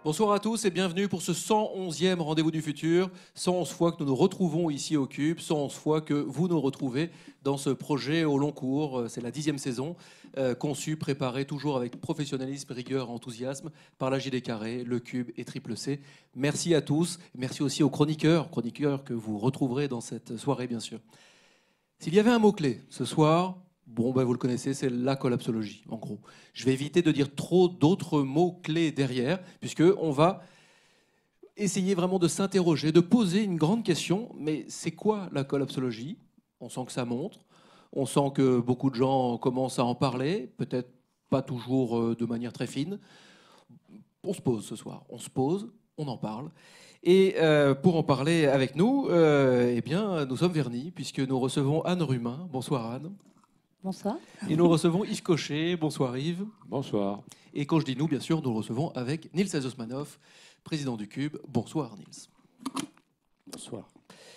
Bonsoir à tous et bienvenue pour ce 111e Rendez-vous du futur. 111 fois que nous nous retrouvons ici au Cube, 111 fois que vous nous retrouvez dans ce projet au long cours. C'est la 10e saison, conçue, préparée toujours avec professionnalisme, rigueur, enthousiasme par la JD Carré, le Cube et Triple C. Merci à tous. Merci aussi aux chroniqueurs que vous retrouverez dans cette soirée, bien sûr. S'il y avait un mot-clé ce soir, vous le connaissez, c'est la collapsologie, en gros. Je vais éviter de dire trop d'autres mots-clés derrière, puisqu'on va essayer vraiment de s'interroger, de poser une grande question. Mais c'est quoi la collapsologie? On sent que ça monte, on sent que beaucoup de gens commencent à en parler, peut-être pas toujours de manière très fine. On se pose ce soir, on se pose, on en parle. Et pour en parler avec nous, nous sommes vernis, puisque nous recevons Anne Rumin. Bonsoir Anne. Bonsoir. Et nous recevons Yves Cochet. Bonsoir Yves. Bonsoir. Et quand je dis nous, bien sûr, nous le recevons avec Nils Azosmanov, président du Cube. Bonsoir Nils. Bonsoir.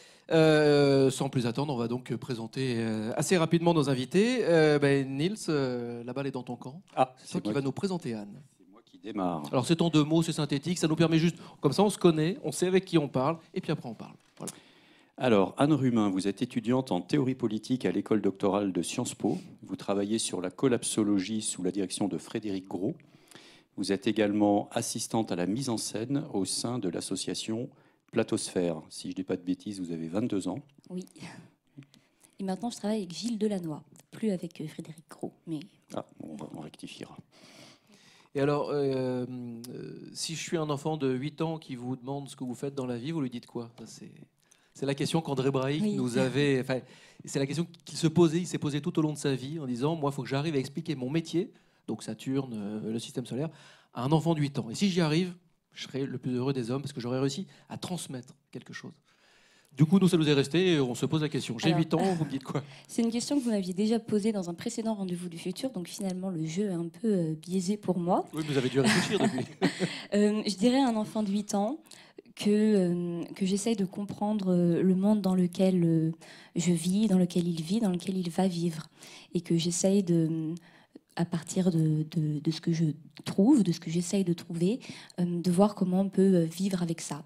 Sans plus attendre, on va donc présenter assez rapidement nos invités. Nils, la balle est dans ton camp. C'est toi qui vas nous présenter Anne. C'est moi qui démarre. Alors c'est en 2 mots, c'est synthétique, ça nous permet juste, comme ça on se connaît, on sait avec qui on parle, et puis après on parle. Voilà. Alors, Anne Rumin, vous êtes étudiante en théorie politique à l'école doctorale de Sciences Po. Vous travaillez sur la collapsologie sous la direction de Frédéric Gros. Vous êtes également assistante à la mise en scène au sein de l'association Platosphère. Si je ne dis pas de bêtises, vous avez 22 ans. Oui. Et maintenant, je travaille avec Gilles Delannoy, plus avec Frédéric Gros. Mais... On rectifiera. Et alors, si je suis un enfant de 8 ans qui vous demande ce que vous faites dans la vie, vous lui dites quoi? C'est la question qu'André Braic nous avait... c'est la question qu'il se posait, il s'est posé tout au long de sa vie en disant, moi, il faut que j'arrive à expliquer mon métier, donc Saturne, le système solaire, à un enfant de 8 ans. Et si j'y arrive, je serai le plus heureux des hommes parce que j'aurai réussi à transmettre quelque chose. Du coup, nous, ça nous est resté et on se pose la question. J'ai 8 ans, vous me dites quoi? C'est une question que vous m'aviez déjà posée dans un précédent Rendez-vous du futur, donc finalement, le jeu est un peu biaisé pour moi. Oui, vous avez dû réfléchir depuis. Je dirais un enfant de 8 ans que j'essaye de comprendre le monde dans lequel je vis, dans lequel il vit, dans lequel il va vivre. Et que j'essaye à partir de ce que je trouve, de ce que j'essaye de trouver, de voir comment on peut vivre avec ça.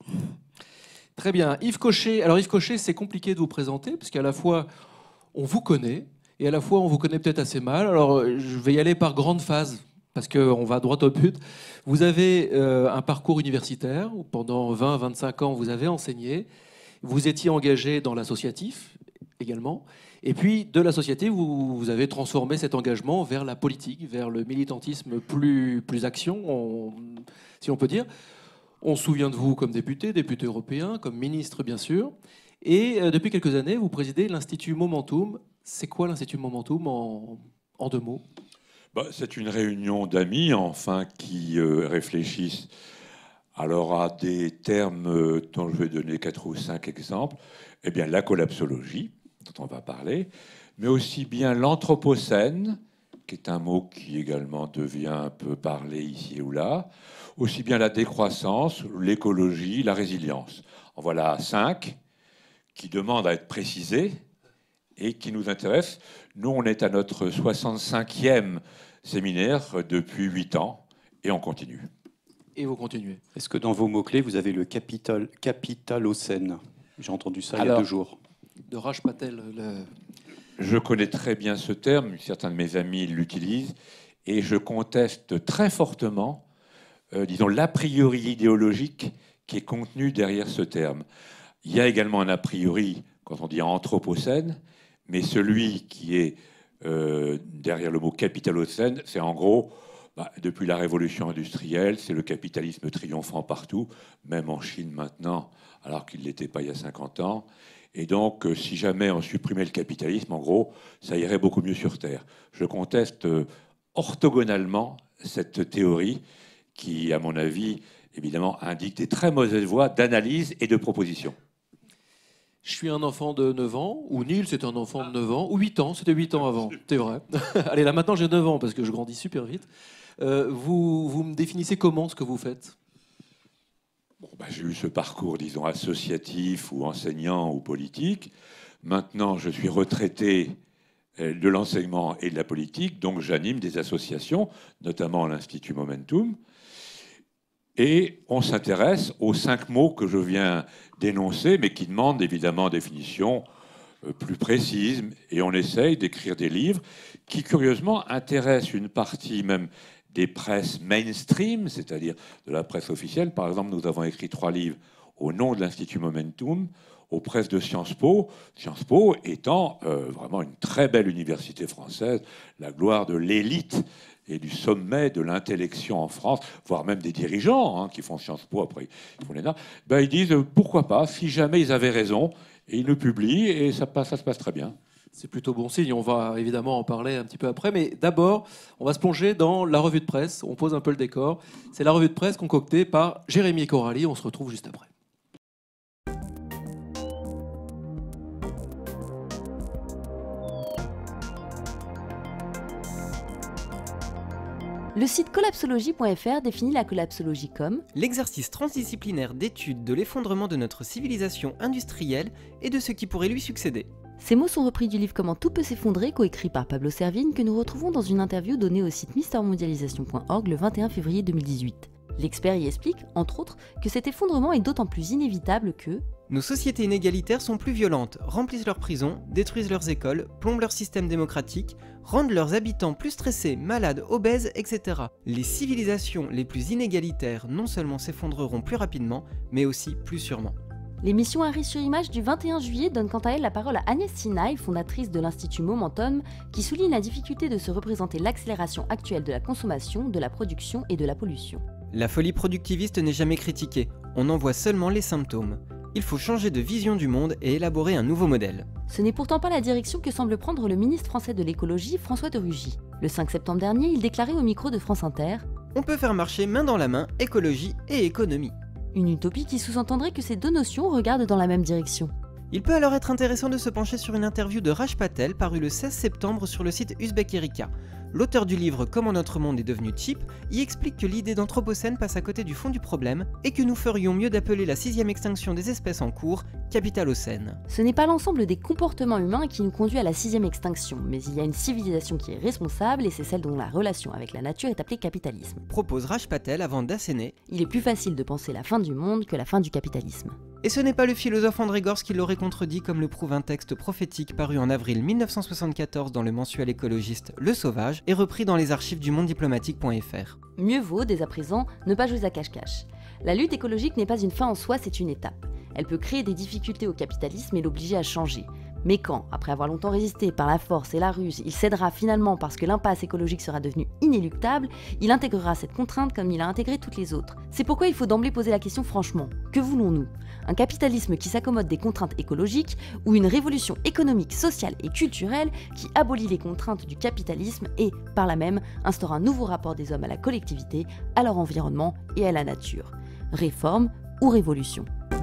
Très bien. Yves Cochet. Alors Yves Cochet, c'est compliqué de vous présenter, parce qu'à la fois, on vous connaît, et à la fois, on vous connaît peut-être assez mal. Alors, je vais y aller par grandes phases, parce qu'on va droit au but. Vous avez un parcours universitaire, où pendant 20-25 ans, vous avez enseigné. Vous étiez engagé dans l'associatif, également. Et puis, de l'associatif, vous avez transformé cet engagement vers la politique, vers le militantisme plus action, si on peut dire. On se souvient de vous comme député européen, comme ministre, bien sûr. Et depuis quelques années, vous présidez l'Institut Momentum. C'est quoi l'Institut Momentum en 2 mots? C'est une réunion d'amis, qui réfléchissent alors à des termes dont je vais donner 4 ou 5 exemples. Eh bien, la collapsologie, dont on va parler, mais aussi bien l'anthropocène, qui est un mot qui également devient un peu parlé ici ou là, aussi bien la décroissance, l'écologie, la résilience. En voilà 5 qui demandent à être précisés et qui nous intéressent. Nous, on est à notre 65e séminaire depuis 8 ans et on continue. Et vous continuez. Est-ce que dans vos mots-clés, vous avez le capitalocène? J'ai entendu ça il y a 2 jours. De Raj Patel. Je connais très bien ce terme, certains de mes amis l'utilisent, et je conteste très fortement, l'a priori idéologique qui est contenu derrière ce terme. Il y a également un a priori quand on dit anthropocène, mais celui qui est derrière le mot capitalocène, c'est en gros, depuis la révolution industrielle, c'est le capitalisme triomphant partout, même en Chine maintenant, alors qu'il ne l'était pas il y a 50 ans. Et donc, si jamais on supprimait le capitalisme, en gros, ça irait beaucoup mieux sur Terre. Je conteste orthogonalement cette théorie qui, à mon avis, évidemment, indique des très mauvaises voies d'analyse et de proposition. Je suis un enfant de 9 ans, ou Nils c'est un enfant de 9 ans, ou 8 ans, c'était 8 ans avant, c'est vrai. Allez, là maintenant j'ai 9 ans, parce que je grandis super vite. Vous me définissez comment ce que vous faites? J'ai eu ce parcours, disons, associatif ou enseignant ou politique. Maintenant, je suis retraité de l'enseignement et de la politique, donc j'anime des associations, notamment l'Institut Momentum. Et on s'intéresse aux 5 mots que je viens d'énoncer, mais qui demandent évidemment définition plus précise. Et on essaye d'écrire des livres qui, curieusement, intéressent une partie même des presses mainstream, c'est-à-dire de la presse officielle. Par exemple, nous avons écrit 3 livres au nom de l'Institut Momentum, aux presses de Sciences Po. Sciences Po étant vraiment une très belle université française, la gloire de l'élite et du sommet de l'intellection en France, voire même des dirigeants qui font Sciences Po, après ils font l'ENA, ben, ils disent pourquoi pas, si jamais ils avaient raison, et ils le publient, et ça se passe très bien. C'est plutôt bon signe, on va évidemment en parler un petit peu après, mais d'abord, on va se plonger dans la revue de presse, on pose un peu le décor. C'est la revue de presse concoctée par Jérémy et Coralie, on se retrouve juste après. Le site collapsologie.fr définit la collapsologie comme l'exercice transdisciplinaire d'étude de l'effondrement de notre civilisation industrielle et de ce qui pourrait lui succéder. Ces mots sont repris du livre Comment tout peut s'effondrer, coécrit par Pablo Servigne, que nous retrouvons dans une interview donnée au site mistermondialisation.org le 21 février 2018. L'expert y explique, entre autres, que cet effondrement est d'autant plus inévitable que nos sociétés inégalitaires sont plus violentes, remplissent leurs prisons, détruisent leurs écoles, plombent leur système démocratique, rendent leurs habitants plus stressés, malades, obèses, etc. Les civilisations les plus inégalitaires non seulement s'effondreront plus rapidement, mais aussi plus sûrement. L'émission Harry sur Image du 21 juillet donne quant à elle la parole à Agnès Sinaï, fondatrice de l'Institut Momentum, qui souligne la difficulté de se représenter l'accélération actuelle de la consommation, de la production et de la pollution. La folie productiviste n'est jamais critiquée, on en voit seulement les symptômes. Il faut changer de vision du monde et élaborer un nouveau modèle. Ce n'est pourtant pas la direction que semble prendre le ministre français de l'écologie, François de Rugy. Le 5 septembre dernier, il déclarait au micro de France Inter « On peut faire marcher main dans la main écologie et économie ». Une utopie qui sous-entendrait que ces deux notions regardent dans la même direction. Il peut alors être intéressant de se pencher sur une interview de Raj Patel parue le 16 septembre sur le site Uzbek Erika. L'auteur du livre Comment notre monde est devenu cheap y explique que l'idée d'anthropocène passe à côté du fond du problème et que nous ferions mieux d'appeler la 6e extinction des espèces en cours capitalocène. Ce n'est pas l'ensemble des comportements humains qui nous conduit à la 6e extinction, mais il y a une civilisation qui est responsable et c'est celle dont la relation avec la nature est appelée capitalisme. Propose Raj Patel avant d'asséner « Il est plus facile de penser la fin du monde que la fin du capitalisme. » Et ce n'est pas le philosophe André Gorz qui l'aurait contredit, comme le prouve un texte prophétique paru en avril 1974 dans le mensuel écologiste Le Sauvage et repris dans les archives du mondediplomatique.fr. Mieux vaut, dès à présent, ne pas jouer à cache-cache. La lutte écologique n'est pas une fin en soi, c'est une étape. Elle peut créer des difficultés au capitalisme et l'obliger à changer. Mais quand, après avoir longtemps résisté par la force et la ruse, il cédera finalement parce que l'impasse écologique sera devenue inéluctable, il intégrera cette contrainte comme il a intégré toutes les autres. C'est pourquoi il faut d'emblée poser la question franchement. Que voulons-nous ? Un capitalisme qui s'accommode des contraintes écologiques ou une révolution économique, sociale et culturelle qui abolit les contraintes du capitalisme et, par là même, instaure un nouveau rapport des hommes à la collectivité, à leur environnement et à la nature. Réforme ou révolution ?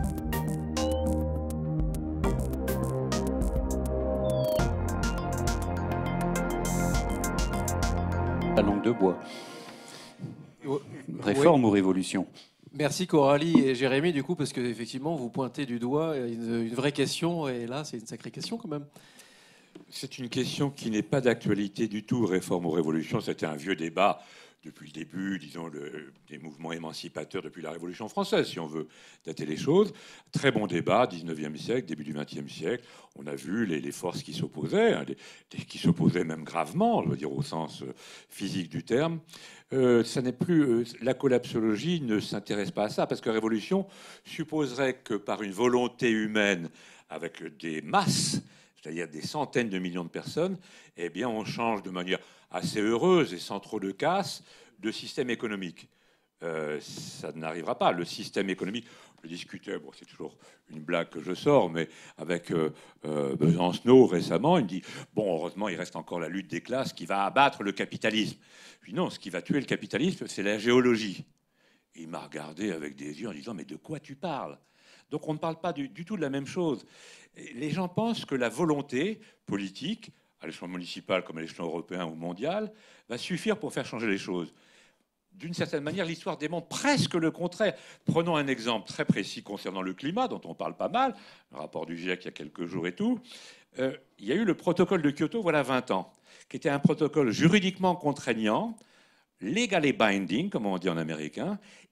La langue de bois. Réforme ou révolution ? Merci Coralie et Jérémy, du coup, parce qu'effectivement, vous pointez du doigt une vraie question, et là, c'est une sacrée question quand même. C'est une question qui n'est pas d'actualité du tout, réforme ou révolution. C'était un vieux débat depuis le début, disons, des mouvements émancipateurs depuis la Révolution française, si on veut dater les choses. Très bon débat, 19e siècle, début du 20e siècle. On a vu les forces qui s'opposaient, qui s'opposaient même gravement, je veux dire, au sens physique du terme. Ça n'est plus, la collapsologie ne s'intéresse pas à ça, parce que révolution supposerait que par une volonté humaine, avec des masses, c'est-à-dire des centaines de millions de personnes, eh bien, on change de manière assez heureuse et sans trop de casse de système économique. Ça n'arrivera pas. Le système économique, je discutais, bon, c'est toujours une blague que je sors, mais avec Besancenot récemment, il me dit, bon, heureusement, il reste encore la lutte des classes qui va abattre le capitalisme. Puis non, ce qui va tuer le capitalisme, c'est la géologie. Et il m'a regardé avec des yeux en disant, mais de quoi tu parles ? Donc on ne parle pas du tout de la même chose. Les gens pensent que la volonté politique, à l'échelon municipal comme à l'échelon européen ou mondial, va suffire pour faire changer les choses. D'une certaine manière, l'histoire démontre presque le contraire. Prenons un exemple très précis concernant le climat, dont on parle pas mal, le rapport du GIEC il y a quelques jours et tout. Il y a eu le protocole de Kyoto, voilà 20 ans, qui était un protocole juridiquement contraignant, legally binding, comme on dit en américain,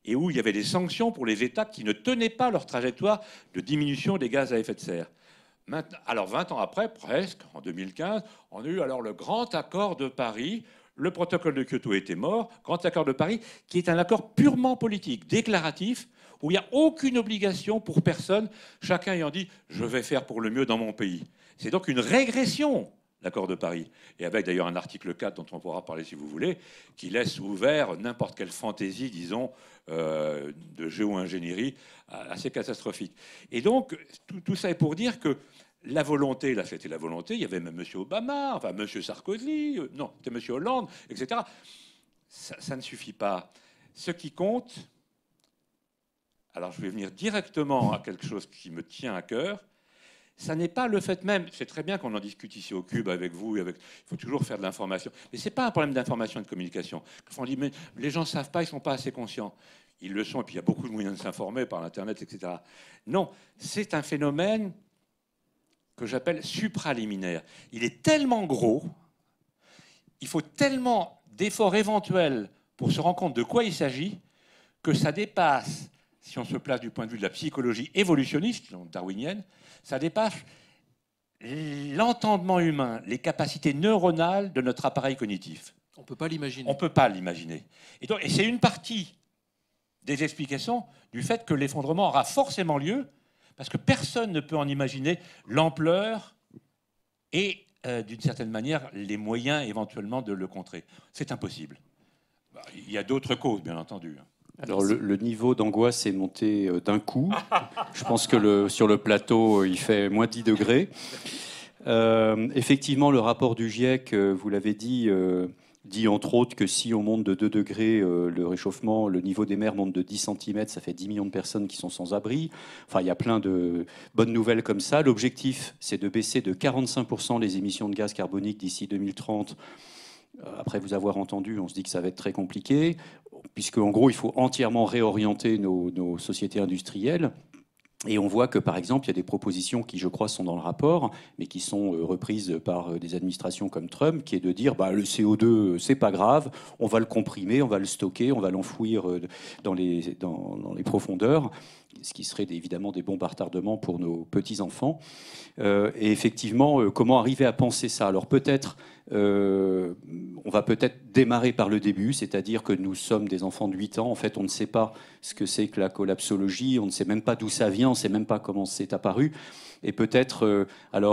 et où il y avait des sanctions pour les États qui ne tenaient pas leur trajectoire de diminution des gaz à effet de serre. Maintenant, alors 20 ans après, presque, en 2015, on a eu alors le grand accord de Paris. Le protocole de Kyoto était mort. Grand accord de Paris, qui est un accord purement politique, déclaratif, où il n'y a aucune obligation pour personne, chacun ayant dit « je vais faire pour le mieux dans mon pays ». C'est donc une régression, l'accord de Paris. Et avec d'ailleurs un article 4 dont on pourra parler si vous voulez, qui laisse ouvert n'importe quelle fantaisie, disons, de géo-ingénierie assez catastrophique. Et donc, tout ça est pour dire que la volonté, là c'était la volonté, il y avait même M. Obama, enfin M. Sarkozy, non, c'était M. Hollande, etc. Ça ne suffit pas. Ce qui compte, alors je vais venir directement à quelque chose qui me tient à cœur, ça n'est pas le fait même, c'est très bien qu'on en discute ici au Cube avec vous, il faut toujours faire de l'information, mais ce n'est pas un problème d'information et de communication. On dit, mais les gens ne savent pas, ils ne sont pas assez conscients. Ils le sont, et puis il y a beaucoup de moyens de s'informer par l'Internet, etc. Non, c'est un phénomène que j'appelle supraliminaire. Il est tellement gros, il faut tellement d'efforts éventuels pour se rendre compte de quoi il s'agit, que ça dépasse, si on se place du point de vue de la psychologie évolutionniste, donc darwinienne, ça dépasse l'entendement humain, les capacités neuronales de notre appareil cognitif. On ne peut pas l'imaginer. On ne peut pas l'imaginer. Et c'est une partie des explications du fait que l'effondrement aura forcément lieu, parce que personne ne peut en imaginer l'ampleur et, d'une certaine manière, les moyens éventuellement de le contrer. C'est impossible. Il y a d'autres causes, bien entendu. Alors le niveau d'angoisse est monté d'un coup. Je pense que sur le plateau, il fait moins 10 degrés. Effectivement, le rapport du GIEC, vous l'avez dit entre autres que si on monte de 2 degrés, le réchauffement, le niveau des mers monte de 10 cm, ça fait 10 millions de personnes qui sont sans abri. Enfin, il y a plein de bonnes nouvelles comme ça. L'objectif, c'est de baisser de 45% les émissions de gaz carbonique d'ici 2030. Après vous avoir entendu, on se dit que ça va être très compliqué, puisqu'en gros, il faut entièrement réorienter nos sociétés industrielles. Et on voit que, par exemple, il y a des propositions qui, je crois, sont dans le rapport, mais qui sont reprises par des administrations comme Trump, qui est de dire le CO2, c'est pas grave, on va le comprimer, on va le stocker, on va l'enfouir dans les profondeurs, ce qui serait évidemment des bombes à retardement pour nos petits-enfants. Et effectivement, comment arriver à penser ça? Alors peut-être, on va peut-être démarrer par le début, c'est-à-dire que nous sommes des enfants de 8 ans. En fait, on ne sait pas ce que c'est que la collapsologie, on ne sait même pas d'où ça vient, on ne sait même pas comment c'est apparu. Et peut-être,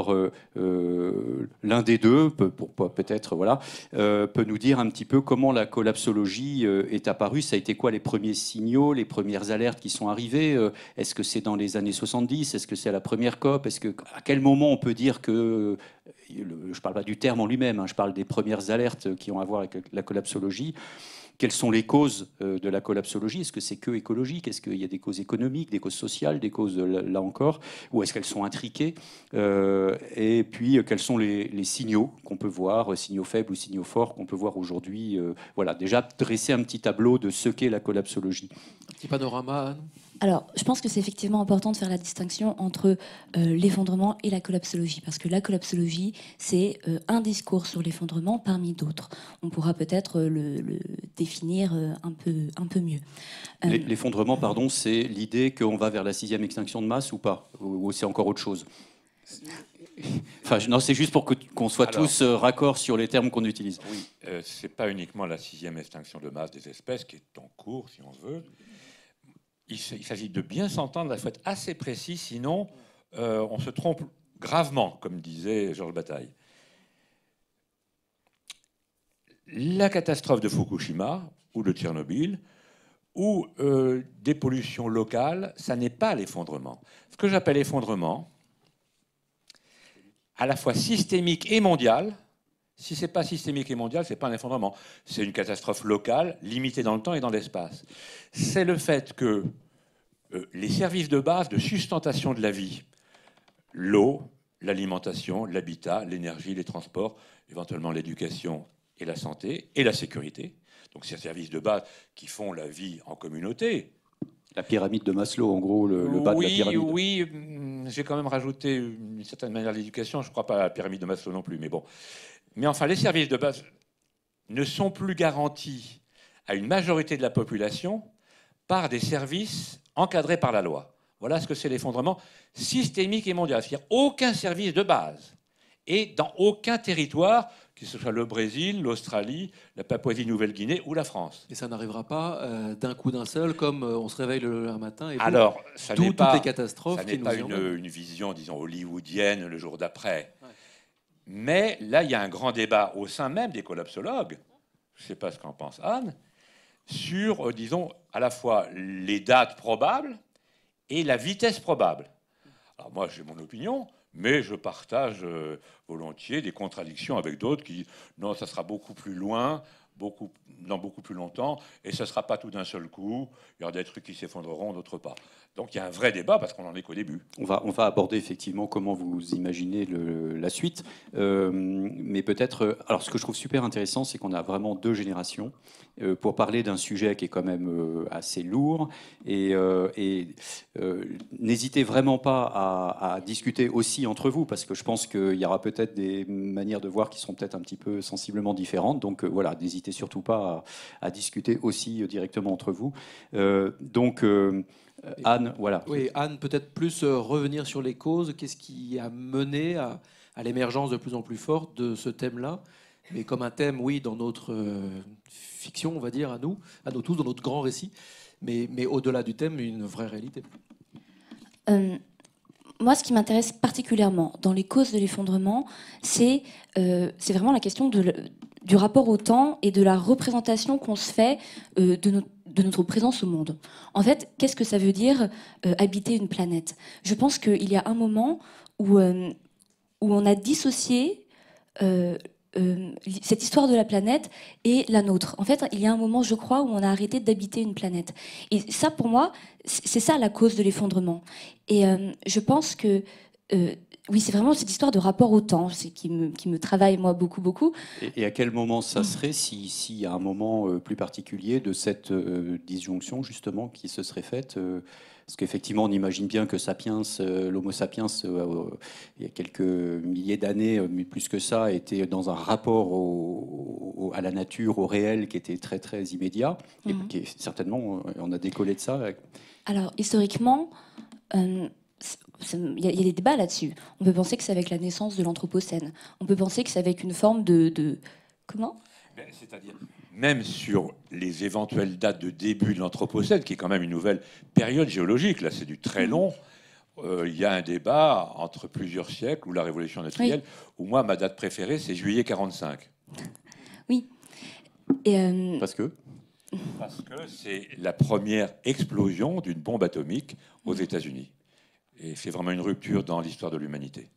l'un des deux, peut-être, voilà, peut nous dire un petit peu comment la collapsologie est apparue. Ça a été quoi les premiers signaux, les premières alertes qui sont arrivées? Est-ce que c'est dans les années 70? Est-ce que c'est à la première COP? À quel moment on peut dire que... Je ne parle pas du terme en lui-même, je parle des premières alertes qui ont à voir avec la collapsologie. Quelles sont les causes de la collapsologie? Est-ce que c'est que écologique? Est-ce qu'il y a des causes économiques, des causes sociales, des causes, là encore? Ou est-ce qu'elles sont intriquées? Et puis, quels sont les signaux qu'on peut voir, signaux faibles ou signaux forts qu'on peut voir aujourd'hui? Voilà, déjà dresser un petit tableau de ce qu'est la collapsologie. Un petit panorama, Anne. Alors, je pense que c'est effectivement important de faire la distinction entre l'effondrement et la collapsologie, parce que la collapsologie, c'est un discours sur l'effondrement parmi d'autres. On pourra peut-être le définir un peu mieux. L'effondrement, pardon, c'est l'idée qu'on va vers la 6e extinction de masse ou pas? Ou c'est encore autre chose? Enfin, non, c'est juste pour qu'on soit tous raccords sur les termes qu'on utilise. Oui, ce n'est pas uniquement la 6e extinction de masse des espèces qui est en cours, si on veut. Il s'agit de bien s'entendre, il faut être assez précis, sinon on se trompe gravement, comme disait Georges Bataille. La catastrophe de Fukushima ou de Tchernobyl ou des pollutions locales, ça n'est pas l'effondrement. Ce que j'appelle effondrement, à la fois systémique et mondial. Si ce n'est pas systémique et mondial, ce n'est pas un effondrement. C'est une catastrophe locale, limitée dans le temps et dans l'espace. C'est le fait que les services de base de sustentation de la vie, l'eau, l'alimentation, l'habitat, l'énergie, les transports, éventuellement l'éducation et la santé et la sécurité, donc ces services de base qui font la vie en communauté. La pyramide de Maslow, en gros, le bas de la pyramide. Oui, j'ai quand même rajouté d'une certaine manière l'éducation. Je ne crois pas à la pyramide de Maslow non plus, mais bon. Mais enfin, les services de base ne sont plus garantis à une majorité de la population par des services encadrés par la loi. Voilà ce que c'est l'effondrement systémique et mondial. C'est-à-dire aucun service de base et dans aucun territoire, que ce soit le Brésil, l'Australie, la Papouasie-Nouvelle-Guinée ou la France. Et ça n'arrivera pas d'un coup d'un seul, comme on se réveille un matin et alors, ça n'est pas, toutes les catastrophes ça qui n'est nous pas y emmènent. une vision, disons, hollywoodienne le jour d'après. Ouais. Mais là, il y a un grand débat au sein même des collapsologues, je ne sais pas ce qu'en pense Anne, sur, disons, à la fois les dates probables et la vitesse probable. Alors moi, j'ai mon opinion, mais je partage volontiers des contradictions avec d'autres qui disent non, ça sera beaucoup plus loin, dans beaucoup plus longtemps, et ce ne sera pas tout d'un seul coup. Il y aura des trucs qui s'effondreront, d'autres pas. Donc il y a un vrai débat parce qu'on n'en est qu'au début. On va aborder effectivement comment vous imaginez la suite. Mais peut-être... alors ce que je trouve super intéressant, c'est qu'on a vraiment deux générations pour parler d'un sujet qui est quand même assez lourd. Et n'hésitez vraiment pas à discuter aussi entre vous, parce que je pense qu'il y aura peut-être des manières de voir qui seront peut-être un petit peu sensiblement différentes. Donc voilà, n'hésitez surtout pas à discuter aussi directement entre vous. Anne, voilà. Oui, Anne, peut-être plus revenir sur les causes. Qu'est-ce qui a mené à l'émergence de plus en plus forte de ce thème-là? Mais comme un thème, oui, dans notre fiction, on va dire, à nous tous, dans notre grand récit. Mais au-delà du thème, une vraie réalité. Moi, ce qui m'intéresse particulièrement dans les causes de l'effondrement, c'est vraiment la question du rapport au temps et de la représentation qu'on se fait de notre présence au monde. En fait, qu'est-ce que ça veut dire habiter une planète? Je pense qu'il y a un moment où on a dissocié cette histoire de la planète et la nôtre. En fait, il y a un moment, je crois, où on a arrêté d'habiter une planète. Et ça, pour moi, c'est ça la cause de l'effondrement. Et je pense que oui, c'est vraiment cette histoire de rapport au temps qui me travaille, moi, beaucoup. Et à quel moment ça serait, s'il y a un moment plus particulier de cette disjonction, justement, qui se serait faite parce qu'effectivement, on imagine bien que Sapiens, l'Homo sapiens, il y a quelques milliers d'années, mais plus que ça, était dans un rapport à la nature, au réel, qui était très, très immédiat. Et qui est, certainement, on a décollé de ça. Alors, historiquement... il y a des débats là-dessus. On peut penser que c'est avec la naissance de l'Anthropocène. On peut penser que c'est avec une forme de... Comment ? C'est-à-dire, même sur les éventuelles dates de début de l'Anthropocène, qui est quand même une nouvelle période géologique, là c'est du très long, il y a un débat entre plusieurs siècles, ou la révolution industrielle, où moi, ma date préférée, c'est juillet 45. Oui. Parce que c'est la première explosion d'une bombe atomique aux États-Unis. Et c'est vraiment une rupture dans l'histoire de l'humanité.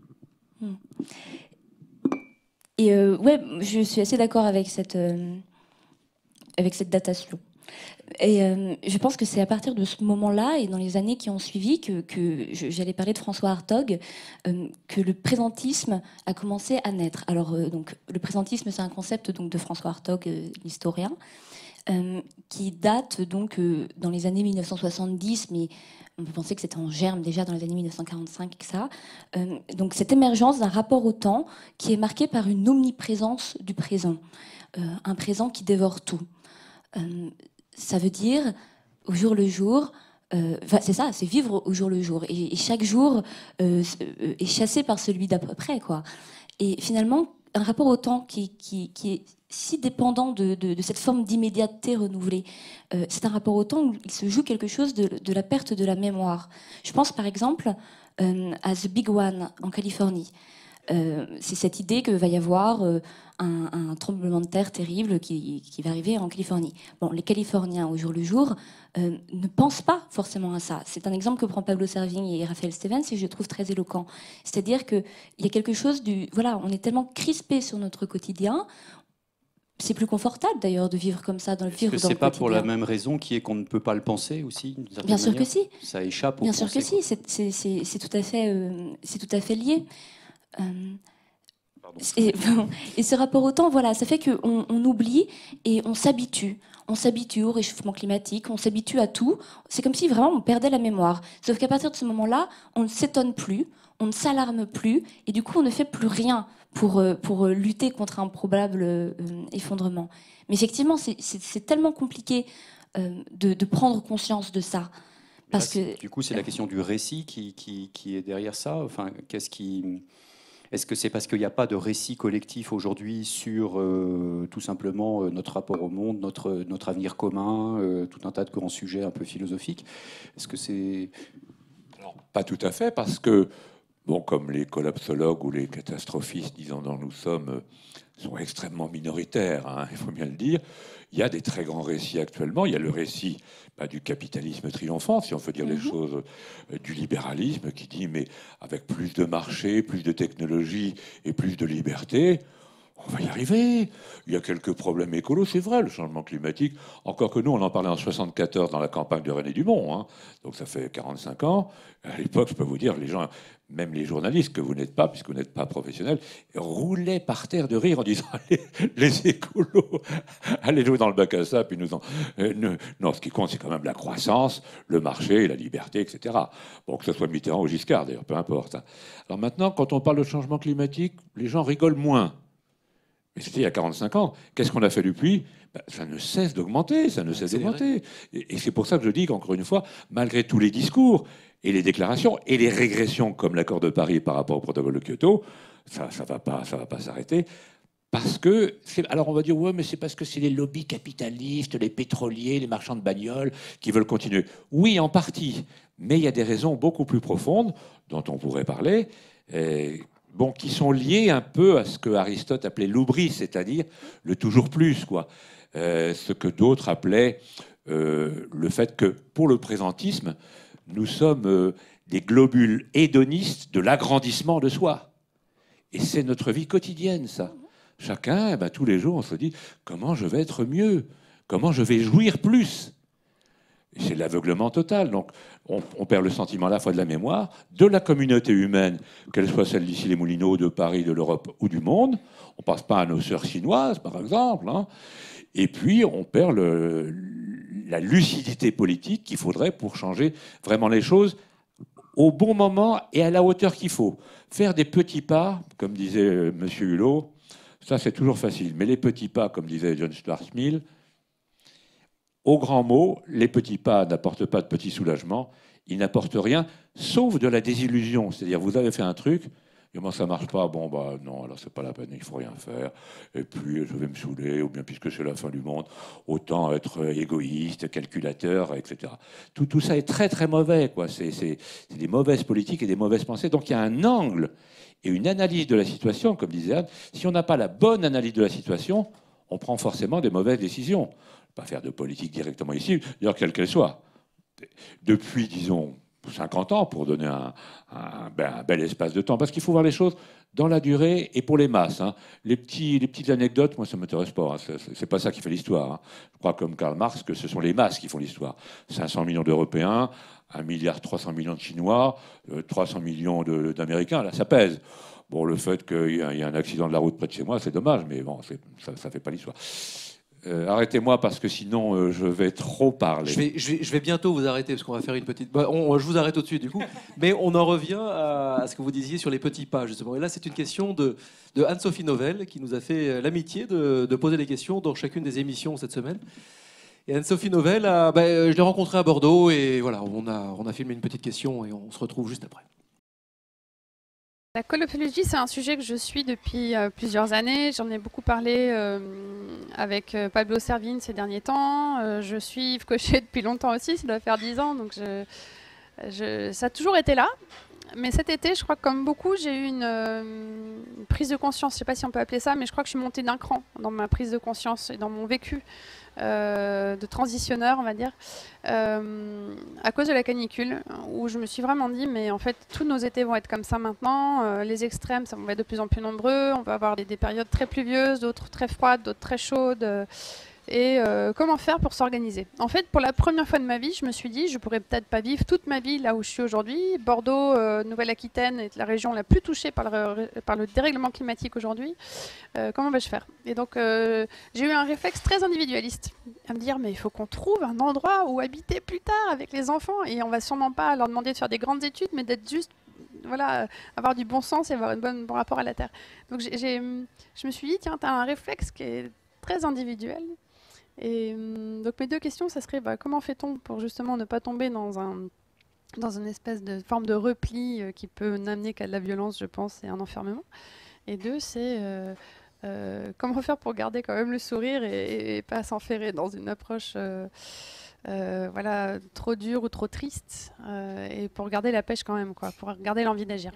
Et ouais, je suis assez d'accord avec cette datation. Et je pense que c'est à partir de ce moment-là et dans les années qui ont suivi que j'allais parler de François Hartog, que le présentisme a commencé à naître. Alors, donc, le présentisme, c'est un concept donc, de François Hartog, l'historien, qui date donc dans les années 1970, mais on peut penser que c'était en germe déjà dans les années 1945 et que ça. Donc cette émergence d'un rapport au temps qui est marqué par une omniprésence du présent, un présent qui dévore tout. Ça veut dire au jour le jour. C'est ça, c'est vivre au jour le jour. Et chaque jour est chassé par celui d'après, quoi. Et finalement, un rapport au temps qui est si dépendant de cette forme d'immédiateté renouvelée. C'est un rapport au temps où il se joue quelque chose de la perte de la mémoire. Je pense par exemple à The Big One en Californie. C'est cette idée que va y avoir un tremblement de terre terrible qui va arriver en Californie. Bon, les Californiens, au jour le jour, ne pensent pas forcément à ça. C'est un exemple que prend Pablo Servigne et Raphaël Stevens et je trouve très éloquent. C'est-à-dire qu'il y a quelque chose du... Voilà, on est tellement crispé sur notre quotidien. C'est plus confortable d'ailleurs de vivre comme ça, dans le vivre dans le quotidien. Est-ce que c'est pas pour la même raison qui est qu'on ne peut pas le penser aussi? Bien sûr que si. Ça échappe au Bien sûr que si. C'est tout à fait lié. Et ce rapport au temps, voilà, ça fait qu'on oublie et on s'habitue. On s'habitue au réchauffement climatique, on s'habitue à tout. C'est comme si vraiment on perdait la mémoire. Sauf qu'à partir de ce moment-là, on ne s'étonne plus, on ne s'alarme plus, et du coup on ne fait plus rien pour lutter contre un probable effondrement. Mais effectivement, c'est tellement compliqué de prendre conscience de ça. Parce que du coup, c'est la question du récit qui est derrière ça. Enfin, est-ce que c'est parce qu'il n'y a pas de récit collectif aujourd'hui sur tout simplement notre rapport au monde, notre avenir commun, tout un tas de grands sujets un peu philosophiques? Est-ce que c'est... Alors, pas tout à fait, parce que, bon, comme les collapsologues ou les catastrophistes, disons, dont nous sommes, sont extrêmement minoritaires, hein, il faut bien le dire, il y a des très grands récits actuellement. Il y a le récit du capitalisme triomphant, si on veut dire les choses, du libéralisme qui dit, mais avec plus de marché, plus de technologie et plus de liberté, on va y arriver. Il y a quelques problèmes écolos, c'est vrai, le changement climatique. Encore que nous, on en parlait en 74 dans la campagne de René Dumont, hein, donc ça fait 45 ans. À l'époque, je peux vous dire, les gens, même les journalistes, que vous n'êtes pas, puisque vous n'êtes pas professionnels, roulaient par terre de rire en disant les écolos, allez jouer dans le bac à sable, puis nous en... non, ce qui compte, c'est quand même la croissance, le marché, la liberté, etc. Bon, que ce soit Mitterrand ou Giscard, d'ailleurs, peu importe. Alors maintenant, quand on parle de changement climatique, les gens rigolent moins. Mais c'était il y a 45 ans. Qu'est-ce qu'on a fait depuis? Ça ne cesse d'augmenter, ça ne cesse d'augmenter. Et c'est pour ça que je dis qu'encore une fois, malgré tous les discours et les déclarations et les régressions comme l'accord de Paris par rapport au protocole de Kyoto, ça va pas s'arrêter. Parce que, alors on va dire, ouais, mais c'est parce que c'est les lobbies capitalistes, les pétroliers, les marchands de bagnoles qui veulent continuer. Oui, en partie. Mais il y a des raisons beaucoup plus profondes dont on pourrait parler. Bon, qui sont liés un peu à ce que Aristote appelait l'oubris, c'est-à-dire le toujours plus, quoi. Ce que d'autres appelaient le fait que, pour le présentisme, nous sommes des globules hédonistes de l'agrandissement de soi. Et c'est notre vie quotidienne, ça. Chacun, tous les jours, on se dit comment je vais être mieux, comment je vais jouir plus. C'est l'aveuglement total. Donc, on perd le sentiment à la fois de la mémoire, de la communauté humaine, qu'elle soit celle d'ici les Moulineaux, de Paris, de l'Europe ou du monde. On passe pas à nos sœurs chinoises, par exemple. Hein. Et puis, on perd la lucidité politique qu'il faudrait pour changer vraiment les choses au bon moment et à la hauteur qu'il faut. Faire des petits pas, comme disait M. Hulot, ça c'est toujours facile. Mais les petits pas, comme disait John Stuart Mill, au grand mot, les petits pas n'apportent pas de petit soulagement, ils n'apportent rien, sauf de la désillusion. C'est-à-dire, vous avez fait un truc, et moi ça marche pas, bon bah non, alors c'est pas la peine, il faut rien faire, et puis je vais me saouler, ou bien puisque c'est la fin du monde, autant être égoïste, calculateur, etc. Tout ça est très très mauvais, quoi. C'est des mauvaises politiques et des mauvaises pensées. Donc il y a un angle et une analyse de la situation, comme disait Anne. Si on n'a pas la bonne analyse de la situation, on prend forcément des mauvaises décisions. Pas faire de politique directement ici, d'ailleurs quelle qu'elle soit. Depuis, disons, 50 ans, pour donner un bel espace de temps, parce qu'il faut voir les choses dans la durée et pour les masses. Hein. Les petites anecdotes, moi, ça ne m'intéresse pas. Hein. C'est pas ça qui fait l'histoire. Hein. Je crois, comme Karl Marx, que ce sont les masses qui font l'histoire. 500 millions d'Européens, 1,3 milliard de Chinois, 300 millions d'Américains, là, ça pèse. Bon, le fait qu'il y ait un accident de la route près de chez moi, c'est dommage, mais bon, ça ne fait pas l'histoire. Arrêtez-moi parce que sinon je vais trop parler. Je vais bientôt vous arrêter parce qu'on va faire une petite... je vous arrête tout de suite du coup. Mais on en revient à ce que vous disiez sur les petits pas justement. Et là c'est une question de Anne-Sophie Novelle qui nous a fait l'amitié de poser des questions dans chacune des émissions cette semaine. Et Anne-Sophie Novelle, je l'ai rencontrée à Bordeaux et voilà, on a filmé une petite question et on se retrouve juste après. La collapsologie, c'est un sujet que je suis depuis plusieurs années. J'en ai beaucoup parlé avec Pablo Servigne ces derniers temps. Je suis Yves Cochet depuis longtemps aussi, ça doit faire 10 ans, donc ça a toujours été là. Mais cet été, je crois que comme beaucoup, j'ai eu une prise de conscience. Je ne sais pas si on peut appeler ça, mais je crois que je suis montée d'un cran dans ma prise de conscience et dans mon vécu de transitionneur, on va dire, à cause de la canicule, où je me suis vraiment dit, mais en fait, tous nos étés vont être comme ça maintenant. Les extrêmes, ça va être de plus en plus nombreux. On va avoir des périodes très pluvieuses, d'autres très froides, d'autres très chaudes. Et comment faire pour s'organiser? En fait, pour la première fois de ma vie, je me suis dit, je pourrais peut-être pas vivre toute ma vie là où je suis aujourd'hui. Bordeaux, Nouvelle-Aquitaine est la région la plus touchée par le dérèglement climatique aujourd'hui. Comment vais-je faire? Et donc, j'ai eu un réflexe très individualiste, à me dire, mais il faut qu'on trouve un endroit où habiter plus tard avec les enfants. Et on va sûrement pas leur demander de faire des grandes études, mais d'être juste, voilà, avoir du bon sens et avoir un bon rapport à la terre. Donc, je me suis dit, tiens, tu as un réflexe qui est très individuel. Et donc mes deux questions, ça serait comment fait-on pour justement ne pas tomber dans une espèce de forme de repli qui peut n'amener qu'à de la violence, je pense, et un enfermement. Et deux, c'est comment faire pour garder quand même le sourire et pas s'enferrer dans une approche trop dure ou trop triste, et pour garder la pêche quand même, quoi, pour garder l'envie d'agir.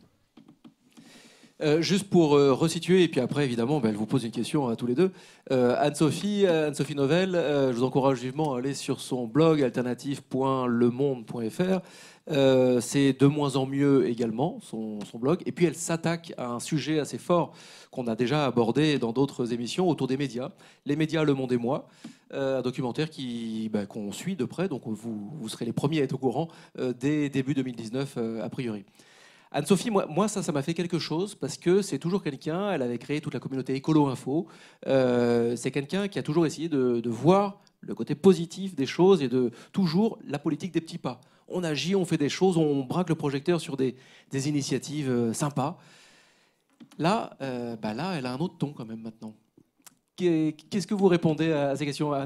Juste pour resituer, et puis après, évidemment, elle vous pose une question à tous les deux. Anne-Sophie Novelle, je vous encourage vivement à aller sur son blog alternative.lemonde.fr. C'est de moins en mieux également, son blog. Et puis, elle s'attaque à un sujet assez fort qu'on a déjà abordé dans d'autres émissions autour des médias. Les médias, Le Monde et moi. Un documentaire qu'on suit de près. Donc, vous serez les premiers à être au courant dès début 2019, a priori. Anne-Sophie, moi ça m'a fait quelque chose parce que c'est toujours quelqu'un, elle avait créé toute la communauté Écolo Info, c'est quelqu'un qui a toujours essayé de voir le côté positif des choses et de toujours la politique des petits pas. On agit, on fait des choses, on braque le projecteur sur des initiatives sympas. Là, elle a un autre ton quand même maintenant. Qu'est-ce que vous répondez à ces questions, Anne ?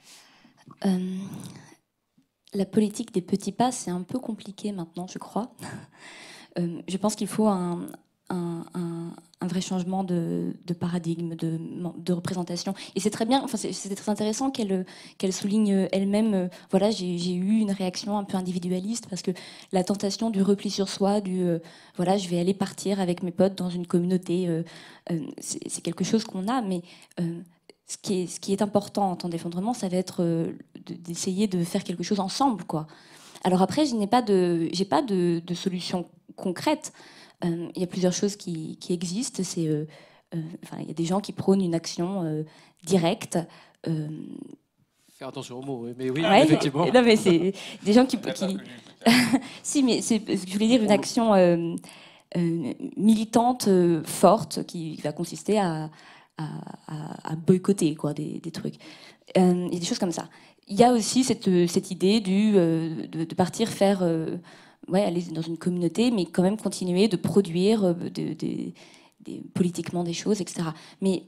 La politique des petits pas, c'est un peu compliqué maintenant, je crois. Je pense qu'il faut un vrai changement de paradigme, de représentation. Et c'est très bien, c'était très intéressant qu'elle souligne elle-même, j'ai eu une réaction un peu individualiste, parce que la tentation du repli sur soi, je vais aller partir avec mes potes dans une communauté, c'est quelque chose qu'on a, mais ce qui est important en temps d'effondrement, ça va être d'essayer de faire quelque chose ensemble, quoi. Alors après, j'ai pas de solution concrète. Il y a plusieurs choses qui existent. Il y a des gens qui prônent une action directe. Faire attention aux mots, mais oui, ouais, effectivement. Non, mais c'est des gens qui... Si, mais je voulais dire une action militante, forte, qui va consister à boycotter, quoi, des trucs. Il y a des choses comme ça. Il y a aussi cette idée de partir faire... aller dans une communauté, mais quand même continuer de produire politiquement des choses, etc. Mais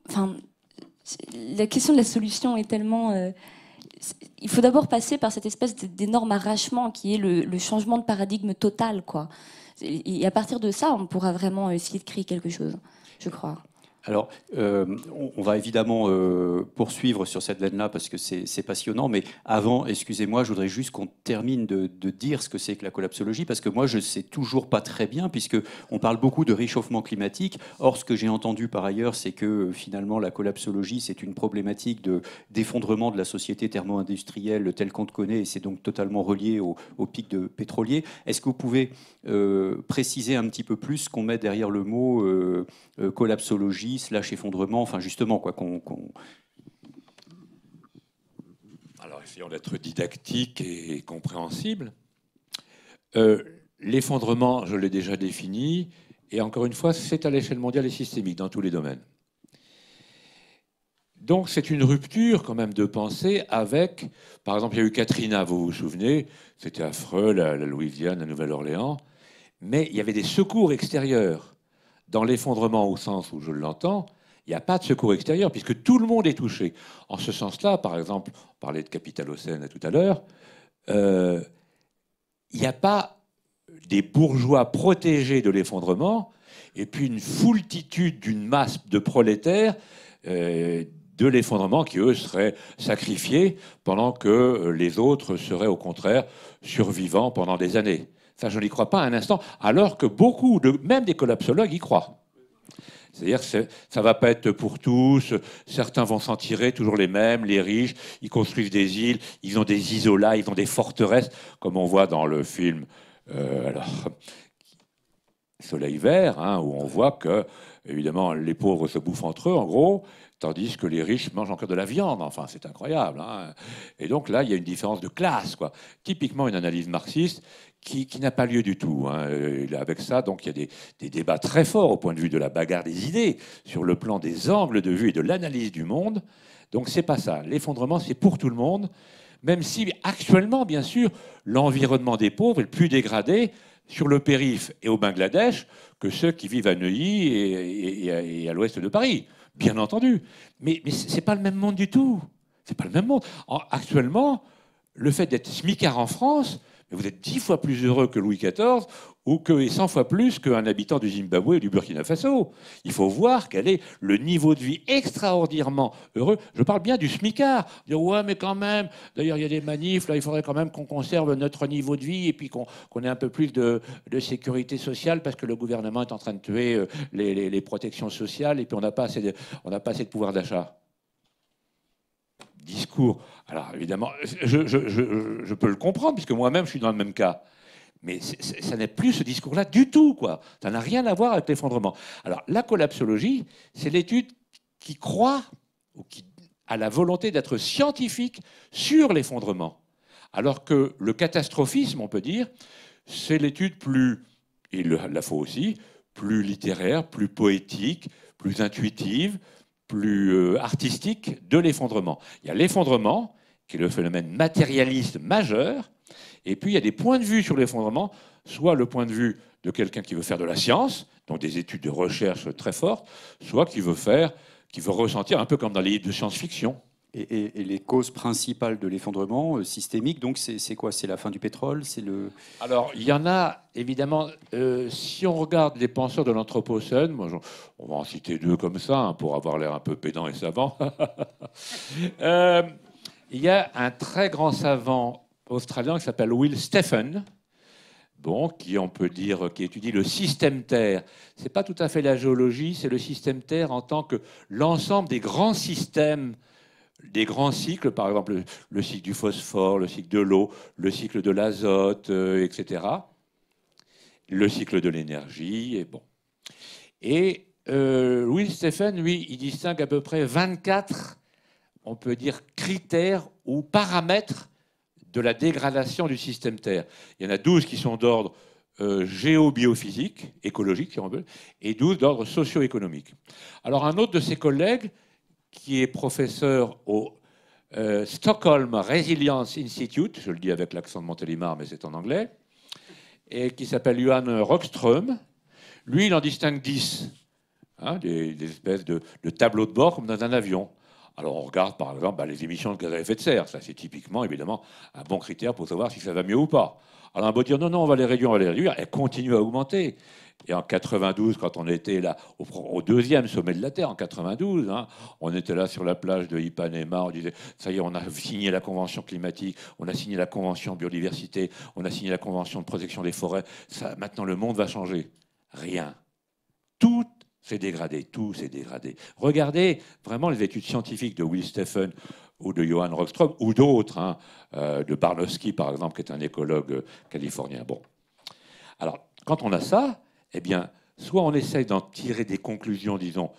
la question de la solution est tellement... il faut d'abord passer par cette espèce d'énorme arrachement qui est le changement de paradigme total, quoi. Et à partir de ça, on pourra vraiment essayer de créer quelque chose, je crois. Alors, on va évidemment poursuivre sur cette veine-là parce que c'est passionnant. Mais avant, excusez-moi, je voudrais juste qu'on termine de dire ce que c'est que la collapsologie, parce que moi, je ne sais toujours pas très bien, puisqu'on parle beaucoup de réchauffement climatique. Or, ce que j'ai entendu par ailleurs, c'est que finalement, la collapsologie, c'est une problématique d'effondrement de la société thermo-industrielle telle qu'on te connaît, et c'est donc totalement relié au pic de pétrolier. Est-ce que vous pouvez préciser un petit peu plus ce qu'on met derrière le mot collapsologie / effondrement, justement, quoi, Alors, essayons d'être didactique et compréhensible. L'effondrement, je l'ai déjà défini, et encore une fois, c'est à l'échelle mondiale et systémique, dans tous les domaines. Donc, c'est une rupture, quand même, de pensée avec... Par exemple, il y a eu Katrina, vous vous souvenez, c'était affreux, la Louisiane, la Nouvelle-Orléans, mais il y avait des secours extérieurs. Dans l'effondrement, au sens où je l'entends, il n'y a pas de secours extérieur, puisque tout le monde est touché. En ce sens-là, par exemple, on parlait de Capitalocène tout à l'heure, il n'y a pas des bourgeois protégés de l'effondrement, et puis une foultitude d'une masse de prolétaires de l'effondrement qui, eux, seraient sacrifiés pendant que les autres seraient, au contraire, survivants pendant des années. Ça, je n'y crois pas un instant, alors que beaucoup, même des collapsologues, y croient. C'est-à-dire que ça ne va pas être pour tous, certains vont s'en tirer, toujours les mêmes, les riches, ils construisent des îles, ils ont des isolats, ils ont des forteresses, comme on voit dans le film Soleil Vert, où on voit que, évidemment, les pauvres se bouffent entre eux, en gros, tandis que les riches mangent encore de la viande. Enfin, c'est incroyable. Et donc là, il y a une différence de classe, quoi. Typiquement une analyse marxiste qui n'a pas lieu du tout. Avec ça, donc, il y a des débats très forts au point de vue de la bagarre des idées, sur le plan des angles de vue et de l'analyse du monde. Donc, c'est pas ça. L'effondrement, c'est pour tout le monde, même si, actuellement, bien sûr, l'environnement des pauvres est le plus dégradé sur le périph' et au Bangladesh que ceux qui vivent à Neuilly et à l'ouest de Paris. Bien entendu. Mais ce n'est pas le même monde du tout. C'est pas le même monde. Actuellement, le fait d'être smicard en France, vous êtes 10 fois plus heureux que Louis XIV et 100 fois plus qu'un habitant du Zimbabwe et du Burkina Faso. Il faut voir quel est le niveau de vie extraordinairement heureux. Je parle bien du smicard. Dire, ouais, mais quand même, d'ailleurs, il y a des manifs, là, il faudrait quand même qu'on conserve notre niveau de vie et puis qu'on ait un peu plus de sécurité sociale parce que le gouvernement est en train de tuer les protections sociales et puis on n'a pas assez de pouvoir d'achat. Discours. Alors, évidemment, je peux le comprendre puisque moi-même, je suis dans le même cas. Mais ça n'est plus ce discours-là du tout, quoi. Ça n'a rien à voir avec l'effondrement. Alors, la collapsologie, c'est l'étude qui croit ou qui a la volonté d'être scientifique sur l'effondrement. Alors que le catastrophisme, on peut dire, c'est l'étude plus, et il la faut aussi, plus littéraire, plus poétique, plus intuitive, plus artistique de l'effondrement. Il y a l'effondrement, qui est le phénomène matérialiste majeur, et puis il y a des points de vue sur l'effondrement, soit le point de vue de quelqu'un qui veut faire de la science, donc des études de recherche très fortes, soit qui veut ressentir un peu comme dans les livres de science-fiction. Et les causes principales de l'effondrement systémique, donc c'est quoi? C'est la fin du pétrole? Alors, il y en a, évidemment, si on regarde les penseurs de l'Anthropocène, on va en citer deux comme ça, hein, pour avoir l'air un peu pédant et savant. Il y a un très grand savant australien qui s'appelle Will Stephen, qui, on peut dire, qui étudie le système Terre. Ce n'est pas tout à fait la géologie, c'est le système Terre en tant que l'ensemble des grands systèmes, des grands cycles, par exemple le cycle du phosphore, le cycle de l'eau, le cycle de l'azote, etc. Le cycle de l'énergie, et Will Stephen, lui, il distingue à peu près 24, on peut dire, critères ou paramètres de la dégradation du système Terre. Il y en a 12 qui sont d'ordre géobiophysique, écologique, si on veut, et 12 d'ordre socio-économique. Alors un autre de ses collègues, qui est professeur au Stockholm Resilience Institute, je le dis avec l'accent de Montélimar, mais c'est en anglais, et qui s'appelle Johan Rockström. Lui, il en distingue 10, des espèces de tableaux de bord comme dans un avion. Alors on regarde par exemple les émissions de gaz à effet de serre. Ça, c'est typiquement, évidemment, un bon critère pour savoir si ça va mieux ou pas. Alors on va dire non, on va les réduire. Elles continuent à augmenter. Et en 92, quand on était là au deuxième sommet de la Terre, en 92, on était là sur la plage de Ipanema, on disait ça y est, on a signé la convention climatique, on a signé la convention biodiversité, on a signé la convention de protection des forêts. Ça, maintenant, le monde va changer. Rien. Tout s'est dégradé. Regardez vraiment les études scientifiques de Will Stephen ou de Johan Rockström ou d'autres, de Barnowski par exemple, qui est un écologue californien. Alors, quand on a ça, eh bien, soit on essaye d'en tirer des conclusions, disons,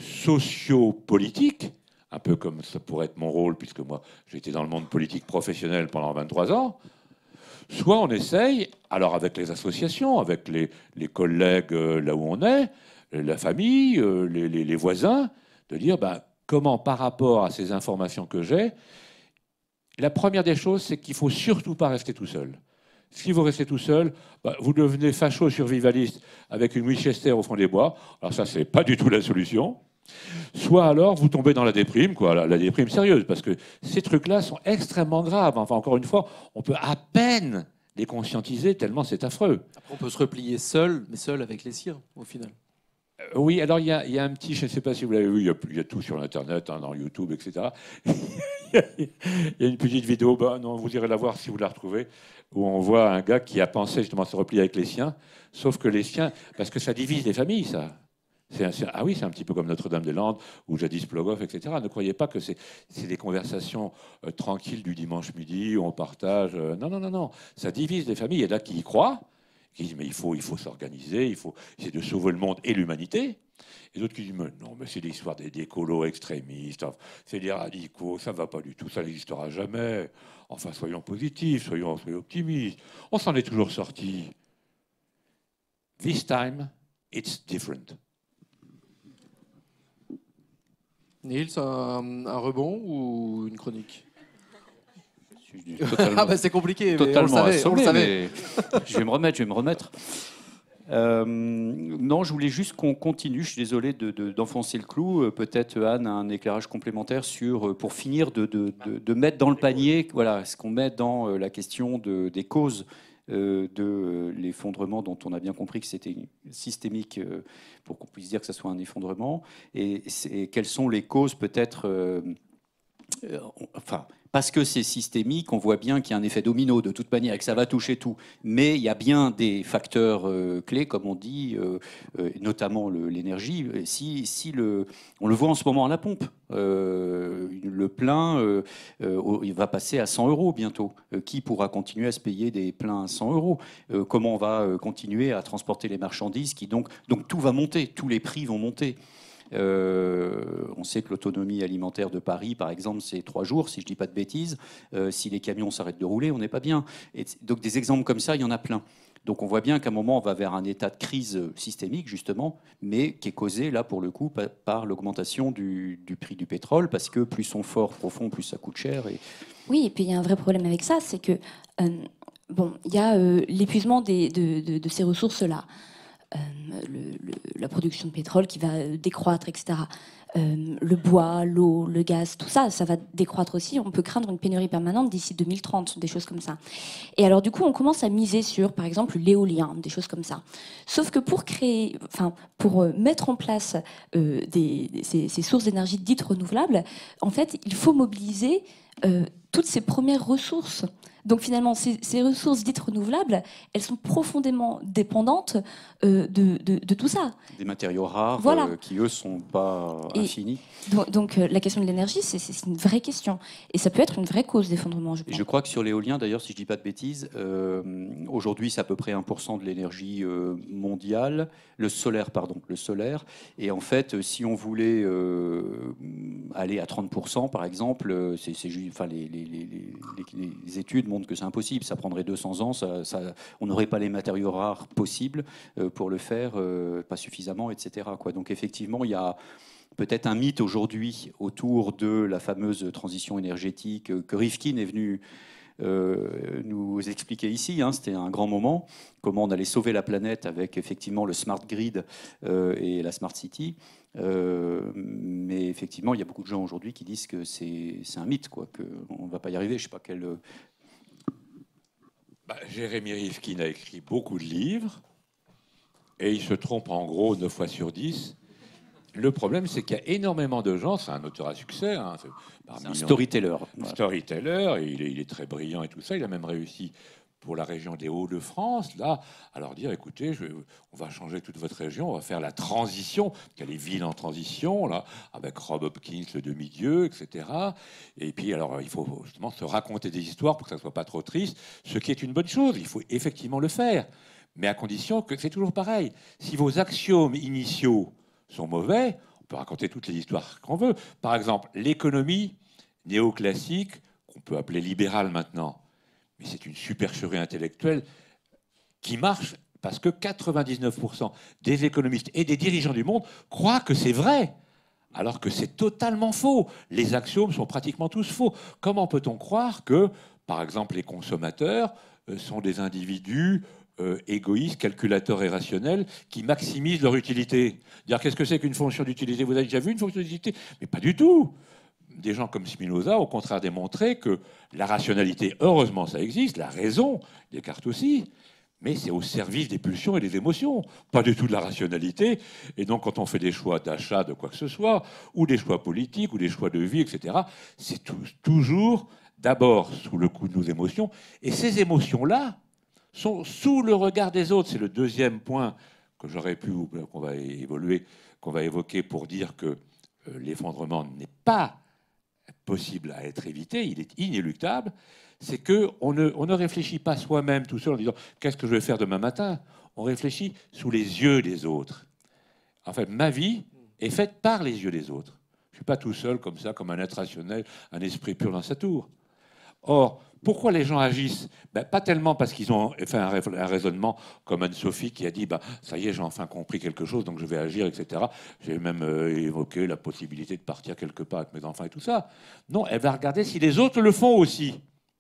sociopolitiques, un peu comme ça pourrait être mon rôle, puisque moi, j'étais dans le monde politique professionnel pendant 23 ans, soit on essaye, alors avec les associations, avec les collègues là où on est, la famille, les voisins, de dire comment, par rapport à ces informations que j'ai, la première des choses, c'est qu'il ne faut surtout pas rester tout seul. Si vous restez tout seul, vous devenez facho-survivaliste avec une Winchester au fond des bois. Alors ça, c'est pas du tout la solution. Soit alors, vous tombez dans la déprime, la déprime sérieuse, parce que ces trucs-là sont extrêmement graves. Enfin, encore une fois, on peut à peine les conscientiser tellement c'est affreux. Après, on peut se replier seul, mais seul avec les siens, au final. Oui, alors il y a un petit, je ne sais pas si vous l'avez vu, il y a tout sur Internet, dans YouTube, etc. Il y a une petite vidéo, non, vous irez la voir si vous la retrouvez, où on voit un gars qui a pensé justement se replier avec les siens, sauf que les siens, parce que ça divise les familles, ça. Ah oui, c'est un petit peu comme Notre-Dame-des-Landes, ou jadis Plogoff, etc. Ne croyez pas que c'est des conversations tranquilles du dimanche midi, où on partage. Non. Ça divise les familles. Il y en a qui y croient, qui disent mais il faut s'organiser, il faut essayer de sauver le monde et l'humanité. Et d'autres qui disent mais non, mais c'est l'histoire des écolos extrémistes, c'est des radicaux, ça ne va pas du tout, ça n'existera jamais. Enfin, soyons positifs, soyons optimistes. On s'en est toujours sorti. This time, it's different. Niels, un rebond ou une chronique? Totalement, c'est compliqué, mais totalement on le savait. Mais je vais me remettre. Non, je voulais juste qu'on continue. Je suis désolé d'enfoncer le clou. Peut-être Anne a un éclairage complémentaire pour finir de mettre dans le panier, voilà, ce qu'on met dans la question des causes de l'effondrement, dont on a bien compris que c'était systémique pour qu'on puisse dire que ce soit un effondrement. Et quelles sont les causes peut-être enfin, parce que c'est systémique, on voit bien qu'il y a un effet domino de toute manière et que ça va toucher tout. Mais il y a bien des facteurs clés, comme on dit, notamment l'énergie. On le voit en ce moment à la pompe. Le plein, il va passer à 100 € bientôt. Qui pourra continuer à se payer des pleins à 100 €? Comment on va continuer à transporter les marchandises donc tout va monter, tous les prix vont monter. On sait que l'autonomie alimentaire de Paris, par exemple, c'est 3 jours, si je ne dis pas de bêtises. Si les camions s'arrêtent de rouler, on n'est pas bien. Et donc des exemples comme ça, il y en a plein. Donc on voit bien qu'à un moment, on va vers un état de crise systémique, justement, mais qui est causé, là, pour le coup, par l'augmentation du prix du pétrole, parce que plus son fort profond, plus ça coûte cher. Oui, et puis il y a un vrai problème avec ça, c'est que, il y a l'épuisement de ces ressources-là. La production de pétrole qui va décroître, etc. Le bois, l'eau, le gaz, tout ça, ça va décroître aussi. On peut craindre une pénurie permanente d'ici 2030, des choses comme ça. Et alors, du coup, on commence à miser sur, par exemple, l'éolien, des choses comme ça. Sauf que pour mettre en place ces sources d'énergie dites renouvelables, en fait, il faut mobiliser toutes ces premières ressources. Donc finalement, ces ressources dites renouvelables, elles sont profondément dépendantes de tout ça. Des matériaux rares, voilà. Qui, eux, ne sont pas infinis. Donc la question de l'énergie, c'est une vraie question. Et ça peut être une vraie cause d'effondrement, je pense. Et je crois que sur l'éolien, d'ailleurs, si je ne dis pas de bêtises, aujourd'hui, c'est à peu près 1% de l'énergie mondiale. Le solaire. Et en fait, si on voulait aller à 30%, par exemple, les études montrent que c'est impossible. Ça prendrait 200 ans. On n'aurait pas les matériaux rares possibles pour le faire, pas suffisamment, etc. Donc effectivement, il y a peut-être un mythe aujourd'hui autour de la fameuse transition énergétique que Rifkin est venu nous expliquer ici. C'était un grand moment, comment on allait sauver la planète avec effectivement le smart grid et la smart city. Mais effectivement, il y a beaucoup de gens aujourd'hui qui disent que c'est un mythe, qu'on ne va pas y arriver. Je sais pas quel... Jérémy Rifkin a écrit beaucoup de livres et il se trompe en gros 9 fois sur 10. Le problème, c'est qu'il y a énormément de gens, c'est un auteur à succès, c'est un storyteller. Storyteller, et il est très brillant et tout ça. Il a même réussi pour la région des Hauts-de-France, là, à leur dire, écoutez, on va changer toute votre région, on va faire la transition, il y a les villes en transition, là, avec Rob Hopkins, le demi-dieu, etc. Et puis, alors, il faut justement se raconter des histoires pour que ça ne soit pas trop triste, ce qui est une bonne chose, il faut effectivement le faire, mais à condition que c'est toujours pareil. Si vos axiomes initiaux sont mauvais, on peut raconter toutes les histoires qu'on veut. Par exemple, l'économie néoclassique, qu'on peut appeler libérale maintenant, mais c'est une supercherie intellectuelle qui marche parce que 99% des économistes et des dirigeants du monde croient que c'est vrai, alors que c'est totalement faux. Les axiomes sont pratiquement tous faux. Comment peut-on croire que, par exemple, les consommateurs sont des individus égoïstes, calculateurs et rationnels qui maximisent leur utilité? Dire qu'est-ce que c'est qu'une fonction d'utilité? Vous avez déjà vu une fonction d'utilité? Mais pas du tout. Des gens comme Spinoza, au contraire, démontré que la rationalité, heureusement ça existe, la raison, Descartes aussi, mais c'est au service des pulsions et des émotions, pas du tout de la rationalité. Et donc quand on fait des choix d'achat de quoi que ce soit, ou des choix politiques, ou des choix de vie, etc., c'est toujours d'abord sous le coup de nos émotions, et ces émotions-là sont sous le regard des autres. C'est le deuxième point que qu'on va évoquer pour dire que l'effondrement n'est pas possible à être évité, il est inéluctable, c'est qu'on ne réfléchit pas soi-même tout seul en disant « qu'est-ce que je vais faire demain matin ?» On réfléchit sous les yeux des autres. En fait, ma vie est faite par les yeux des autres. Je ne suis pas tout seul comme ça, comme un être rationnel, un esprit pur dans sa tour. Or, pourquoi les gens agissent? Pas tellement parce qu'ils ont fait un raisonnement comme Anne-Sophie qui a dit ça y est, j'ai enfin compris quelque chose, donc je vais agir, etc. J'ai même évoqué la possibilité de partir quelque part avec mes enfants et tout ça. Non, elle va regarder si les autres le font aussi.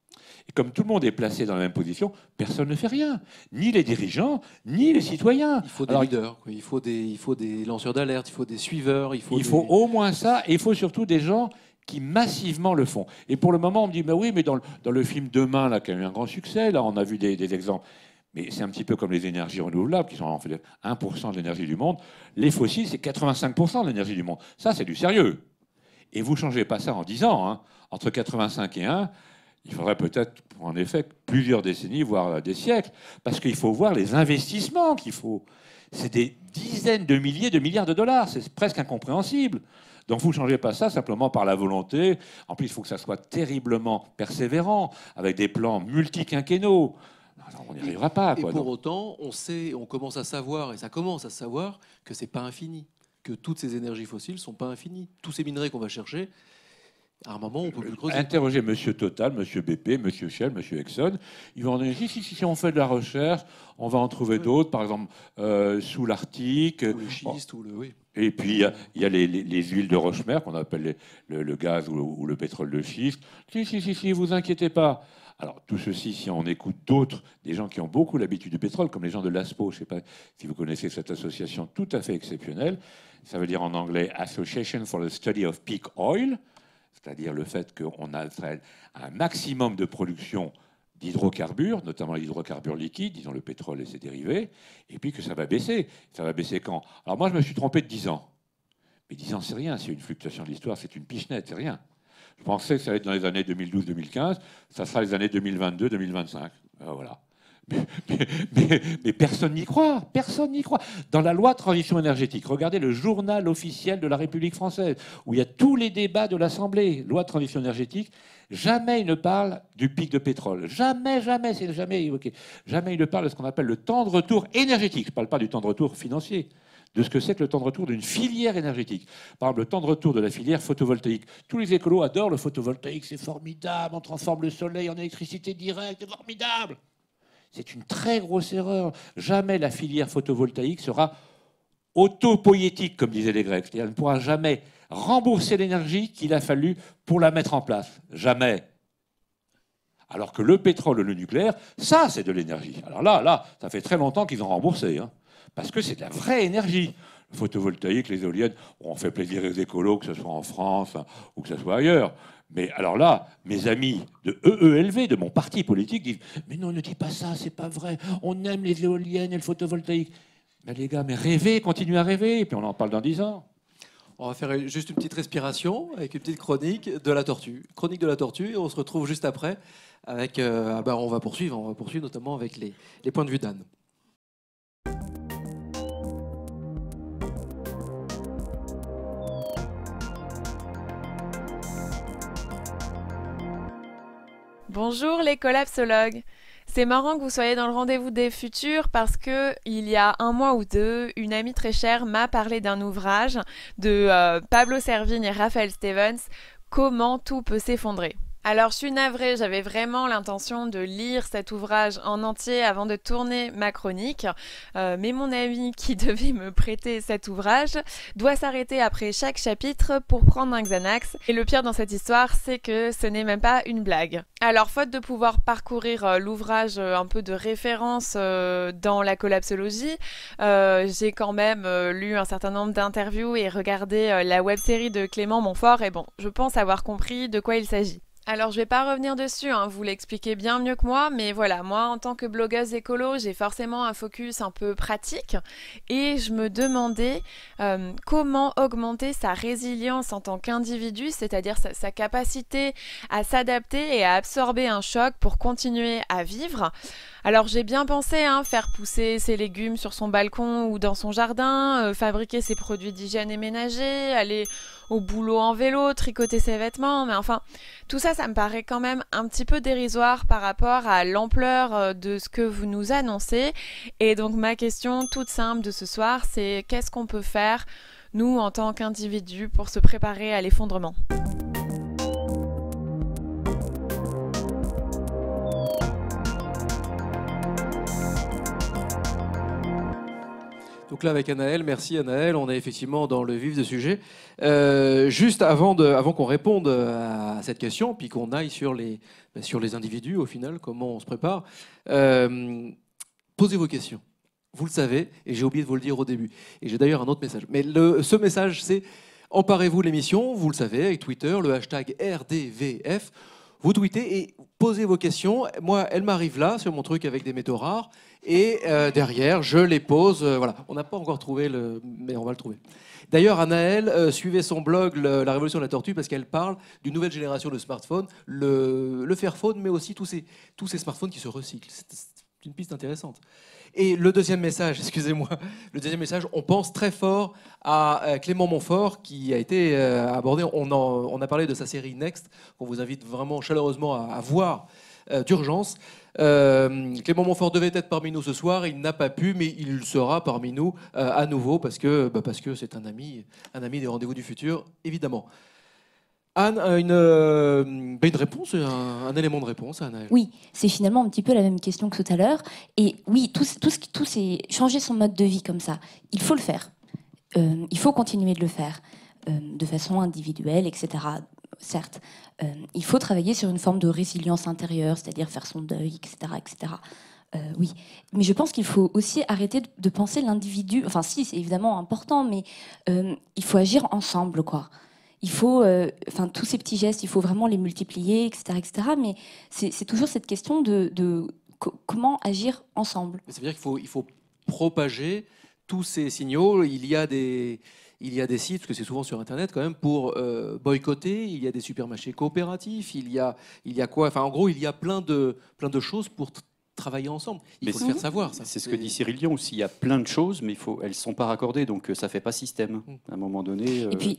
Et comme tout le monde est placé dans la même position, personne ne fait rien. Ni les dirigeants, ni les citoyens. Il faut des leaders, quoi. Il faut des lanceurs d'alerte, il faut des suiveurs. Il faut au moins ça, et il faut surtout des gens qui massivement le font. Et pour le moment, on me dit, mais oui, mais dans le film Demain, là, qui a eu un grand succès, là, on a vu des exemples. Mais c'est un petit peu comme les énergies renouvelables, qui sont en fait 1% de l'énergie du monde. Les fossiles, c'est 85% de l'énergie du monde. Ça, c'est du sérieux. Et vous ne changez pas ça en 10 ans. Hein. Entre 85 et 1, il faudrait peut-être, en effet, plusieurs décennies, voire des siècles. Parce qu'il faut voir les investissements qu'il faut. C'est des dizaines de milliers de milliards de dollars. C'est presque incompréhensible. Donc vous ne changez pas ça simplement par la volonté. En plus, il faut que ça soit terriblement persévérant, avec des plans multiquinquennaux. On n'y arrivera pas. Quoi, et pour autant, on commence à savoir, et ça commence à se savoir, que c'est pas infini, que toutes ces énergies fossiles sont pas infinies. Tous ces minerais qu'on va chercher, à un moment, on peut plus creuser. Interrogez Monsieur Total, Monsieur BP, Monsieur Shell, Monsieur Exxon. Ils vont dire si on fait de la recherche, on va en trouver d'autres, par exemple sous l'Arctique. Ou le schiste, oui. Et puis, il y a les huiles de roche-mère, qu'on appelle le gaz ou le pétrole de schiste. Si, vous inquiétez pas. Alors, tout ceci, si on écoute d'autres, des gens qui ont beaucoup l'habitude du pétrole, comme les gens de l'ASPO, je ne sais pas si vous connaissez cette association tout à fait exceptionnelle, ça veut dire en anglais Association for the Study of Peak Oil, c'est-à-dire le fait qu'on a un maximum de production d'hydrocarbures, notamment l'hydrocarbure liquide, disons le pétrole et ses dérivés, et puis que ça va baisser. Ça va baisser quand? Alors moi, je me suis trompé de 10 ans. Mais 10 ans, c'est rien. C'est une fluctuation de l'histoire, c'est une pichenette, c'est rien. Je pensais que ça allait être dans les années 2012-2015. Ça sera les années 2022-2025. Voilà. Mais personne n'y croit. Personne n'y croit. Dans la loi de transition énergétique, regardez le journal officiel de la République française, où il y a tous les débats de l'Assemblée. Loi de transition énergétique, jamais il ne parle du pic de pétrole. Jamais, c'est jamais évoqué. Jamais il ne parle de ce qu'on appelle le temps de retour énergétique. Je ne parle pas du temps de retour financier, de ce que c'est que le temps de retour d'une filière énergétique. Par exemple, le temps de retour de la filière photovoltaïque. Tous les écolos adorent le photovoltaïque, c'est formidable, on transforme le soleil en électricité directe, c'est formidable. C'est une très grosse erreur. Jamais la filière photovoltaïque sera autopoïétique, comme disaient les Grecs. C'est-à-dire, elle ne pourra jamais rembourser l'énergie qu'il a fallu pour la mettre en place. Jamais. Alors que le pétrole, le nucléaire, ça, c'est de l'énergie. Alors là, ça fait très longtemps qu'ils ont remboursé, hein. Parce que c'est de la vraie énergie. Le photovoltaïque, les éoliennes, on fait plaisir aux écolos, que ce soit en France ou que ce soit ailleurs. Mais alors là, mes amis de EELV, de mon parti politique, disent « Mais non, ne dis pas ça, c'est pas vrai. On aime les éoliennes et le photovoltaïque. » Mais les gars, mais rêvez, continuez à rêver, et puis on en parle dans 10 ans. On va faire juste une petite respiration avec une petite chronique de la tortue. Chronique de la tortue, et on se retrouve juste après avec... on va poursuivre notamment avec les points de vue d'Anne. Bonjour les collapsologues. C'est marrant que vous soyez dans le rendez-vous des futurs parce que il y a un mois ou deux, une amie très chère m'a parlé d'un ouvrage de Pablo Servigne et Raphaël Stevens, Comment tout peut s'effondrer. Alors je suis navrée, j'avais vraiment l'intention de lire cet ouvrage en entier avant de tourner ma chronique, mais mon ami qui devait me prêter cet ouvrage doit s'arrêter après chaque chapitre pour prendre un Xanax, et le pire dans cette histoire, c'est que ce n'est même pas une blague. Alors faute de pouvoir parcourir l'ouvrage un peu de référence dans la collapsologie, j'ai quand même lu un certain nombre d'interviews et regardé la web-série de Clément Montfort, et bon, je pense avoir compris de quoi il s'agit. Alors je vais pas revenir dessus, hein, vous l'expliquez bien mieux que moi, mais voilà, moi en tant que blogueuse écolo, j'ai forcément un focus un peu pratique et je me demandais comment augmenter sa résilience en tant qu'individu, c'est-à-dire sa capacité à s'adapter et à absorber un choc pour continuer à vivre. Alors j'ai bien pensé faire pousser ses légumes sur son balcon ou dans son jardin, fabriquer ses produits d'hygiène et ménager, aller au boulot en vélo, tricoter ses vêtements, mais enfin tout ça, ça me paraît quand même un petit peu dérisoire par rapport à l'ampleur de ce que vous nous annoncez. Et donc ma question toute simple de ce soir, c'est qu'est-ce qu'on peut faire, nous en tant qu'individus, pour se préparer à l'effondrement ? Donc là, avec Anaël, merci Anaël, on est effectivement dans le vif du sujet. Juste avant qu'on réponde à cette question, puis qu'on aille sur les individus au final, comment on se prépare, posez vos questions. Vous le savez, et j'ai oublié de vous le dire au début. Et j'ai d'ailleurs un autre message. Mais ce message, c'est emparez-vous de l'émission, vous le savez, avec Twitter, le hashtag RDVF. Vous tweetez et posez vos questions. Moi, elles m'arrivent là, sur mon truc avec des métaux rares. Et derrière, je les pose. Voilà. On n'a pas encore trouvé mais on va le trouver. D'ailleurs, Anaël, suivez son blog La Révolution de la Tortue parce qu'elle parle d'une nouvelle génération de smartphones, le Fairphone, mais aussi tous ces smartphones qui se recyclent. C'est une piste intéressante. Et le deuxième message, excusez-moi, on pense très fort à Clément Montfort qui a été abordé. On a parlé de sa série Next, qu'on vous invite vraiment chaleureusement à voir d'urgence. Clément Montfort devait être parmi nous ce soir, il n'a pas pu, mais il sera parmi nous à nouveau parce que c'est un ami des Rendez-vous du Futur, évidemment. Anne a une réponse, un élément de réponse à Anaël. Oui, c'est finalement un petit peu la même question que tout à l'heure. Et oui, tout c'est changer son mode de vie comme ça. Il faut le faire. Il faut continuer de le faire de façon individuelle, etc. Certes, il faut travailler sur une forme de résilience intérieure, c'est-à-dire faire son deuil, etc., etc. Oui, mais je pense qu'il faut aussi arrêter de penser l'individu. Enfin, si, c'est évidemment important, mais il faut agir ensemble, quoi. Il faut, tous ces petits gestes, il faut vraiment les multiplier, etc., etc. Mais c'est toujours cette question de comment agir ensemble. Ça veut dire qu'il faut propager tous ces signaux. Il y a des sites, parce que c'est souvent sur Internet quand même, pour boycotter. Il y a des supermarchés coopératifs. Il y a quoi ? Enfin, en gros, il y a plein de choses pour travailler ensemble. Il faut le faire savoir. C'est ce que dit Cyril Dion aussi. Il y a plein de choses, mais elles ne sont pas raccordées, donc ça ne fait pas système. À un moment donné... Et puis...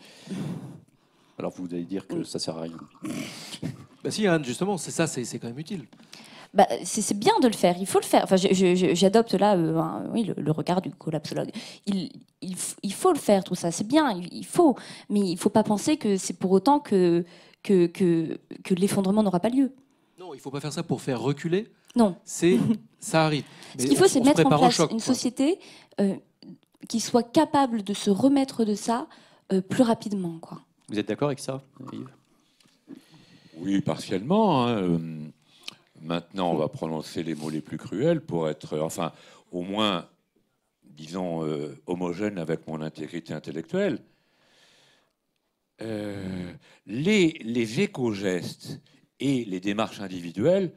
Alors vous allez dire que ça ne sert à rien. Bah si, Anne, justement, c'est quand même utile. Bah, c'est bien de le faire, il faut le faire. Enfin, j'adopte là le regard du collapsologue. Il faut le faire, tout ça, c'est bien, il faut. Mais il ne faut pas penser que c'est pour autant que l'effondrement n'aura pas lieu. Non, il ne faut pas faire ça pour faire reculer. Non. Ça arrive. Ce qu'il faut, c'est mettre en place une société qui soit capable de se remettre de ça plus rapidement, quoi. Vous êtes d'accord avec ça, Yves ? Oui, partiellement. Maintenant, on va prononcer les mots les plus cruels pour être, au moins, disons, homogène avec mon intégrité intellectuelle. Les éco-gestes et les démarches individuelles,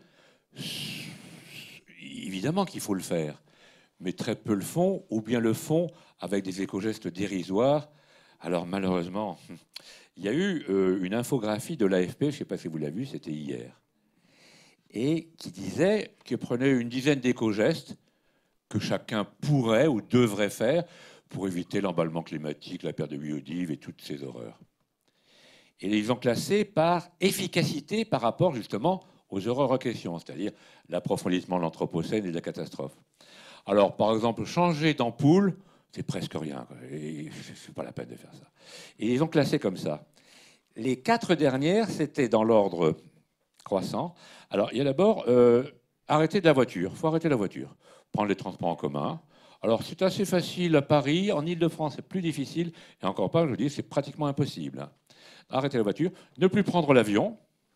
évidemment qu'il faut le faire, mais très peu le font, ou bien le font avec des éco-gestes dérisoires. Alors malheureusement, il y a eu une infographie de l'AFP, je ne sais pas si vous l'avez vu, c'était hier, et qui disait qu'il prenait une dizaine d'éco-gestes que chacun pourrait ou devrait faire pour éviter l'emballement climatique, la perte de biodive et toutes ces horreurs. Et ils ont classé par efficacité par rapport justement aux horreurs en question, c'est-à-dire l'approfondissement de l'anthropocène et de la catastrophe. Alors par exemple, changer d'ampoule, c'est presque rien, c'est pas la peine de faire ça. Et ils ont classé comme ça. Les 4 dernières, c'était dans l'ordre croissant. Alors, il y a d'abord arrêter de la voiture. Il faut arrêter la voiture. Prendre les transports en commun. Alors, c'est assez facile à Paris. En Ile-de-France, c'est plus difficile. Et encore pas, je vous dis, c'est pratiquement impossible. Arrêter la voiture. Ne plus prendre l'avion.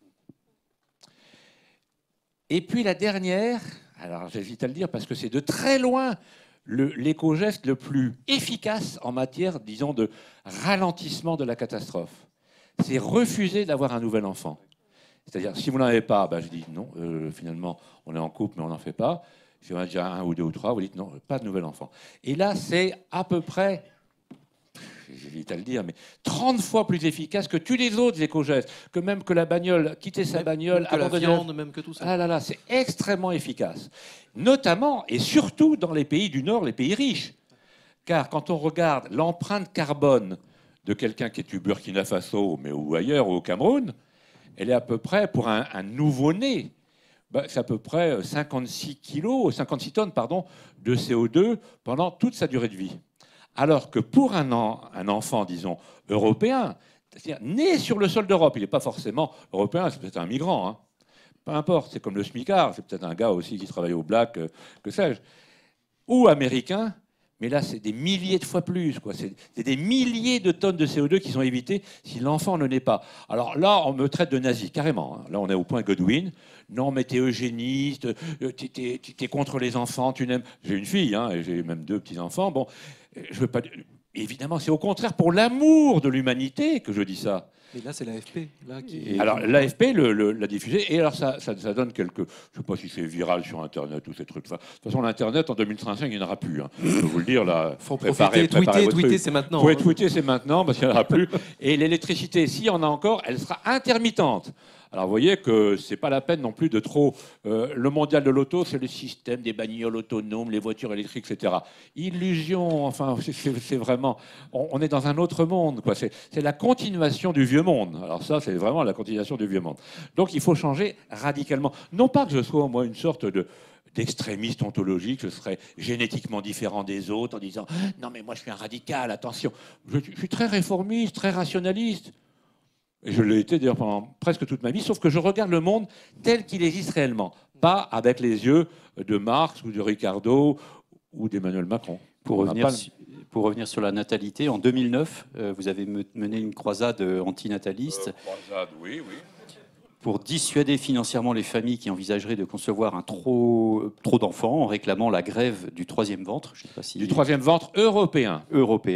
Et puis la dernière, alors j'hésite à le dire parce que c'est de très loin l'éco-geste le plus efficace en matière, disons, de ralentissement de la catastrophe. C'est refuser d'avoir un nouvel enfant. C'est-à-dire, si vous n'en avez pas, je dis non, finalement, on est en couple, mais on n'en fait pas. Si on a déjà 1 ou 2 ou 3, vous dites non, pas de nouvel enfant. Et là, c'est à peu près, j'hésite à le dire, mais 30 fois plus efficace que tous les autres éco-gestes, que la bagnole, quitter sa bagnole, même que la viande, même que tout ça. Ah là là, c'est extrêmement efficace. Notamment et surtout dans les pays du Nord, les pays riches. Car quand on regarde l'empreinte carbone de quelqu'un qui est du Burkina Faso, mais ou ailleurs, ou au Cameroun, elle est à peu près, pour un nouveau-né, c'est à peu près 56 tonnes de CO2 pendant toute sa durée de vie. Alors que pour un enfant, disons, européen, c'est-à-dire né sur le sol d'Europe, il n'est pas forcément européen, c'est peut-être un migrant, hein. Peu importe, c'est comme le smicard, c'est peut-être un gars aussi qui travaille au black, que sais-je, ou américain, Mais là, c'est des milliers de fois plus, quoi. C'est des milliers de tonnes de CO2 qui sont évitées si l'enfant ne naît pas. Alors là, on me traite de nazi, carrément. Là, on est au point Godwin. Non, mais t'es eugéniste, t'es contre les enfants, tu n'aimes... J'ai une fille, hein, et j'ai même 2 petits-enfants. Bon, je veux pas... Évidemment, c'est au contraire pour l'amour de l'humanité que je dis ça. Et là, c'est l'AFP. Alors, l'AFP l'a diffusé, et alors ça donne quelques... Je ne sais pas si c'est viral sur Internet ou ces trucs. Enfin, de toute façon, l'Internet, en 2035, il n'y en aura plus. Hein. Je peux vous le dire, là. Il faut profiter, tweeter, c'est maintenant. Vous pouvez tweeter, c'est maintenant, parce qu'il n'y en aura plus. Et l'électricité, s'il y en a encore, elle sera intermittente. Alors, vous voyez que c'est pas la peine non plus de trop... le mondial de l'auto, c'est le système des bagnoles autonomes, les voitures électriques, etc. Illusion, enfin, c'est vraiment... On est dans un autre monde, quoi. C'est la continuation du vieux monde. Alors ça, c'est vraiment la continuation du vieux monde. Donc, il faut changer radicalement. Non pas que je sois, moi, une sorte d'extrémiste ontologique, je serais génétiquement différent des autres en disant « Non, mais moi, je suis un radical, attention. » Je suis très réformiste, très rationaliste. Et je l'ai été d'ailleurs pendant presque toute ma vie, sauf que je regarde le monde tel qu'il existe réellement, pas avec les yeux de Marx ou de Ricardo ou d'Emmanuel Macron. Pour revenir sur la natalité, en 2009, vous avez mené une croisade antinataliste. Croisade, oui. Pour dissuader financièrement les familles qui envisageraient de concevoir trop d'enfants en réclamant la grève du 3e ventre. Je sais pas si... Du 3e ventre européen.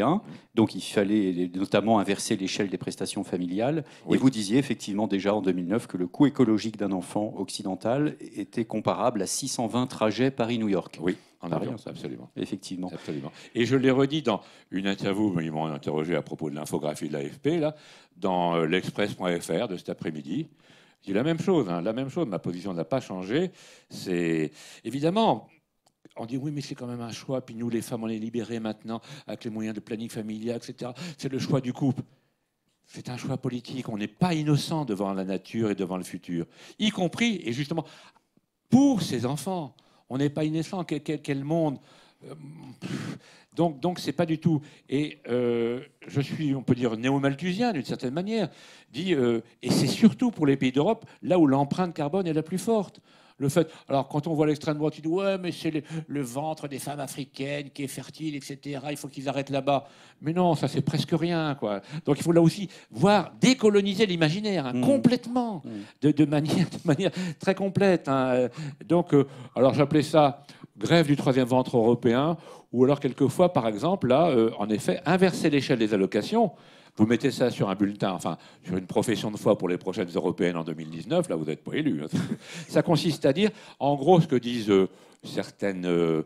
Donc il fallait notamment inverser l'échelle des prestations familiales. Oui. Et vous disiez effectivement déjà en 2009 que le coût écologique d'un enfant occidental était comparable à 620 trajets Paris-New York. Oui, en avion, absolument. Effectivement. Absolument. Et je l'ai redit dans une interview, ils m'ont interrogé à propos de l'infographie de l'AFP, là, dans l'Express.fr de cet après-midi. Je dis la même chose, ma position n'a pas changé. C'est évidemment, on dit oui, mais c'est quand même un choix. Puis nous, les femmes, on est libérées maintenant avec les moyens de planning familial, etc. C'est le choix du couple. C'est un choix politique. On n'est pas innocent devant la nature et devant le futur, y compris et justement pour ces enfants. On n'est pas innocent. Quel monde. Donc c'est pas du tout. Et je suis, on peut dire, néo-malthusien d'une certaine manière. Et c'est surtout pour les pays d'Europe, là où l'empreinte carbone est la plus forte. Le fait, alors quand on voit l'extrême droite, il dit ouais, mais c'est le ventre des femmes africaines qui est fertile, etc. Il faut qu'ils arrêtent là-bas. Mais non, ça c'est presque rien, quoi. Donc il faut là aussi voir décoloniser l'imaginaire complètement, de manière très complète. Hein. Donc, alors j'appelais ça grève du 3e ventre européen, ou alors quelquefois, par exemple, là, en effet, inverser l'échelle des allocations. Vous mettez ça sur un bulletin, enfin, sur une profession de foi pour les prochaines européennes en 2019, là, vous n'êtes pas élu. Hein. Ça consiste à dire, en gros, ce que disent certaines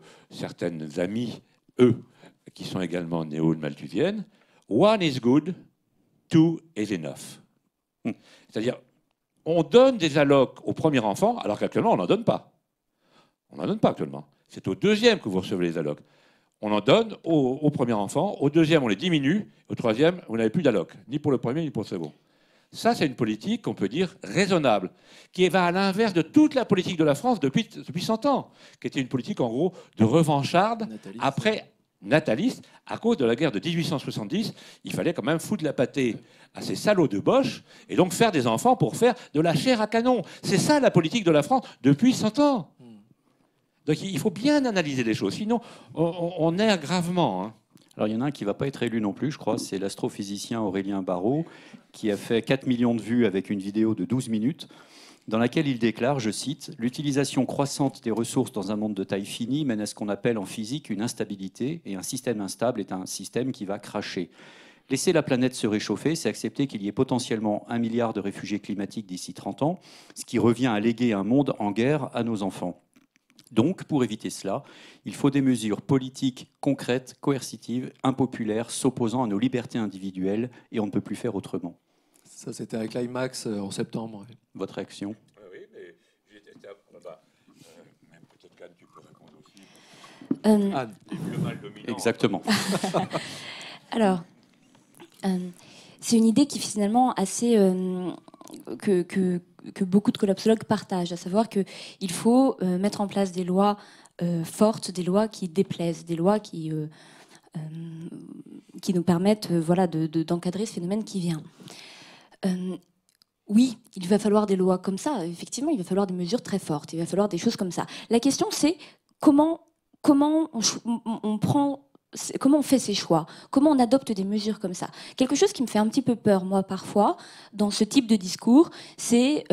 amies, eux, qui sont également néo-malthusiennes, one is good, two is enough. C'est-à-dire, on donne des allocs au premier enfant, alors qu'actuellement, on n'en donne pas. On n'en donne pas actuellement. C'est au 2e que vous recevez les allocs. On en donne au premier enfant, au 2e, on les diminue, au 3e, vous n'avez plus d'alloc, ni pour le premier, ni pour le second. Ça, c'est une politique qu'on peut dire raisonnable, qui va à l'inverse de toute la politique de la France depuis 100 ans, qui était une politique, en gros, de revancharde, nataliste, à cause de la guerre de 1870. Il fallait quand même foutre la pâtée à ces salauds de Boche, et donc faire des enfants pour faire de la chair à canon. C'est ça la politique de la France depuis 100 ans. Donc il faut bien analyser les choses, sinon on erre gravement. Hein. Alors il y en a un qui ne va pas être élu non plus, je crois, c'est l'astrophysicien Aurélien Barraud, qui a fait 4 millions de vues avec une vidéo de 12 minutes, dans laquelle il déclare, je cite, « L'utilisation croissante des ressources dans un monde de taille finie mène à ce qu'on appelle en physique une instabilité, et un système instable est un système qui va cracher. Laisser la planète se réchauffer, c'est accepter qu'il y ait potentiellement 1 milliard de réfugiés climatiques d'ici 30 ans, ce qui revient à léguer un monde en guerre à nos enfants. Donc, pour éviter cela, il faut des mesures politiques concrètes, coercitives, impopulaires, s'opposant à nos libertés individuelles, et on ne peut plus faire autrement. » Ça, c'était un climax en septembre. Votre réaction? Oui, mais j'étais... même peut-être qu'Anne, tu peux répondre aussi. Anne. Le mal dominant. Exactement. Alors, c'est une idée qui finalement assez... que beaucoup de collapsologues partagent, à savoir qu'il faut mettre en place des lois fortes, des lois qui déplaisent, des lois qui nous permettent d'encadrer ce phénomène qui vient. Oui, il va falloir des lois comme ça, effectivement, il va falloir des mesures très fortes, il va falloir des choses comme ça. La question, c'est comment on prend comment on fait ces choix, comment on adopte des mesures comme ça. Quelque chose qui me fait un petit peu peur, moi, parfois, dans ce type de discours, c'est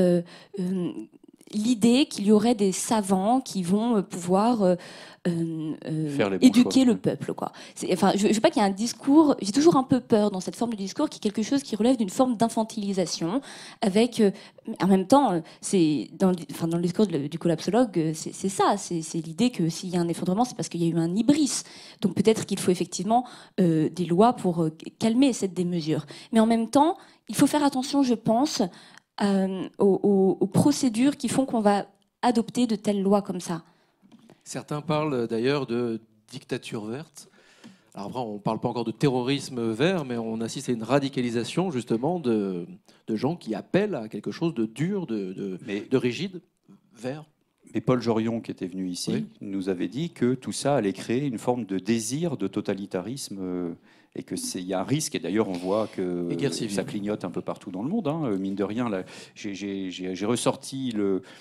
l'idée qu'il y aurait des savants qui vont pouvoir éduquer le peuple, quoi. Enfin, je ne veux pas qu'il y ait un discours. J'ai toujours un peu peur dans cette forme de discours qui est quelque chose qui relève d'une forme d'infantilisation, avec, en même temps, c'est dans le discours du collapsologue, c'est ça, c'est l'idée que s'il y a un effondrement, c'est parce qu'il y a eu un hybris. Donc peut-être qu'il faut effectivement des lois pour calmer cette démesure. Mais en même temps, il faut faire attention, je pense, aux procédures qui font qu'on va adopter de telles lois comme ça. Certains parlent d'ailleurs de dictature verte. Alors après, on ne parle pas encore de terrorisme vert, mais on assiste à une radicalisation justement de gens qui appellent à quelque chose de dur, de rigide, vert. Mais Paul Jorion, qui était venu ici, oui, nous avait dit que tout ça allait créer une forme de désir de totalitarisme et qu'il y a un risque. Et d'ailleurs, on voit que ça clignote un peu partout dans le monde. Hein. Mine de rien, j'ai ressorti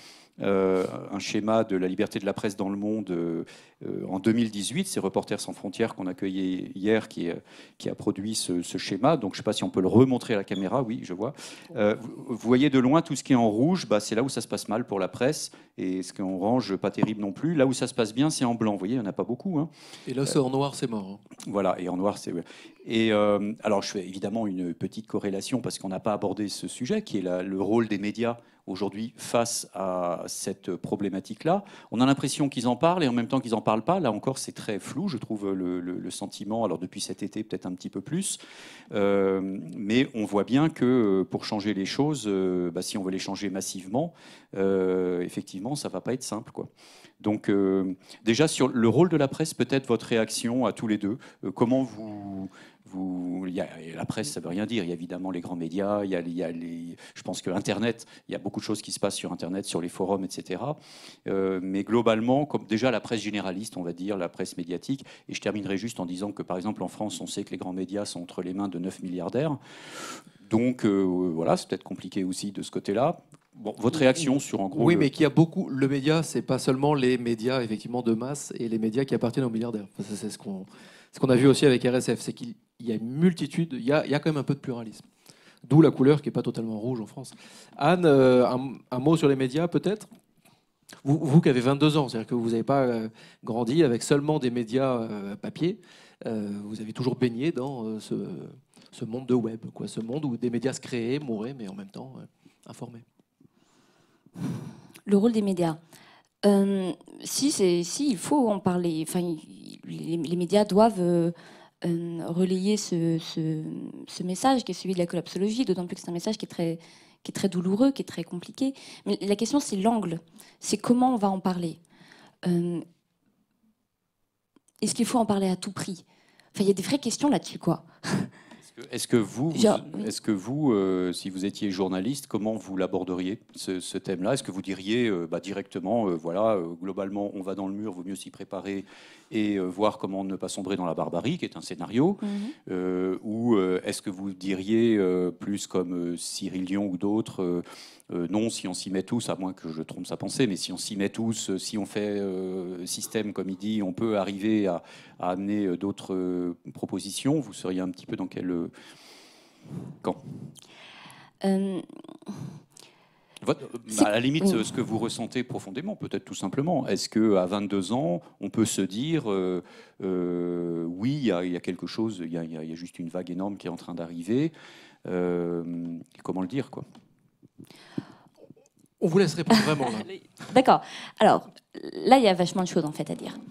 un schéma de la liberté de la presse dans le monde en 2018. C'est Reporters sans frontières qu'on accueillait hier qui a produit ce schéma. Donc je ne sais pas si on peut le remontrer à la caméra. Oui, je vois. Vous voyez de loin tout ce qui est en rouge, c'est là où ça se passe mal pour la presse. Et ce qu'on range, pas terrible non plus. Là où ça se passe bien, c'est en blanc. Vous voyez, il n'y en a pas beaucoup. Hein. Et là, c'est en noir, c'est mort. Hein. Voilà, et en noir, c'est... Et alors, je fais évidemment une petite corrélation parce qu'on n'a pas abordé ce sujet, qui est le rôle des médias aujourd'hui face à cette problématique-là. On a l'impression qu'ils en parlent et en même temps qu'ils n'en parlent pas. Là encore, c'est très flou, je trouve, le sentiment. Alors depuis cet été, peut-être un petit peu plus. Mais on voit bien que pour changer les choses, si on veut les changer massivement, effectivement, ça ne va pas être simple, quoi. Donc déjà, sur le rôle de la presse, peut-être votre réaction à tous les deux. Comment la presse, ça ne veut rien dire. Il y a évidemment les grands médias, je pense que Internet, il y a beaucoup de choses qui se passent sur Internet, sur les forums, etc. Mais globalement, comme déjà la presse généraliste, on va dire, la presse médiatique, et je terminerai juste en disant que, par exemple, en France, on sait que les grands médias sont entre les mains de 9 milliardaires. Donc voilà, c'est peut-être compliqué aussi de ce côté-là. Bon, votre réaction sur, en gros... Oui, mais qu'il y a beaucoup... Le média, c'est pas seulement les médias, effectivement, de masse et les médias qui appartiennent aux milliardaires. Enfin, c'est ce qu'on a vu aussi avec RSF, c'est qu'il y a une multitude, il y a quand même un peu de pluralisme. D'où la couleur qui n'est pas totalement rouge en France. Anne, un mot sur les médias, peut-être ? Vous qui avez 22 ans, c'est-à-dire que vous n'avez pas grandi avec seulement des médias papier, vous avez toujours baigné dans ce monde de web, quoi, ce monde où des médias se créaient, mouraient, mais en même temps informés. Le rôle des médias. Il faut en parler. Enfin, les médias doivent relayer ce message qui est celui de la collapsologie, d'autant plus que c'est un message qui est très douloureux, qui est très compliqué. Mais la question, c'est l'angle. C'est comment on va en parler. Est-ce qu'il faut en parler à tout prix ? Enfin, il y a des vraies questions là-dessus, quoi. Est-ce que vous, si vous étiez journaliste, comment vous l'aborderiez, ce thème-là ? Est-ce que vous diriez directement, globalement, on va dans le mur, vaut mieux s'y préparer et voir comment ne pas sombrer dans la barbarie, qui est un scénario, ou est-ce que vous diriez, plus comme Cyril Dion ou d'autres, non, si on s'y met tous, à moins que je trompe sa pensée, mais si on s'y met tous, si on fait système, comme il dit, on peut arriver à amener d'autres propositions. Vous seriez un petit peu dans quel camp ? À la limite, ce que vous ressentez profondément, peut-être tout simplement. Est-ce qu'à 22 ans, on peut se dire, oui, il y a quelque chose, il y a juste une vague énorme qui est en train d'arriver. Comment le dire, quoi ? On vous laisse répondre vraiment. Là. D'accord. Alors, là, il y a vachement de choses, en fait, à dire.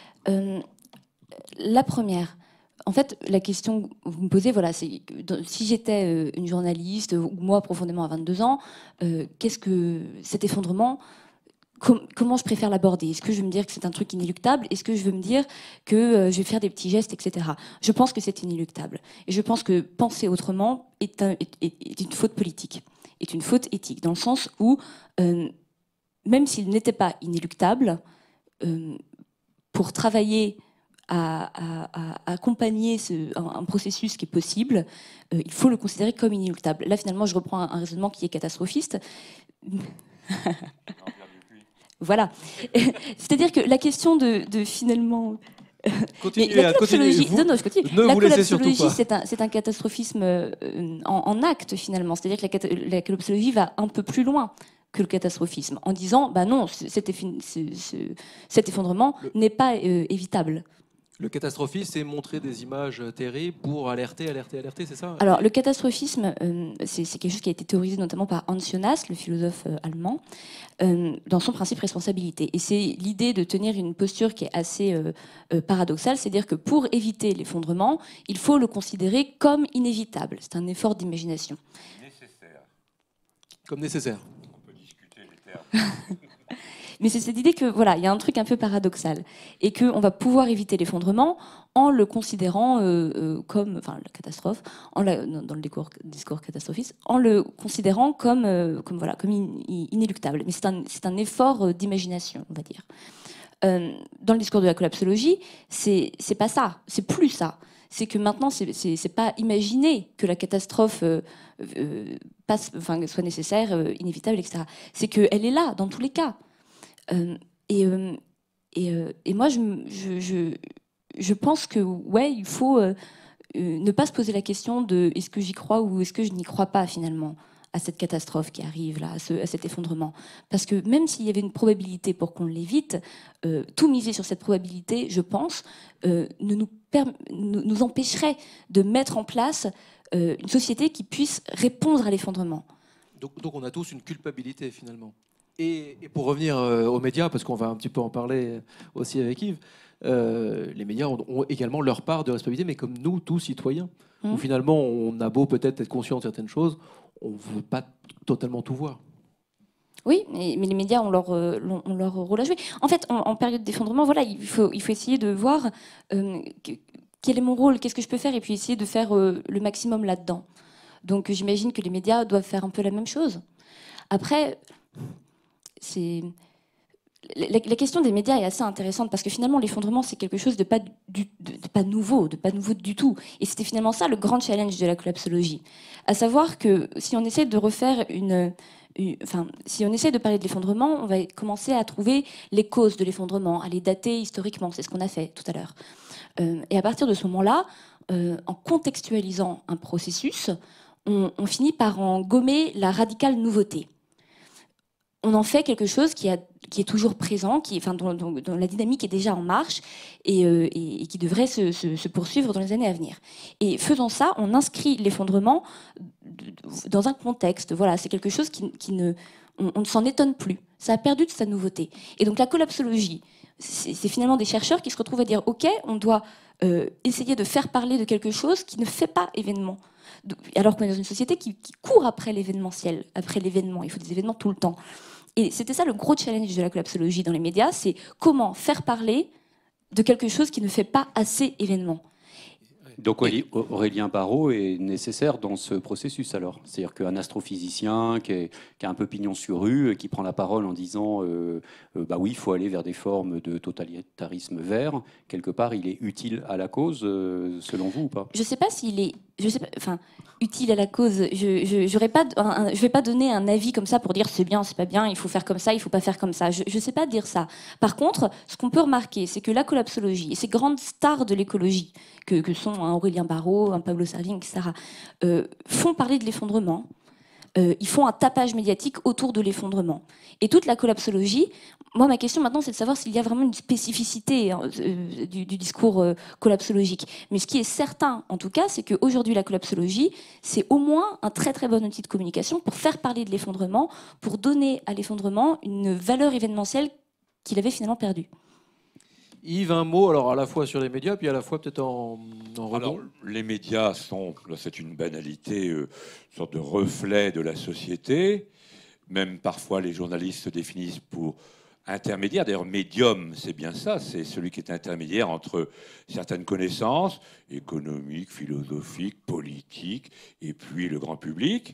La première, en fait, la question que vous me posez, voilà, c'est si j'étais une journaliste, ou moi, profondément à 22 ans, qu'est-ce que cet effondrement, comment je préfère l'aborder ? Est-ce que je veux me dire que c'est un truc inéluctable ? Est-ce que je veux me dire que je vais faire des petits gestes, etc. Je pense que c'est inéluctable. Et je pense que penser autrement est une faute politique, est une faute éthique, dans le sens où, même s'il n'était pas inéluctable, pour travailler à accompagner un processus qui est possible, il faut le considérer comme inéluctable. Là, finalement, je reprends un raisonnement qui est catastrophiste. Voilà. C'est-à-dire que la question de finalement Continuez, Mais la continuez. collapsologie, non, je continue. Ne La vous laissez surtout collapsologie, pas. c'est un catastrophisme en acte finalement. C'est-à-dire que la collapsologie va un peu plus loin que le catastrophisme, en disant, bah non, cet effondrement n'est pas évitable. Le catastrophisme, c'est montrer des images terribles pour alerter, c'est ça? Alors, le catastrophisme, c'est quelque chose qui a été théorisé notamment par Hans Jonas, le philosophe allemand, dans son principe responsabilité. Et c'est l'idée de tenir une posture qui est assez paradoxale, c'est-à-dire que pour éviter l'effondrement, il faut le considérer comme inévitable. C'est un effort d'imagination. Nécessaire. Comme nécessaire. On peut discuter les termes. Mais c'est cette idée que voilà, il y a un truc un peu paradoxal et qu'on va pouvoir éviter l'effondrement en le considérant comme, enfin la catastrophe, dans le discours catastrophiste, en le considérant comme inéluctable. Mais c'est un effort d'imagination, on va dire. Dans le discours de la collapsologie, c'est pas ça, c'est plus ça. C'est que maintenant, c'est pas imaginer que la catastrophe soit nécessaire, inévitable, etc. C'est qu'elle est là dans tous les cas. Et moi, je pense que ouais, il faut ne pas se poser la question de est-ce que j'y crois ou est-ce que je n'y crois pas finalement à cette catastrophe qui arrive là, à cet effondrement. Parce que même s'il y avait une probabilité pour qu'on l'évite, tout miser sur cette probabilité, je pense, nous empêcherait de mettre en place une société qui puisse répondre à l'effondrement. Donc on a tous une culpabilité finalement. Et pour revenir aux médias, parce qu'on va un petit peu en parler aussi avec Yves, les médias ont également leur part de responsabilité, mais comme nous, tous citoyens, où finalement on a beau peut-être être conscient de certaines choses, on ne veut pas totalement tout voir. Oui, mais les médias ont leur rôle à jouer. En fait, en période d'effondrement, voilà, il faut essayer de voir quel est mon rôle, qu'est-ce que je peux faire, et puis essayer de faire le maximum là-dedans. Donc j'imagine que les médias doivent faire un peu la même chose. Après, la question des médias est assez intéressante parce que finalement l'effondrement c'est quelque chose de pas nouveau du tout. Et c'était finalement ça le grand challenge de la collapsologie, à savoir que si on essaie de refaire si on essaie de parler de l'effondrement, on va commencer à trouver les causes de l'effondrement, à les dater historiquement. C'est ce qu'on a fait tout à l'heure. Et à partir de ce moment-là, en contextualisant un processus, on finit par en gommer la radicale nouveauté. On en fait quelque chose qui est toujours présent, dont la dynamique est déjà en marche et qui devrait se poursuivre dans les années à venir. Et faisant ça, on inscrit l'effondrement dans un contexte. Voilà, c'est quelque chose on ne s'en étonne plus. Ça a perdu de sa nouveauté. Et donc la collapsologie, c'est finalement des chercheurs qui se retrouvent à dire « Ok, on doit essayer de faire parler de quelque chose qui ne fait pas événement ». Alors qu'on est dans une société qui court après l'événementiel, après l'événement. Il faut des événements tout le temps. Et c'était ça le gros challenge de la collapsologie dans les médias, c'est comment faire parler de quelque chose qui ne fait pas assez événement. Donc Aurélien Barraud est nécessaire dans ce processus alors. C'est-à-dire qu'un astrophysicien qui a un peu pignon sur rue, qui prend la parole en disant bah oui, il faut aller vers des formes de totalitarisme vert, quelque part il est utile à la cause, selon vous ou pas? Je ne sais pas s'il est utile à la cause. Je vais pas donner un avis comme ça pour dire c'est bien, c'est pas bien, il faut faire comme ça, il faut pas faire comme ça. Je ne sais pas dire ça. Par contre, ce qu'on peut remarquer, c'est que la collapsologie et ces grandes stars de l'écologie que sont un Aurélien Barraud, un Pablo Servigne, etc., font parler de l'effondrement. Ils font un tapage médiatique autour de l'effondrement. Et toute la collapsologie, moi ma question maintenant c'est de savoir s'il y a vraiment une spécificité du discours collapsologique. Mais ce qui est certain en tout cas, c'est qu'aujourd'hui la collapsologie, c'est au moins un très très bon outil de communication pour faire parler de l'effondrement, pour donner à l'effondrement une valeur événementielle qu'il avait finalement perdue. Yves, un mot, alors à la fois sur les médias, puis à la fois peut-être en rebond. Alors, les médias sont, là c'est une banalité, une sorte de reflet de la société. Même parfois les journalistes se définissent pour intermédiaires. D'ailleurs, médium, c'est bien ça, c'est celui qui est intermédiaire entre certaines connaissances économiques, philosophiques, politiques, et puis le grand public.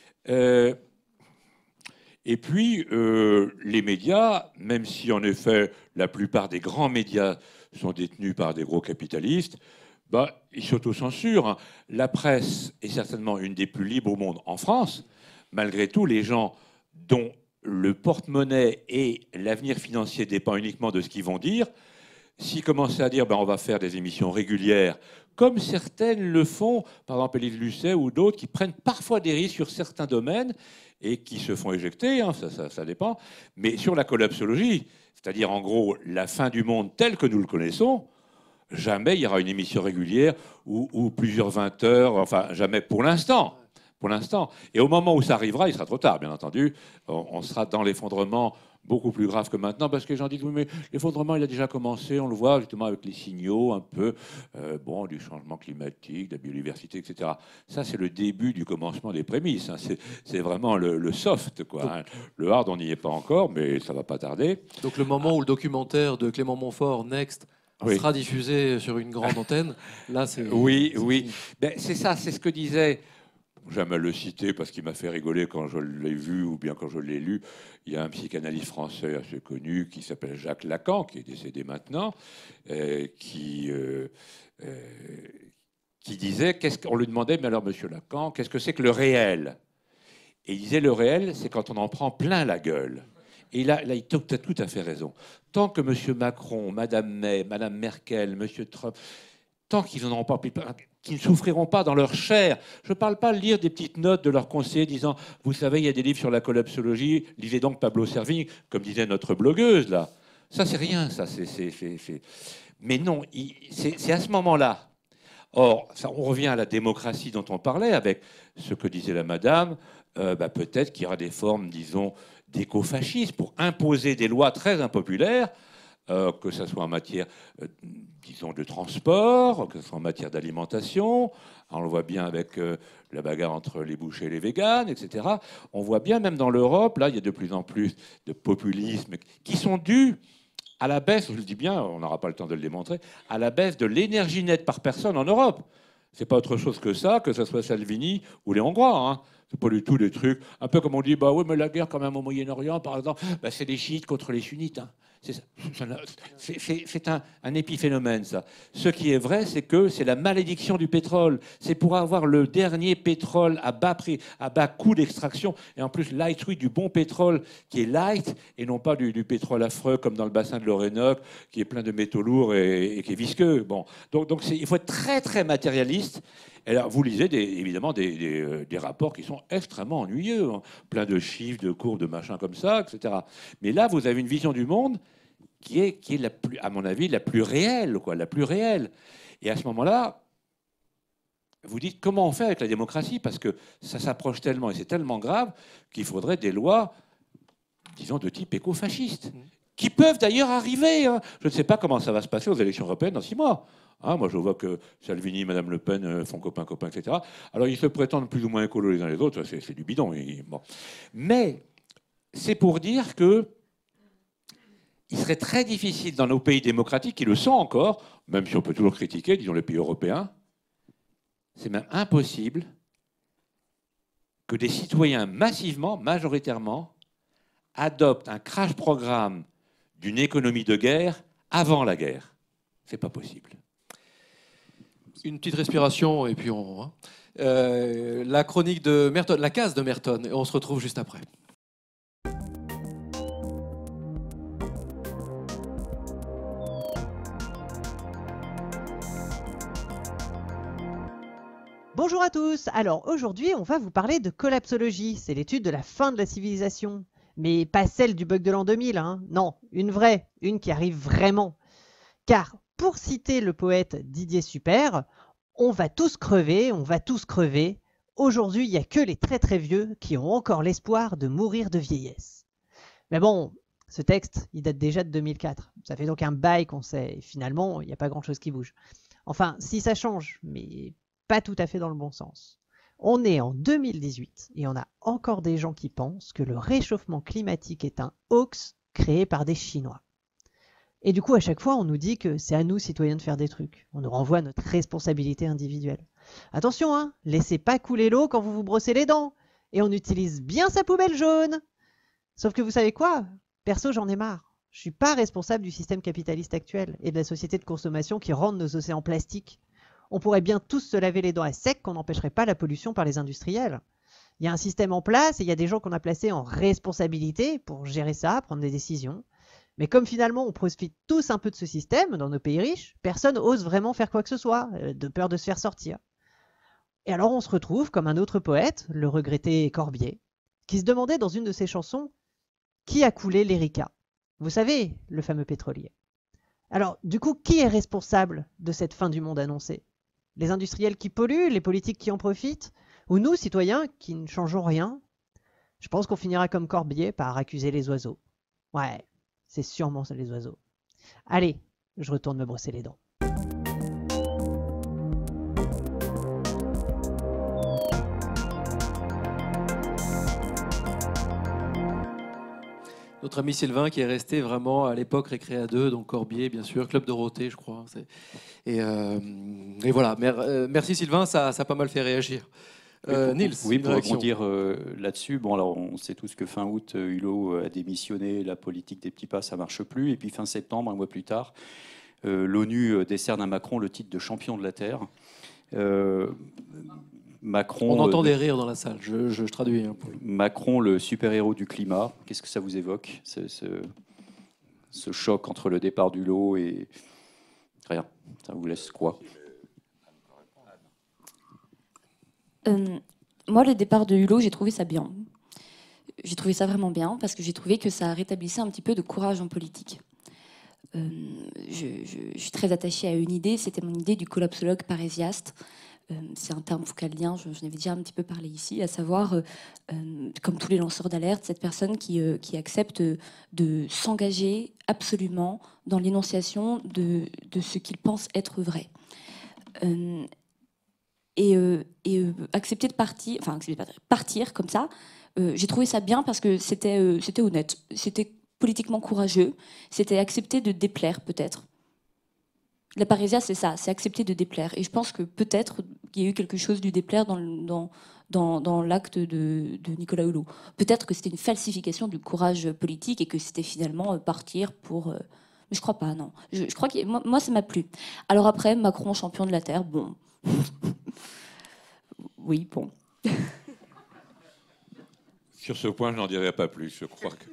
Et puis, les médias, même si en effet la plupart des grands médias sont détenus par des gros capitalistes, bah, ils s'autocensurent, hein. La presse est certainement une des plus libres au monde en France. Malgré tout, les gens dont le porte-monnaie et l'avenir financier dépend uniquement de ce qu'ils vont dire s'ils commençaient à dire on va faire des émissions régulières, comme certaines le font, par exemple Élise Lucet ou d'autres, qui prennent parfois des risques sur certains domaines et qui se font éjecter, hein, ça dépend. Mais sur la collapsologie, c'est-à-dire en gros la fin du monde tel que nous le connaissons, jamais il y aura une émission régulière ou plusieurs 20 heures, enfin jamais pour l'instant. Pour l'instant. Et au moment où ça arrivera, il sera trop tard, bien entendu. On sera dans l'effondrement beaucoup plus grave que maintenant, parce que les gens disent oui, mais l'effondrement, il a déjà commencé, on le voit justement avec les signaux un peu du changement climatique, de la biodiversité, etc. Ça, c'est le début du commencement des prémices. Hein. C'est vraiment le soft, quoi. Hein. Le hard, on n'y est pas encore, mais ça va pas tarder. Donc le moment où le documentaire de Clément Montfort, Next, sera diffusé sur une grande antenne, là, c'est... Oui. Ben, c'est ça, c'est ce que disait... J'aime à le citer parce qu'il m'a fait rigoler quand je l'ai vu ou bien quand je l'ai lu. Il y a un psychanalyste français assez connu qui s'appelle Jacques Lacan, qui est décédé maintenant, qui disait, on lui demandait, mais alors monsieur Lacan, qu'est-ce que c'est que le réel? Et il disait, le réel, c'est quand on en prend plein la gueule. Et là, il a tout à fait raison. Tant que monsieur Macron, madame May, madame Merkel, monsieur Trump, tant qu'ils n'en auront pas pris plein, qui ne souffriront pas dans leur chair. Je ne parle pas de lire des petites notes de leurs conseillers disant « Vous savez, il y a des livres sur la collapsologie, lisez donc Pablo Servigne », comme disait notre blogueuse, là. Ça, c'est rien, ça. Mais non, c'est à ce moment-là. Or, ça, on revient à la démocratie dont on parlait, avec ce que disait la madame, peut-être qu'il y aura des formes, disons, d'écofascisme pour imposer des lois très impopulaires, que ce soit en matière, disons, de transport, que ce soit en matière d'alimentation. On le voit bien avec la bagarre entre les bouchers et les véganes, etc. On voit bien, même dans l'Europe, là, il y a de plus en plus de populisme qui sont dus à la baisse, je le dis bien, on n'aura pas le temps de le démontrer, à la baisse de l'énergie nette par personne en Europe. C'est pas autre chose que ça soit Salvini ou les Hongrois. Hein. C'est pas du tout des trucs, un peu comme on dit, oui, mais la guerre quand même au Moyen-Orient, par exemple, c'est les chiites contre les sunnites. Hein. C'est un épiphénomène, ça. Ce qui est vrai, c'est que c'est la malédiction du pétrole. C'est pour avoir le dernier pétrole à bas prix, à bas coût d'extraction, et en plus light, oui, du bon pétrole qui est light, et non pas du pétrole affreux comme dans le bassin de l'Orénoque, qui est plein de métaux lourds et qui est visqueux. Bon. Donc il faut être très, très matérialiste. Et alors, vous lisez évidemment des rapports qui sont extrêmement ennuyeux, hein, plein de chiffres, de courbes, de machins comme ça, etc. Mais là, vous avez une vision du monde qui est la plus, à mon avis, la plus réelle, quoi, la plus réelle. Et à ce moment-là, vous dites comment on fait avec la démocratie, parce que ça s'approche tellement et c'est tellement grave qu'il faudrait des lois, disons, de type écofasciste, qui peuvent d'ailleurs arriver. Hein. Je ne sais pas comment ça va se passer aux élections européennes dans 6 mois. Hein, moi, je vois que Salvini et Mme Le Pen font copain-copain, etc. Alors, ils se prétendent plus ou moins écolos les uns les autres, c'est du bidon. Bon. Mais c'est pour dire que il serait très difficile dans nos pays démocratiques, qui le sont encore, même si on peut toujours critiquer, disons les pays européens, c'est même impossible que des citoyens massivement, majoritairement, adoptent un crash programme d'une économie de guerre avant la guerre. C'est pas possible. Une petite respiration et puis on... la chronique de Merton, la case de Merton, et on se retrouve juste après. Bonjour à tous. Alors aujourd'hui, on va vous parler de collapsologie. C'est l'étude de la fin de la civilisation. Mais pas celle du bug de l'an 2000, hein. Non, une vraie, une qui arrive vraiment. Car, pour citer le poète Didier Super, on va tous crever, on va tous crever. Aujourd'hui, il n'y a que les très très vieux qui ont encore l'espoir de mourir de vieillesse. Mais bon, ce texte, il date déjà de 2004. Ça fait donc un bail qu'on sait. Et finalement, il n'y a pas grand-chose qui bouge. Enfin, si ça change, mais pas tout à fait dans le bon sens. On est en 2018 et on a encore des gens qui pensent que le réchauffement climatique est un hoax créé par des Chinois. Et du coup, à chaque fois, on nous dit que c'est à nous, citoyens, de faire des trucs. On nous renvoie à notre responsabilité individuelle. Attention, hein, laissez pas couler l'eau quand vous vous brossez les dents. Et on utilise bien sa poubelle jaune. Sauf que vous savez quoi? Perso, j'en ai marre. Je suis pas responsable du système capitaliste actuel et de la société de consommation qui rendent nos océans plastiques. On pourrait bien tous se laver les dents à sec qu'on n'empêcherait pas la pollution par les industriels. Il y a un système en place et il y a des gens qu'on a placés en responsabilité pour gérer ça, prendre des décisions. Mais comme finalement on profite tous un peu de ce système dans nos pays riches, personne n'ose vraiment faire quoi que ce soit, de peur de se faire sortir. Et alors on se retrouve comme un autre poète, le regretté Corbier, qui se demandait dans une de ses chansons « Qui a coulé l'Erika ?» Vous savez, le fameux pétrolier. Alors, du coup, qui est responsable de cette fin du monde annoncée? Les industriels qui polluent, les politiques qui en profitent, ou nous, citoyens, qui ne changeons rien? Je pense qu'on finira comme Corbier par accuser les oiseaux. Ouais, c'est sûrement ça les oiseaux. Allez, je retourne me brosser les dents. Notre ami Sylvain qui est resté vraiment à l'époque Récréa 2, donc Corbier, bien sûr, Club Dorothée, je crois. Et voilà, merci Sylvain, ça a pas mal fait réagir. Nils, oui, pour rebondir là-dessus, bon, alors on sait tous que fin août, Hulot a démissionné, la politique des petits pas, ça marche plus. Et puis fin septembre, un mois plus tard, l'ONU décerne à Macron le titre de champion de la Terre. Macron, on entend des rires dans la salle, je traduis. Hein, Macron, le super-héros du climat, qu'est-ce que ça vous évoque, ce choc entre le départ du lot et... Rien, ça vous laisse quoi? Moi, le départ de Hulot, j'ai trouvé ça bien. J'ai trouvé ça vraiment bien, parce que j'ai trouvé que ça rétablissait un petit peu de courage en politique. Je suis très attachée à une idée, c'était mon idée du collapsologue parésiaste. C'est un terme foucaldien, j'en avais déjà un petit peu parlé ici, à savoir, comme tous les lanceurs d'alerte, cette personne qui accepte de s'engager absolument dans l'énonciation de ce qu'il pense être vrai. Accepter de partir comme ça, j'ai trouvé ça bien parce que c'était honnête, c'était politiquement courageux, c'était accepter de déplaire peut-être. La parésia, c'est ça, c'est accepter de déplaire. Et je pense que peut-être qu'il y a eu quelque chose du déplaire dans l'acte de Nicolas Hulot. Peut-être que c'était une falsification du courage politique et que c'était finalement partir pour... Mais je crois pas, non. Je crois que moi, ça m'a plu. Alors après, Macron, champion de la Terre, bon... Oui, bon. Sur ce point, je n'en dirai pas plus, je crois que...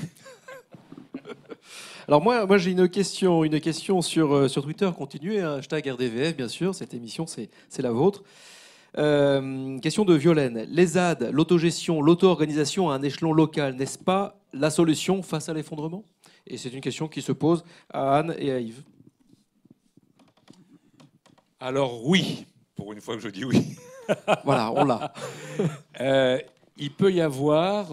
Alors moi j'ai une question sur Twitter. Continuez, hein, hashtag RDVF, bien sûr. Cette émission, c'est la vôtre. Question de Violaine. Les ZAD, l'autogestion, l'auto-organisation à un échelon local, n'est-ce pas la solution face à l'effondrement? Et c'est une question qui se pose à Anne et à Yves. Alors oui, pour une fois que je dis oui. Voilà, on l'a. Il peut y avoir,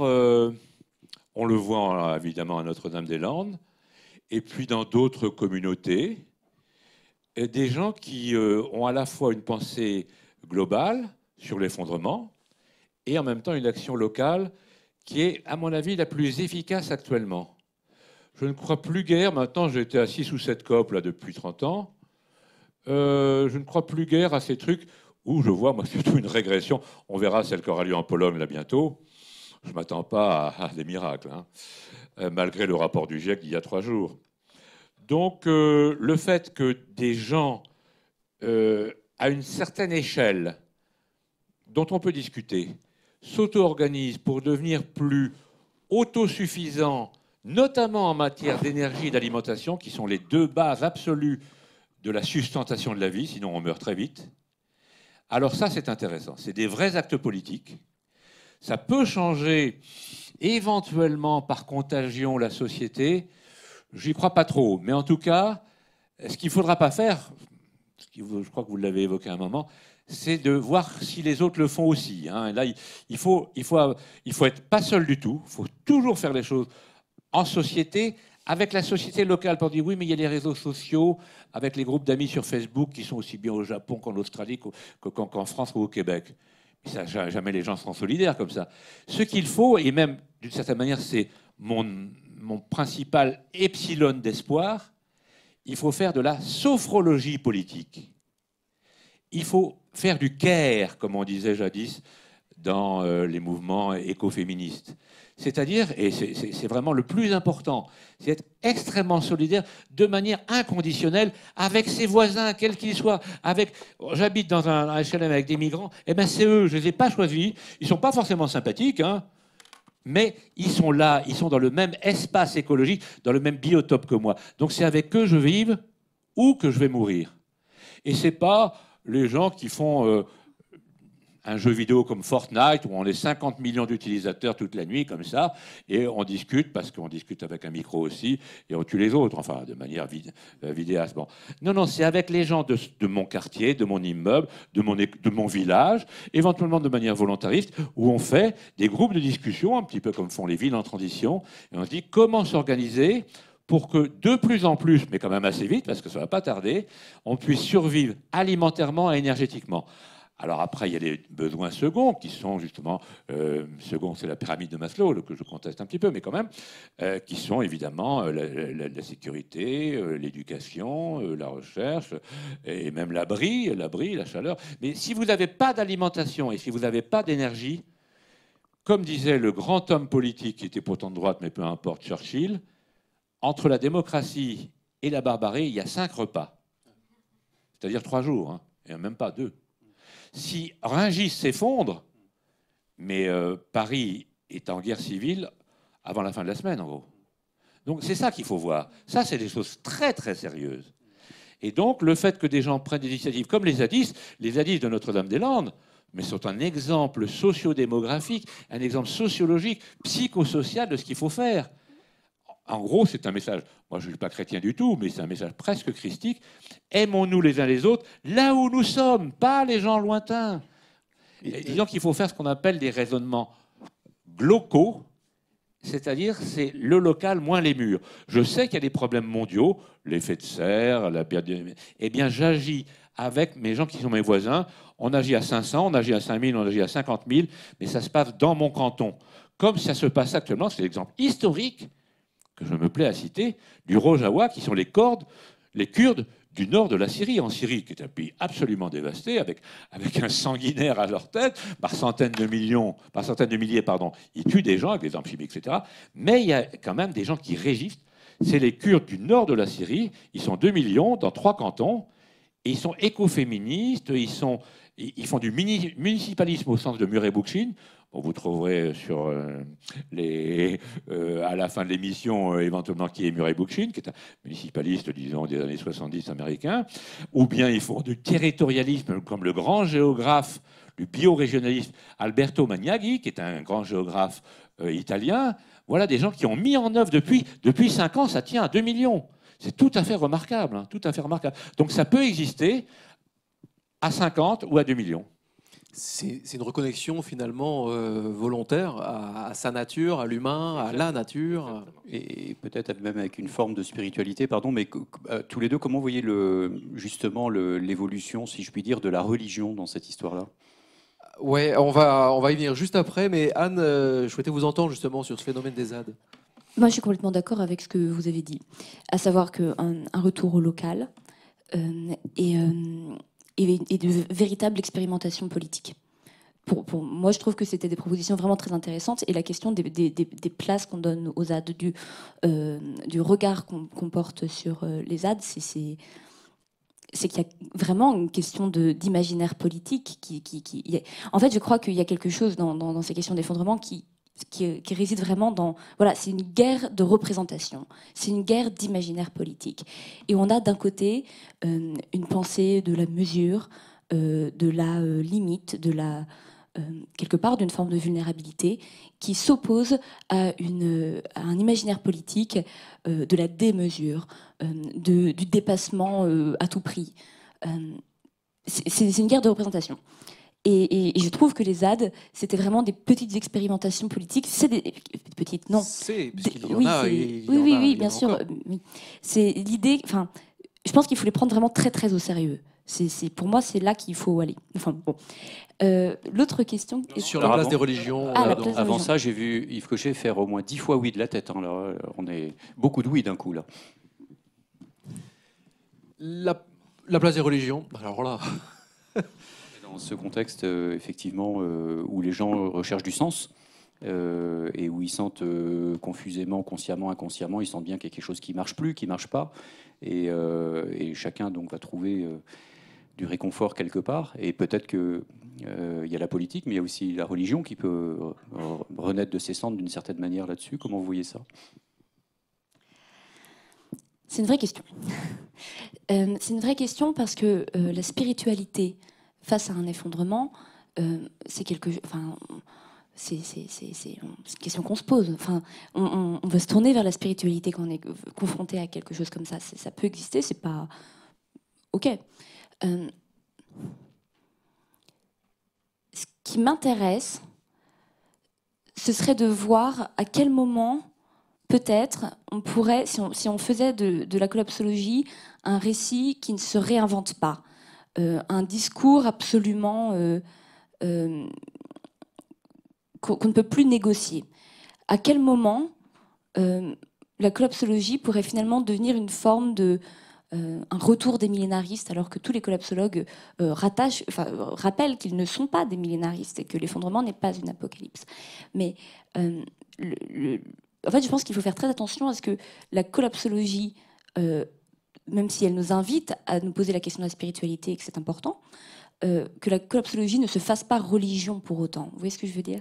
on le voit évidemment à Notre-Dame-des-Landes, et puis dans d'autres communautés, des gens qui ont à la fois une pensée globale sur l'effondrement et en même temps une action locale qui est, à mon avis, la plus efficace actuellement. Je ne crois plus guère, maintenant j'ai été à 6 ou 7 COP là, depuis 30 ans, je ne crois plus guère à ces trucs où je vois moi, surtout une régression. On verra celle qui aura lieu en Pologne là bientôt. Je ne m'attends pas à des miracles, hein, malgré le rapport du GIEC d'il y a 3 jours. Donc, le fait que des gens, à une certaine échelle, dont on peut discuter, s'auto-organisent pour devenir plus autosuffisants, notamment en matière d'énergie et d'alimentation, qui sont les 2 bases absolues de la sustentation de la vie, sinon on meurt très vite. Alors ça, c'est intéressant. C'est des vrais actes politiques. Ça peut changer éventuellement par contagion la société. J'y crois pas trop. Mais en tout cas, ce qu'il ne faudra pas faire, je crois que vous l'avez évoqué à un moment, c'est de voir si les autres le font aussi. Hein. Là, il faut être pas seul du tout. Il faut toujours faire les choses en société, avec la société locale, pour dire oui, mais il y a les réseaux sociaux, avec les groupes d'amis sur Facebook qui sont aussi bien au Japon qu'en Australie, qu'en France ou au Québec. Mais ça, jamais les gens seront solidaires comme ça. Ce qu'il faut, et même d'une certaine manière, c'est mon principal epsilon d'espoir, il faut faire de la sophrologie politique. Il faut faire du care, comme on disait jadis dans les mouvements écoféministes. C'est-à-dire, et c'est vraiment le plus important, c'est être extrêmement solidaire de manière inconditionnelle avec ses voisins, quels qu'ils soient. J'habite dans un HLM avec des migrants, et ben c'est eux, je ne les ai pas choisis. Ils ne sont pas forcément sympathiques, hein. mais ils sont là, ils sont dans le même espace écologique, dans le même biotope que moi. Donc c'est avec eux que je vive ou que je vais mourir. Et c'est pas les gens qui font un jeu vidéo comme Fortnite, où on est 50 millions d'utilisateurs toute la nuit, comme ça, et on discute, parce qu'on discute avec un micro aussi, et on tue les autres, enfin, de manière vidéaste. Bon. Non, non, c'est avec les gens de mon quartier, de mon immeuble, de mon village, éventuellement de manière volontariste, où on fait des groupes de discussion, un petit peu comme font les villes en transition, et on se dit comment s'organiser pour que de plus en plus, mais quand même assez vite, parce que ça ne va pas tarder, on puisse survivre alimentairement et énergétiquement. Alors après, il y a les besoins seconds qui sont justement, second c'est la pyramide de Maslow, que je conteste un petit peu, mais quand même, qui sont évidemment la sécurité, l'éducation, la recherche, et même l'abri, la chaleur. Mais si vous n'avez pas d'alimentation et si vous n'avez pas d'énergie, comme disait le grand homme politique, qui était pourtant de droite, mais peu importe, Churchill, entre la démocratie et la barbarie, il y a 5 repas. C'est-à-dire 3 jours, hein, et même pas 2. Si Rungis s'effondre, mais Paris est en guerre civile avant la fin de la semaine, en gros. Donc c'est ça qu'il faut voir. Ça, c'est des choses très, très sérieuses. Et donc, le fait que des gens prennent des initiatives comme les zadistes de Notre-Dame-des-Landes, mais sont un exemple sociodémographique, un exemple sociologique, psychosocial de ce qu'il faut faire. En gros, c'est un message, moi je ne suis pas chrétien du tout, mais c'est un message presque christique. Aimons-nous les uns les autres là où nous sommes, pas les gens lointains. Disons qu'il faut faire ce qu'on appelle des raisonnements glocaux, c'est-à-dire c'est le local moins les murs. Je sais qu'il y a des problèmes mondiaux, l'effet de serre, la perte de... Eh bien, j'agis avec mes gens qui sont mes voisins. On agit à 500, on agit à 5000, on agit à 50 000, mais ça se passe dans mon canton. Comme ça se passe actuellement, c'est l'exemple historique que je me plais à citer, du Rojava, qui sont les Kurdes du nord de la Syrie. En Syrie, qui est un pays absolument dévasté, avec un sanguinaire à leur tête, par centaines de milliers, ils tuent des gens avec des armes chimiques, etc. Mais il y a quand même des gens qui résistent. C'est les Kurdes du nord de la Syrie. Ils sont 2 millions dans 3 cantons. Et ils sont écoféministes. Ils font du municipalisme au sens de Murray Bookchin. Bon, vous trouverez sur à la fin de l'émission éventuellement qui est Murray Bookchin, qui est un municipaliste, disons, des années 70 américain. Ou bien ils font du territorialisme, comme le grand géographe du biorégionalisme Alberto Magnaghi, qui est un grand géographe italien. Voilà des gens qui ont mis en œuvre depuis 5 ans, ça tient à 2 millions. C'est tout à fait remarquable, hein, tout à fait remarquable. Donc ça peut exister à 50 ou à 2 millions. C'est une reconnexion finalement volontaire à sa nature, à l'humain, à la nature. Et peut-être même avec une forme de spiritualité, pardon, mais tous les deux, comment vous voyez justement l'évolution, si je puis dire, de la religion dans cette histoire-là ? Ouais, on va y venir juste après, mais Anne, je souhaitais vous entendre justement sur ce phénomène des ZAD. Moi, je suis complètement d'accord avec ce que vous avez dit, à savoir qu'un retour au local et de véritables expérimentations politiques. Pour moi, je trouve que c'était des propositions vraiment très intéressantes. Et la question des places qu'on donne aux ZAD, du regard qu'on porte sur les ZAD, c'est qu'il y a vraiment une question d'imaginaire politique. En fait, je crois qu'il y a quelque chose dans ces questions d'effondrement qui réside vraiment dans... Voilà, c'est une guerre de représentation, c'est une guerre d'imaginaire politique. Et on a d'un côté une pensée de la mesure, de la limite, quelque part d'une forme de vulnérabilité qui s'oppose à un imaginaire politique de la démesure, du dépassement à tout prix. C'est une guerre de représentation. Et je trouve que les ZAD, c'était vraiment des petites expérimentations politiques. C'est des petites, non. Oui, bien sûr. Oui. C'est l'idée. Enfin, je pense qu'il faut les prendre vraiment très, très au sérieux. Pour moi, c'est là qu'il faut aller. Enfin, bon. L'autre question... Sur la place des religions. Avant ça, j'ai vu Yves Cochet faire au moins 10 fois oui de la tête. Hein, là. On est beaucoup de oui d'un coup, là. La place des religions, alors là... Dans ce contexte, effectivement, où les gens recherchent du sens et où ils sentent confusément, consciemment, inconsciemment, ils sentent bien qu'il y a quelque chose qui ne marche plus, qui ne marche pas. Et chacun donc va trouver du réconfort quelque part. Et peut-être qu'il y a la politique, mais il y a aussi la religion qui peut renaître de ses cendres d'une certaine manière là-dessus. Comment vous voyez ça? C'est une vraie question. C'est une vraie question parce que la spiritualité face à un effondrement, c'est quelque chose. Enfin, c'est une question qu'on se pose. Enfin, on va se tourner vers la spiritualité quand on est confronté à quelque chose comme ça. Ça peut exister, c'est pas ok. Ce qui m'intéresse, ce serait de voir à quel moment, peut-être, on pourrait, si on faisait de la collapsologie un récit qui ne se réinvente pas, un discours absolument qu'on ne peut plus négocier. À quel moment la collapsologie pourrait finalement devenir une forme de un retour des millénaristes, alors que tous les collapsologues rappellent qu'ils ne sont pas des millénaristes et que l'effondrement n'est pas une apocalypse. Mais en fait, je pense qu'il faut faire très attention à ce que la collapsologie, même si elle nous invite à nous poser la question de la spiritualité et que c'est important, que la collapsologie ne se fasse pas religion pour autant. Vous voyez ce que je veux dire ?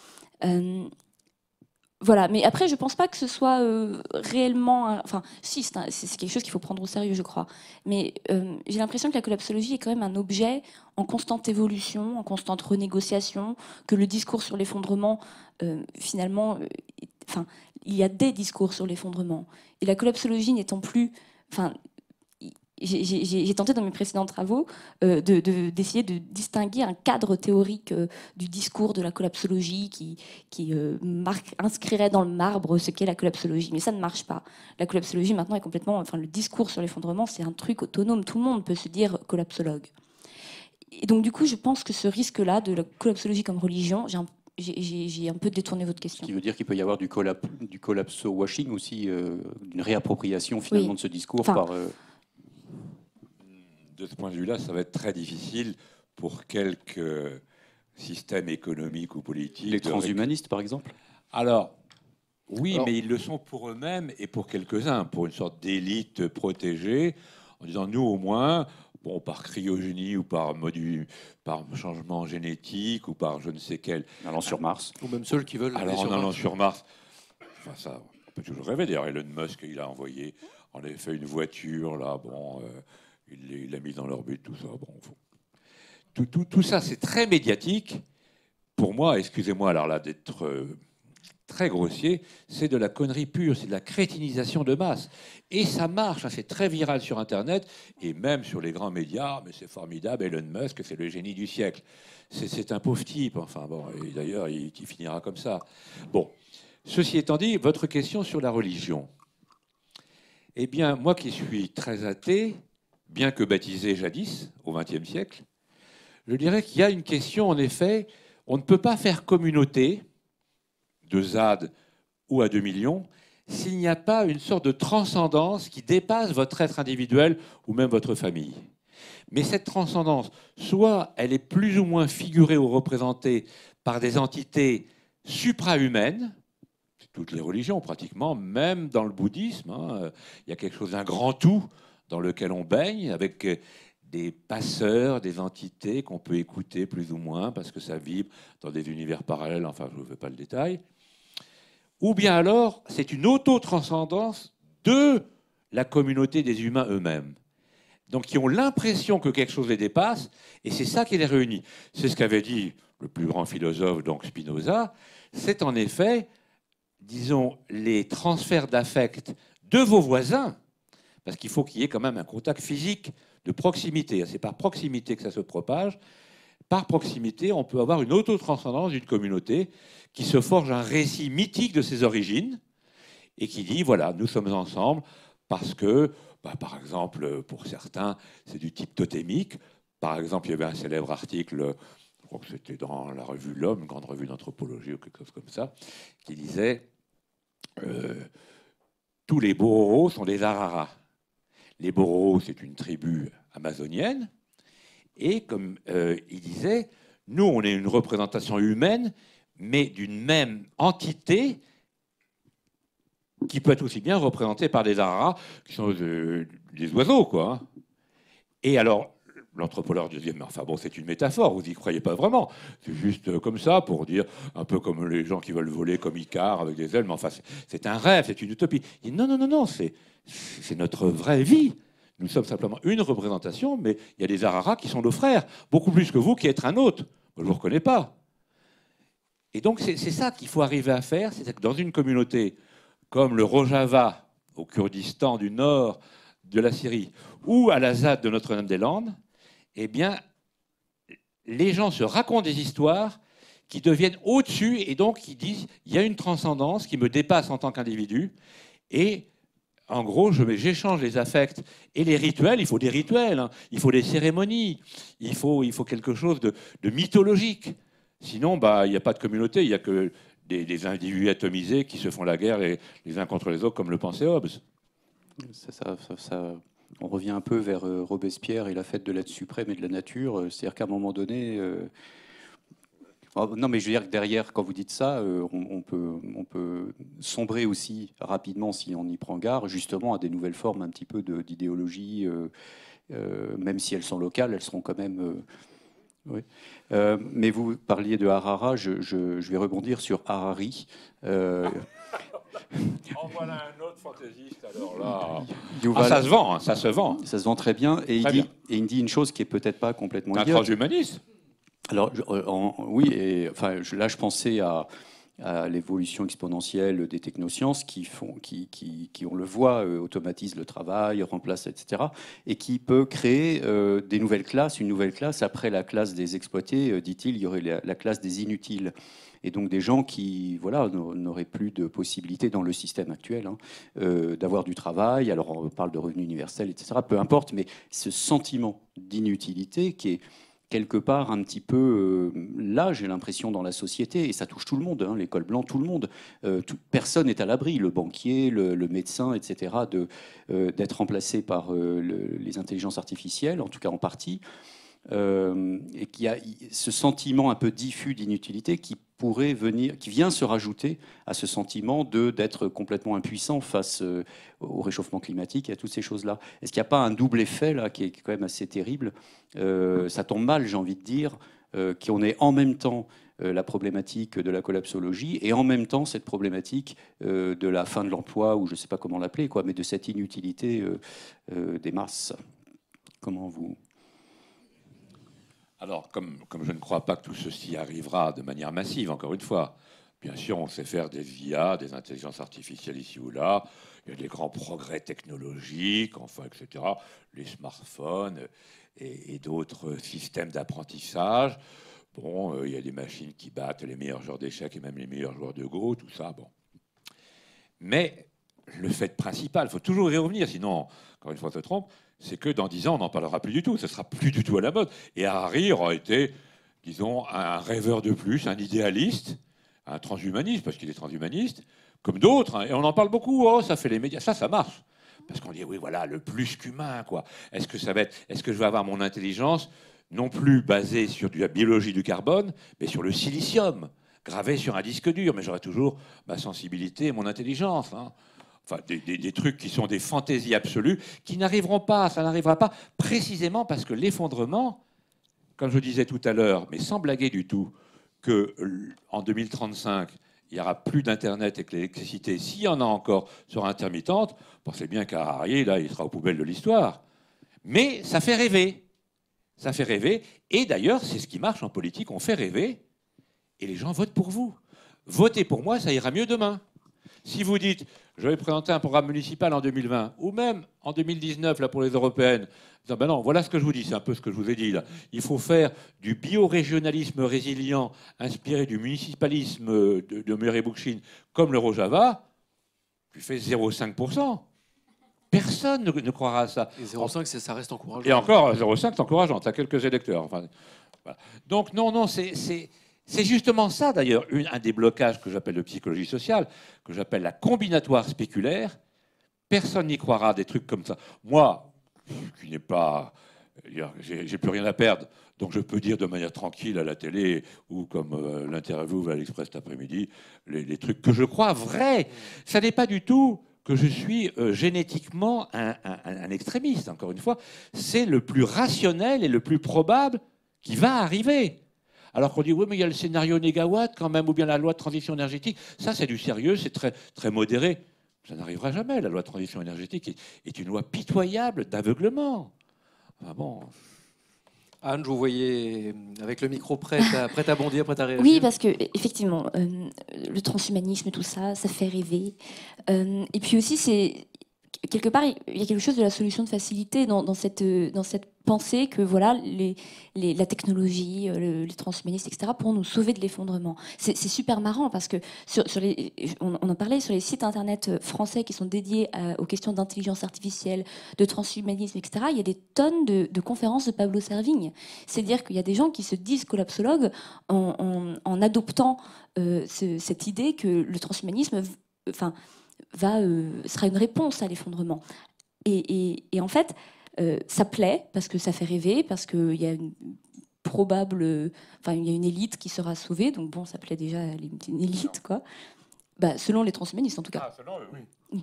Voilà, mais après, je ne pense pas que ce soit réellement... Enfin, si, c'est quelque chose qu'il faut prendre au sérieux, je crois. Mais j'ai l'impression que la collapsologie est quand même un objet en constante évolution, en constante renégociation, que le discours sur l'effondrement, finalement... Enfin, il y a des discours sur l'effondrement. Et la collapsologie n'étant plus... Enfin, j'ai tenté dans mes précédents travaux d'essayer de distinguer un cadre théorique du discours de la collapsologie qui inscrirait dans le marbre ce qu'est la collapsologie. Mais ça ne marche pas. La collapsologie maintenant est complètement... Enfin, le discours sur l'effondrement, c'est un truc autonome. Tout le monde peut se dire collapsologue. Et donc du coup, je pense que ce risque-là de la collapsologie comme religion, j'ai un peu détourné votre question. Ce qui veut dire qu'il peut y avoir du collapso-washing aussi, d'une réappropriation finalement de ce discours par... De ce point de vue-là, ça va être très difficile pour quelques systèmes économiques ou politiques. Les transhumanistes, par exemple ? Alors, oui, mais ils le sont pour eux-mêmes et pour quelques-uns, pour une sorte d'élite protégée, en disant, nous, au moins, bon, par cryogénie ou par changement génétique ou par je ne sais quel... Allant sur Mars. Ou même ceux qui veulent... Alors, en allant sur Mars. Enfin, ça, on peut toujours rêver. D'ailleurs, Elon Musk, il a envoyé, en effet, une voiture, là, bon... il l'a mis dans l'orbite, tout ça. Bon, tout ça, c'est très médiatique. Pour moi, excusez-moi alors là d'être très grossier, c'est de la connerie pure, c'est de la crétinisation de masse. Et ça marche, hein, c'est très viral sur Internet et même sur les grands médias. Mais c'est formidable, Elon Musk, c'est le génie du siècle. C'est un pauvre type, enfin bon, et d'ailleurs, il finira comme ça. Bon, ceci étant dit, votre question sur la religion. Eh bien, moi qui suis très athée, bien que baptisé jadis, au XXe siècle, je dirais qu'il y a une question, en effet, on ne peut pas faire communauté de ZAD ou à 2 millions s'il n'y a pas une sorte de transcendance qui dépasse votre être individuel ou même votre famille. Mais cette transcendance, soit elle est plus ou moins figurée ou représentée par des entités suprahumaines, toutes les religions pratiquement, même dans le bouddhisme, hein, il y a quelque chose d'un grand tout dans lequel on baigne, avec des passeurs, des entités qu'on peut écouter plus ou moins, parce que ça vibre dans des univers parallèles, enfin je ne vous fais pas le détail. Ou bien alors, c'est une auto-transcendance de la communauté des humains eux-mêmes. Donc qui ont l'impression que quelque chose les dépasse, et c'est ça qui les réunit. C'est ce qu'avait dit le plus grand philosophe, donc Spinoza, c'est en effet, disons, les transferts d'affect de vos voisins, parce qu'il faut qu'il y ait quand même un contact physique de proximité. C'est par proximité que ça se propage. Par proximité, on peut avoir une autotranscendance d'une communauté qui se forge un récit mythique de ses origines et qui dit, voilà, nous sommes ensemble parce que, par exemple, pour certains, c'est du type totémique. Par exemple, il y avait un célèbre article, je crois que c'était dans la revue L'Homme, une grande revue d'anthropologie ou quelque chose comme ça, qui disait tous les Bororos sont des Araras. Les Bororos, c'est une tribu amazonienne. Et comme il disait, nous, on est une représentation humaine, mais d'une même entité qui peut être aussi bien représentée par des araras, qui sont des oiseaux, quoi. Et alors, L'anthropologue disait, mais enfin bon, c'est une métaphore, vous n'y croyez pas vraiment. C'est juste comme ça, pour dire, un peu comme les gens qui veulent voler comme Icare avec des ailes, mais enfin, c'est un rêve, c'est une utopie. Il dit, non, non, non, non, c'est notre vraie vie. Nous sommes simplement une représentation, mais il y a des Araras qui sont nos frères, beaucoup plus que vous qui êtes un autre. Je ne vous reconnais pas. Et donc, c'est ça qu'il faut arriver à faire, c'est que dans une communauté comme le Rojava, au Kurdistan du nord de la Syrie, ou à la ZAD de Notre-Dame-des-Landes, eh bien, les gens se racontent des histoires qui deviennent au-dessus et donc qui disent il y a une transcendance qui me dépasse en tant qu'individu. Et en gros, j'échange les affects et les rituels. Il faut des rituels, hein. Il faut des cérémonies, il faut quelque chose de mythologique. Sinon, il n'y a pas de communauté, il n'y a que des individus atomisés qui se font la guerre les uns contre les autres, comme le pensait Hobbes. On revient un peu vers Robespierre et la fête de l'être suprême et de la nature. C'est-à-dire qu'à un moment donné... non, mais je veux dire que derrière, quand vous dites ça, on peut sombrer aussi rapidement, si on y prend garde, justement à des nouvelles formes un petit peu d'idéologie. Même si elles sont locales, elles seront quand même... oui. Mais vous parliez de Harara, je vais rebondir sur Harari. En voilà un autre fantaisiste, alors là. Yuval, ça se vend, hein, ça se vend. Ça se vend très bien. Et il dit une chose qui est peut-être pas complètement idiote. Un transhumaniste. Alors, oui, et enfin, là, je pensais à l'évolution exponentielle des technosciences qui, on le voit, automatisent le travail, remplacent, etc. Et qui peut créer des nouvelles classes, une nouvelle classe. Après la classe des exploités, dit-il, il y aurait la classe des inutiles. Et donc des gens qui n'auraient plus de possibilité dans le système actuel d'avoir du travail. Alors on parle de revenu universel, etc. Peu importe, mais ce sentiment d'inutilité qui est quelque part un petit peu là, j'ai l'impression, dans la société, et ça touche tout le monde, hein, l'école blanche, tout le monde. Personne n'est à l'abri, le banquier, le médecin, etc., d'être remplacé par les intelligences artificielles, en tout cas en partie. Et qu'il y a ce sentiment un peu diffus d'inutilité qui vient se rajouter à ce sentiment d'être complètement impuissant face au réchauffement climatique et à toutes ces choses-là. Est-ce qu'il n'y a pas un double effet là qui est quand même assez terrible? Ça tombe mal, j'ai envie de dire, qu'on ait en même temps la problématique de la collapsologie et en même temps cette problématique de la fin de l'emploi, ou je ne sais pas comment l'appeler, mais de cette inutilité des masses. Comment vous... Alors, comme je ne crois pas que tout ceci arrivera de manière massive, encore une fois, bien sûr, on sait faire des IA, des intelligences artificielles ici ou là, il y a des grands progrès technologiques, enfin, etc., les smartphones et d'autres systèmes d'apprentissage. Bon, il y a des machines qui battent les meilleurs joueurs d'échecs et même les meilleurs joueurs de Go, tout ça, bon. Mais le fait principal, il faut toujours y revenir, sinon, encore une fois, on se trompe, c'est que dans 10 ans, on n'en parlera plus du tout. Ce ne sera plus du tout à la mode. Et Harari aura été, disons, un rêveur de plus, un idéaliste, un transhumaniste, parce qu'il est transhumaniste, comme d'autres. Hein. Et on en parle beaucoup. Oh, ça fait les médias. Ça marche. Parce qu'on dit, oui, voilà, le plus qu'humain, quoi. Est-ce que je vais avoir mon intelligence non plus basée sur la biologie du carbone, mais sur le silicium, gravé sur un disque dur. Mais j'aurai toujours ma sensibilité et mon intelligence, hein. Enfin, des trucs qui sont des fantaisies absolues, qui n'arriveront pas, ça n'arrivera pas, précisément parce que l'effondrement, comme je disais tout à l'heure, mais sans blaguer du tout, qu'en 2035, il n'y aura plus d'Internet et que l'électricité, s'il y en a encore, sera intermittente, pensez bien qu'à Harari, là, il sera aux poubelles de l'histoire. Mais ça fait rêver. Ça fait rêver. Et d'ailleurs, c'est ce qui marche en politique, on fait rêver, et les gens votent pour vous. Votez pour moi, ça ira mieux demain. Si vous dites, je vais présenter un programme municipal en 2020, ou même en 2019 là, pour les européennes, disant, ben non, voilà ce que je vous dis, c'est un peu ce que je vous ai dit là. Il faut faire du biorégionalisme résilient, inspiré du municipalisme de Murray Bookchin, comme le Rojava, tu fais 0,5%. Personne ne croira à ça. Et 0,5, ça reste encourageant. Et encore, 0,5, c'est encourageant, tu as quelques électeurs. Enfin, voilà. Donc non, c'est justement ça, d'ailleurs, un des blocages que j'appelle de psychologie sociale, que j'appelle la combinatoire spéculaire. Personne n'y croira à des trucs comme ça. Moi, qui n'ai pas... J'ai plus rien à perdre, donc je peux dire de manière tranquille à la télé ou comme l'interview à l'Express cet après-midi, les trucs que je crois vrais. Ça n'est pas du tout que je suis génétiquement un extrémiste, encore une fois. C'est le plus rationnel et le plus probable qui va arriver. Alors qu'on dit, oui, mais il y a le scénario négawatt quand même, ou bien la loi de transition énergétique. Ça, c'est du sérieux, c'est très, très modéré. Ça n'arrivera jamais. La loi de transition énergétique est une loi pitoyable d'aveuglement. Enfin bon... Anne, je vous voyais avec le micro prête à bondir, prête à réagir. Oui, parce que effectivement, le transhumanisme, tout ça, ça fait rêver. Et puis aussi, c'est quelque part, il y a quelque chose de la solution de facilité dans cette pensée que voilà, la technologie, les transhumanistes, etc., pourront nous sauver de l'effondrement. C'est super marrant parce que on en parlait sur les sites internet français qui sont dédiés aux questions d'intelligence artificielle, de transhumanisme, etc. Il y a des tonnes de conférences de Pablo Servigne. C'est-à-dire qu'il y a des gens qui se disent collapsologues en adoptant cette idée que le transhumanisme, sera une réponse à l'effondrement. Et en fait, ça plaît parce que ça fait rêver, parce qu'il y a une il y a une élite qui sera sauvée, donc bon, ça plaît déjà à une élite, quoi. Bah, selon les transhumanistes, en tout cas. Ah, selon eux, oui.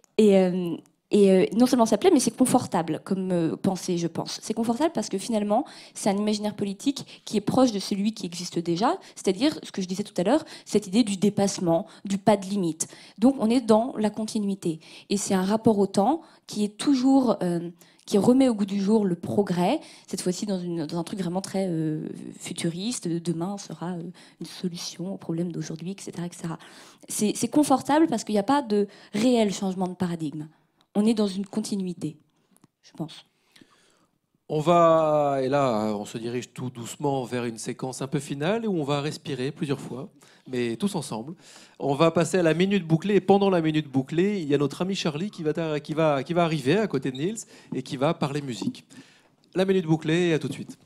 Et non seulement ça plaît, mais c'est confortable comme pensée, je pense. C'est confortable parce que finalement, c'est un imaginaire politique qui est proche de celui qui existe déjà, c'est-à-dire, ce que je disais tout à l'heure, cette idée du dépassement, du pas de limite. Donc on est dans la continuité. Et c'est un rapport au temps qui est toujours... qui remet au goût du jour le progrès, cette fois-ci dans un truc vraiment très futuriste. Demain sera une solution au problème d'aujourd'hui, etc., etc. C'est confortable parce qu'il n'y a pas de réel changement de paradigme. On est dans une continuité, je pense. On va, et là, on se dirige tout doucement vers une séquence un peu finale où on va respirer plusieurs fois, mais tous ensemble. On va passer à la minute bouclée, et pendant la minute bouclée, il y a notre ami Charlie qui va arriver à côté de Niels et qui va parler musique. La minute bouclée, et à tout de suite.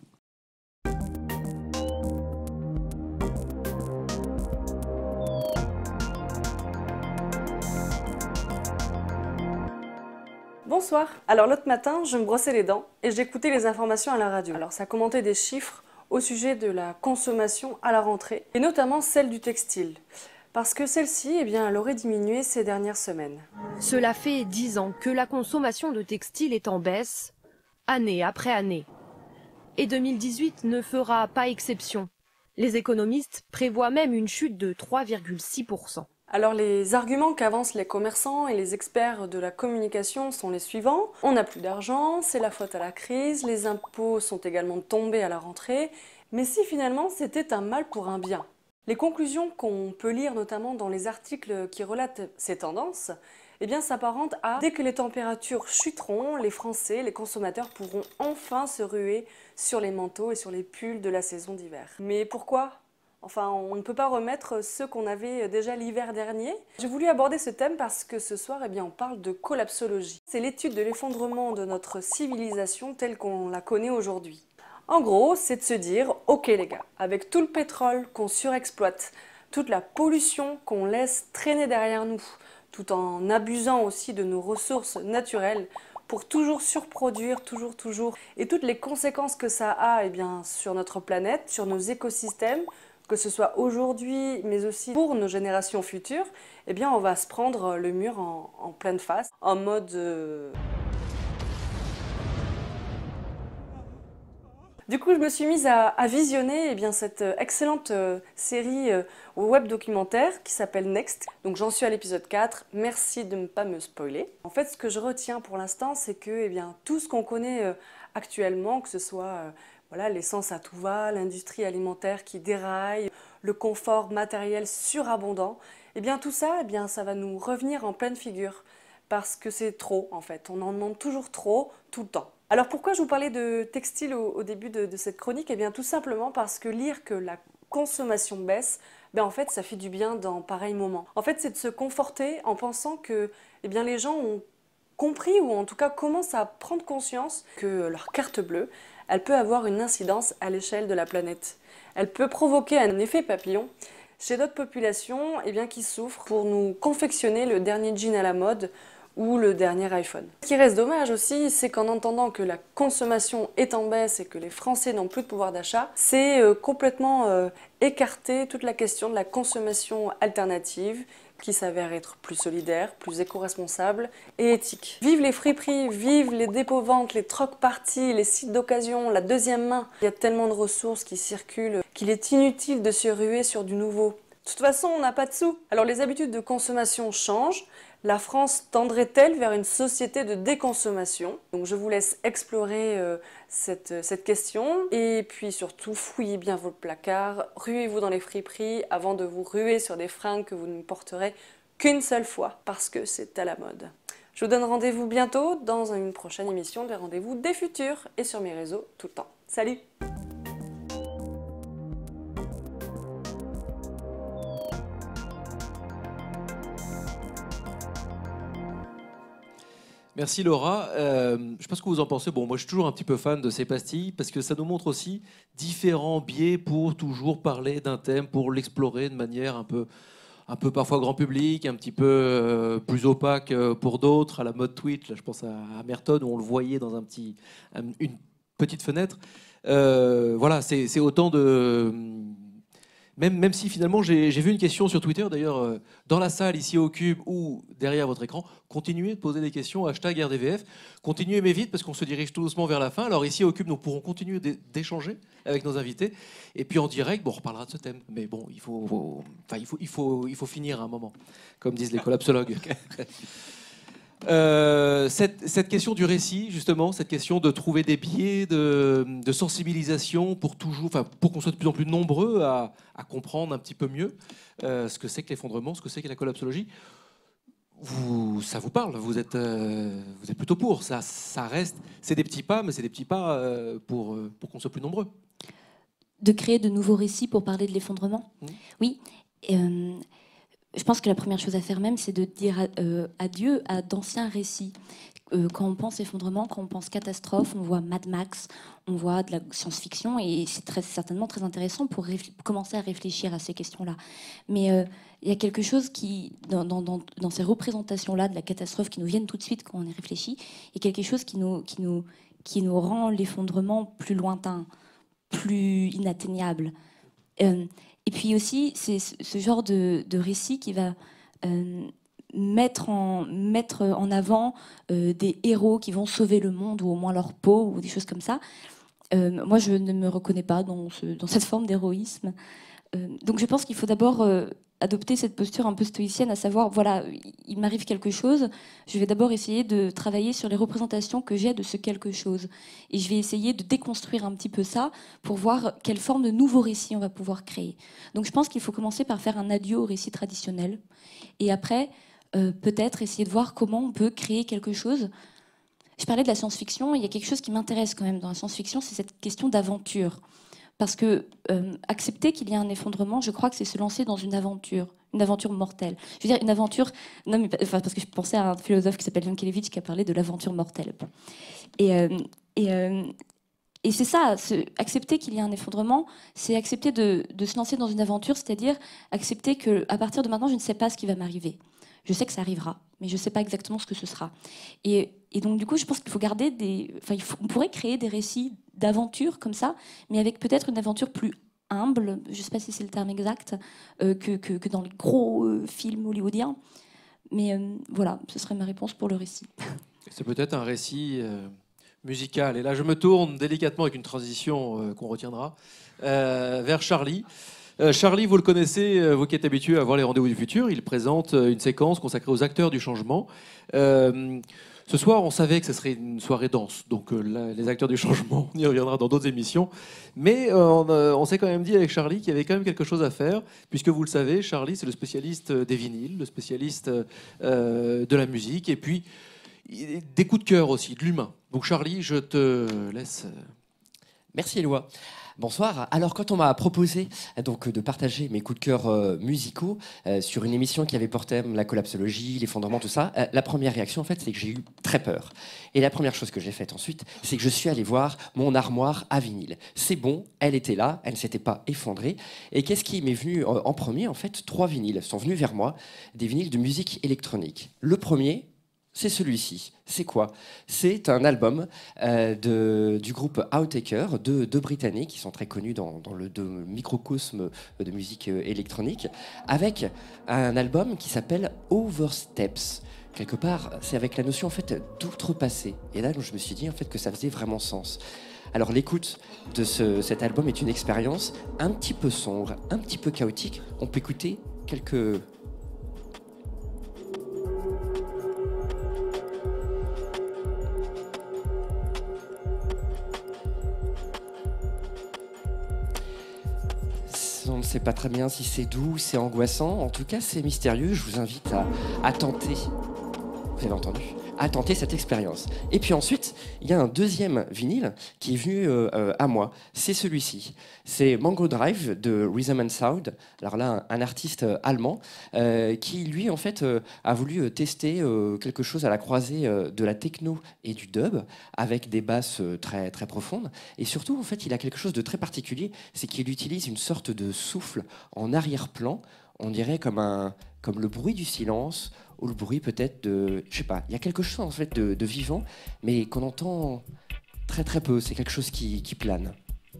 Bonsoir. Alors l'autre matin, je me brossais les dents et j'écoutais les informations à la radio. Alors ça commentait des chiffres au sujet de la consommation à la rentrée, et notamment celle du textile. Parce que celle-ci, elle aurait diminué ces dernières semaines. Cela fait 10 ans que la consommation de textile est en baisse, année après année. Et 2018 ne fera pas exception. Les économistes prévoient même une chute de 3,6%. Alors les arguments qu'avancent les commerçants et les experts de la communication sont les suivants. On n'a plus d'argent, c'est la faute à la crise, les impôts sont également tombés à la rentrée. Mais si finalement c'était un mal pour un bien? Les conclusions qu'on peut lire notamment dans les articles qui relatent ces tendances, s'apparentent à dès que les températures chuteront, les Français, les consommateurs pourront enfin se ruer sur les manteaux et sur les pulls de la saison d'hiver. Mais pourquoi ? Enfin, on ne peut pas remettre ceux qu'on avait déjà l'hiver dernier. J'ai voulu aborder ce thème parce que ce soir, on parle de collapsologie. C'est l'étude de l'effondrement de notre civilisation telle qu'on la connaît aujourd'hui. En gros, c'est de se dire, ok les gars, avec tout le pétrole qu'on surexploite, toute la pollution qu'on laisse traîner derrière nous, tout en abusant aussi de nos ressources naturelles, pour toujours surproduire, toujours, et toutes les conséquences que ça a sur notre planète, sur nos écosystèmes, que ce soit aujourd'hui, mais aussi pour nos générations futures, on va se prendre le mur en pleine face, en mode... Du coup, je me suis mise à visionner cette excellente série web documentaire qui s'appelle Next. Donc j'en suis à l'épisode 4, merci de ne pas me spoiler. En fait, ce que je retiens pour l'instant, c'est que tout ce qu'on connaît actuellement, que ce soit... l'essence à tout va, l'industrie alimentaire qui déraille, le confort matériel surabondant, tout ça, ça va nous revenir en pleine figure. Parce que c'est trop, en fait. On en demande toujours trop, tout le temps. Alors pourquoi je vous parlais de textile au début de cette chronique? Tout simplement parce que lire que la consommation baisse, en fait, ça fait du bien dans pareil moment. En fait, c'est de se conforter en pensant que les gens ont compris, ou en tout cas commencent à prendre conscience que leur carte bleue, elle peut avoir une incidence à l'échelle de la planète. Elle peut provoquer un effet papillon chez d'autres populations qui souffrent pour nous confectionner le dernier jean à la mode ou le dernier iPhone. Ce qui reste dommage aussi, c'est qu'en entendant que la consommation est en baisse et que les Français n'ont plus de pouvoir d'achat, c'est complètement écarté toute la question de la consommation alternative qui s'avère être plus solidaire, plus éco-responsable et éthique. Vive les friperies, vive les dépôts-ventes, les troc-parties, les sites d'occasion, la deuxième main. Il y a tellement de ressources qui circulent qu'il est inutile de se ruer sur du nouveau. De toute façon, on n'a pas de sous. Alors les habitudes de consommation changent. La France tendrait-elle vers une société de déconsommation? Donc je vous laisse explorer cette question. Et puis surtout, fouillez bien vos placards, ruez-vous dans les friperies avant de vous ruer sur des fringues que vous ne porterez qu'une seule fois, parce que c'est à la mode. Je vous donne rendez-vous bientôt dans une prochaine émission des Rendez-vous des Futurs et sur mes réseaux tout le temps. Salut! Merci Laura. Je ne sais pas ce que vous en pensez. Bon, moi je suis toujours un petit peu fan de ces pastilles parce que ça nous montre aussi différents biais pour toujours parler d'un thème, pour l'explorer de manière un peu parfois grand public, un petit peu plus opaque pour d'autres, à la mode Twitch. Là, je pense à Merton où on le voyait dans une petite fenêtre. Voilà, c'est autant de... Même si finalement j'ai vu une question sur Twitter, d'ailleurs dans la salle ici au Cube ou derrière votre écran, continuez de poser des questions, #RDVF, continuez mais vite parce qu'on se dirige tout doucement vers la fin. Alors ici au Cube, nous pourrons continuer d'échanger avec nos invités et puis en direct, bon, on reparlera de ce thème. Mais bon, il faut finir à un moment, comme disent les collapsologues. Cette question du récit, justement, cette question de trouver des biais de sensibilisation pour qu'on soit de plus en plus nombreux à comprendre un petit peu mieux ce que c'est que l'effondrement, ce que c'est que la collapsologie. Ça vous parle, vous êtes plutôt pour. Ça reste, c'est des petits pas, mais c'est des petits pas pour qu'on soit plus nombreux. De créer de nouveaux récits pour parler de l'effondrement. Oui. Je pense que la première chose à faire même, c'est de dire adieu à d'anciens récits. Quand on pense effondrement, quand on pense catastrophe, on voit Mad Max, on voit de la science-fiction, et c'est certainement très intéressant pour commencer à réfléchir à ces questions-là. Mais il y a quelque chose qui, dans ces représentations-là de la catastrophe qui nous viennent tout de suite quand on y réfléchit, il y a quelque chose qui nous rend l'effondrement plus lointain, plus inatteignable. Et puis aussi, c'est ce genre de récit qui va mettre en avant des héros qui vont sauver le monde, ou au moins leur peau, ou des choses comme ça. Moi, je ne me reconnais pas dans cette forme d'héroïsme. Donc je pense qu'il faut d'abord adopter cette posture un peu stoïcienne, à savoir, voilà, il m'arrive quelque chose, je vais d'abord essayer de travailler sur les représentations que j'ai de ce quelque chose. Et je vais essayer de déconstruire un petit peu ça pour voir quelle forme de nouveaux récits on va pouvoir créer. Donc je pense qu'il faut commencer par faire un adieu au récit traditionnel. Et après, peut-être essayer de voir comment on peut créer quelque chose. Je parlais de la science-fiction, il y a quelque chose qui m'intéresse quand même dans la science-fiction, c'est cette question d'aventure. Parce que accepter qu'il y a un effondrement, je crois que c'est se lancer dans une aventure mortelle. Je veux dire, une aventure... Non, mais, parce que je pensais à un philosophe qui s'appelle Yankelevitch qui a parlé de l'aventure mortelle. Et c'est ça, accepter qu'il y a un effondrement, c'est accepter de se lancer dans une aventure, c'est-à-dire accepter qu'à partir de maintenant, je ne sais pas ce qui va m'arriver. Je sais que ça arrivera, mais je ne sais pas exactement ce que ce sera. Et donc, du coup, je pense qu'il faut garder on pourrait créer des récits d'aventure comme ça, mais avec peut-être une aventure plus humble, je ne sais pas si c'est le terme exact, que dans les gros films hollywoodiens. Mais voilà, ce serait ma réponse pour le récit. C'est peut-être un récit musical. Et là, je me tourne délicatement avec une transition qu'on retiendra vers Charlie. Charlie, vous le connaissez, vous qui êtes habitué à voir les Rendez-vous du Futur, il présente une séquence consacrée aux acteurs du changement. Ce soir, on savait que ce serait une soirée dense, donc les acteurs du changement, on y reviendra dans d'autres émissions. Mais on s'est quand même dit avec Charlie qu'il y avait quand même quelque chose à faire, puisque vous le savez, Charlie, c'est le spécialiste des vinyles, le spécialiste de la musique, et puis des coups de cœur aussi, de l'humain. Donc Charlie, je te laisse... Merci Éloi. Bonsoir. Alors, quand on m'a proposé donc de partager mes coups de cœur musicaux sur une émission qui avait pour thème la collapsologie, l'effondrement, tout ça, la première réaction, en fait, c'est que j'ai eu très peur. Et la première chose que j'ai faite ensuite, c'est que je suis allé voir mon armoire à vinyle. C'est bon, elle était là, elle ne s'était pas effondrée. Et qu'est-ce qui m'est venu en premier? En fait, 3 vinyles sont venus vers moi, des vinyles de musique électronique. Le premier, c'est celui-ci. C'est quoi? C'est un album du groupe Outtaker, deux Britanniques qui sont très connus dans le microcosme de musique électronique, avec un album qui s'appelle Oversteps. Quelque part, c'est avec la notion en fait d'outrepasser. Et là, je me suis dit en fait que ça faisait vraiment sens. Alors l'écoute de cet album est une expérience un petit peu sombre, un petit peu chaotique. On peut écouter quelques... On ne sait pas très bien si c'est doux, c'est angoissant. En tout cas, c'est mystérieux. Je vous invite à tenter. Vous avez entendu? À tenter cette expérience. Et puis ensuite, il y a un deuxième vinyle qui est venu à moi. C'est celui-ci. C'est Mango Drive de Rhythm and Sound. Alors là, un artiste allemand qui, lui, en fait, a voulu tester quelque chose à la croisée de la techno et du dub, avec des basses très, très profondes. Et surtout, en fait, il a quelque chose de très particulier, c'est qu'il utilise une sorte de souffle en arrière-plan. On dirait comme le bruit du silence, ou le bruit peut-être de... Je sais pas, il y a quelque chose en fait de vivant, mais qu'on entend très très peu. C'est quelque chose qui plane.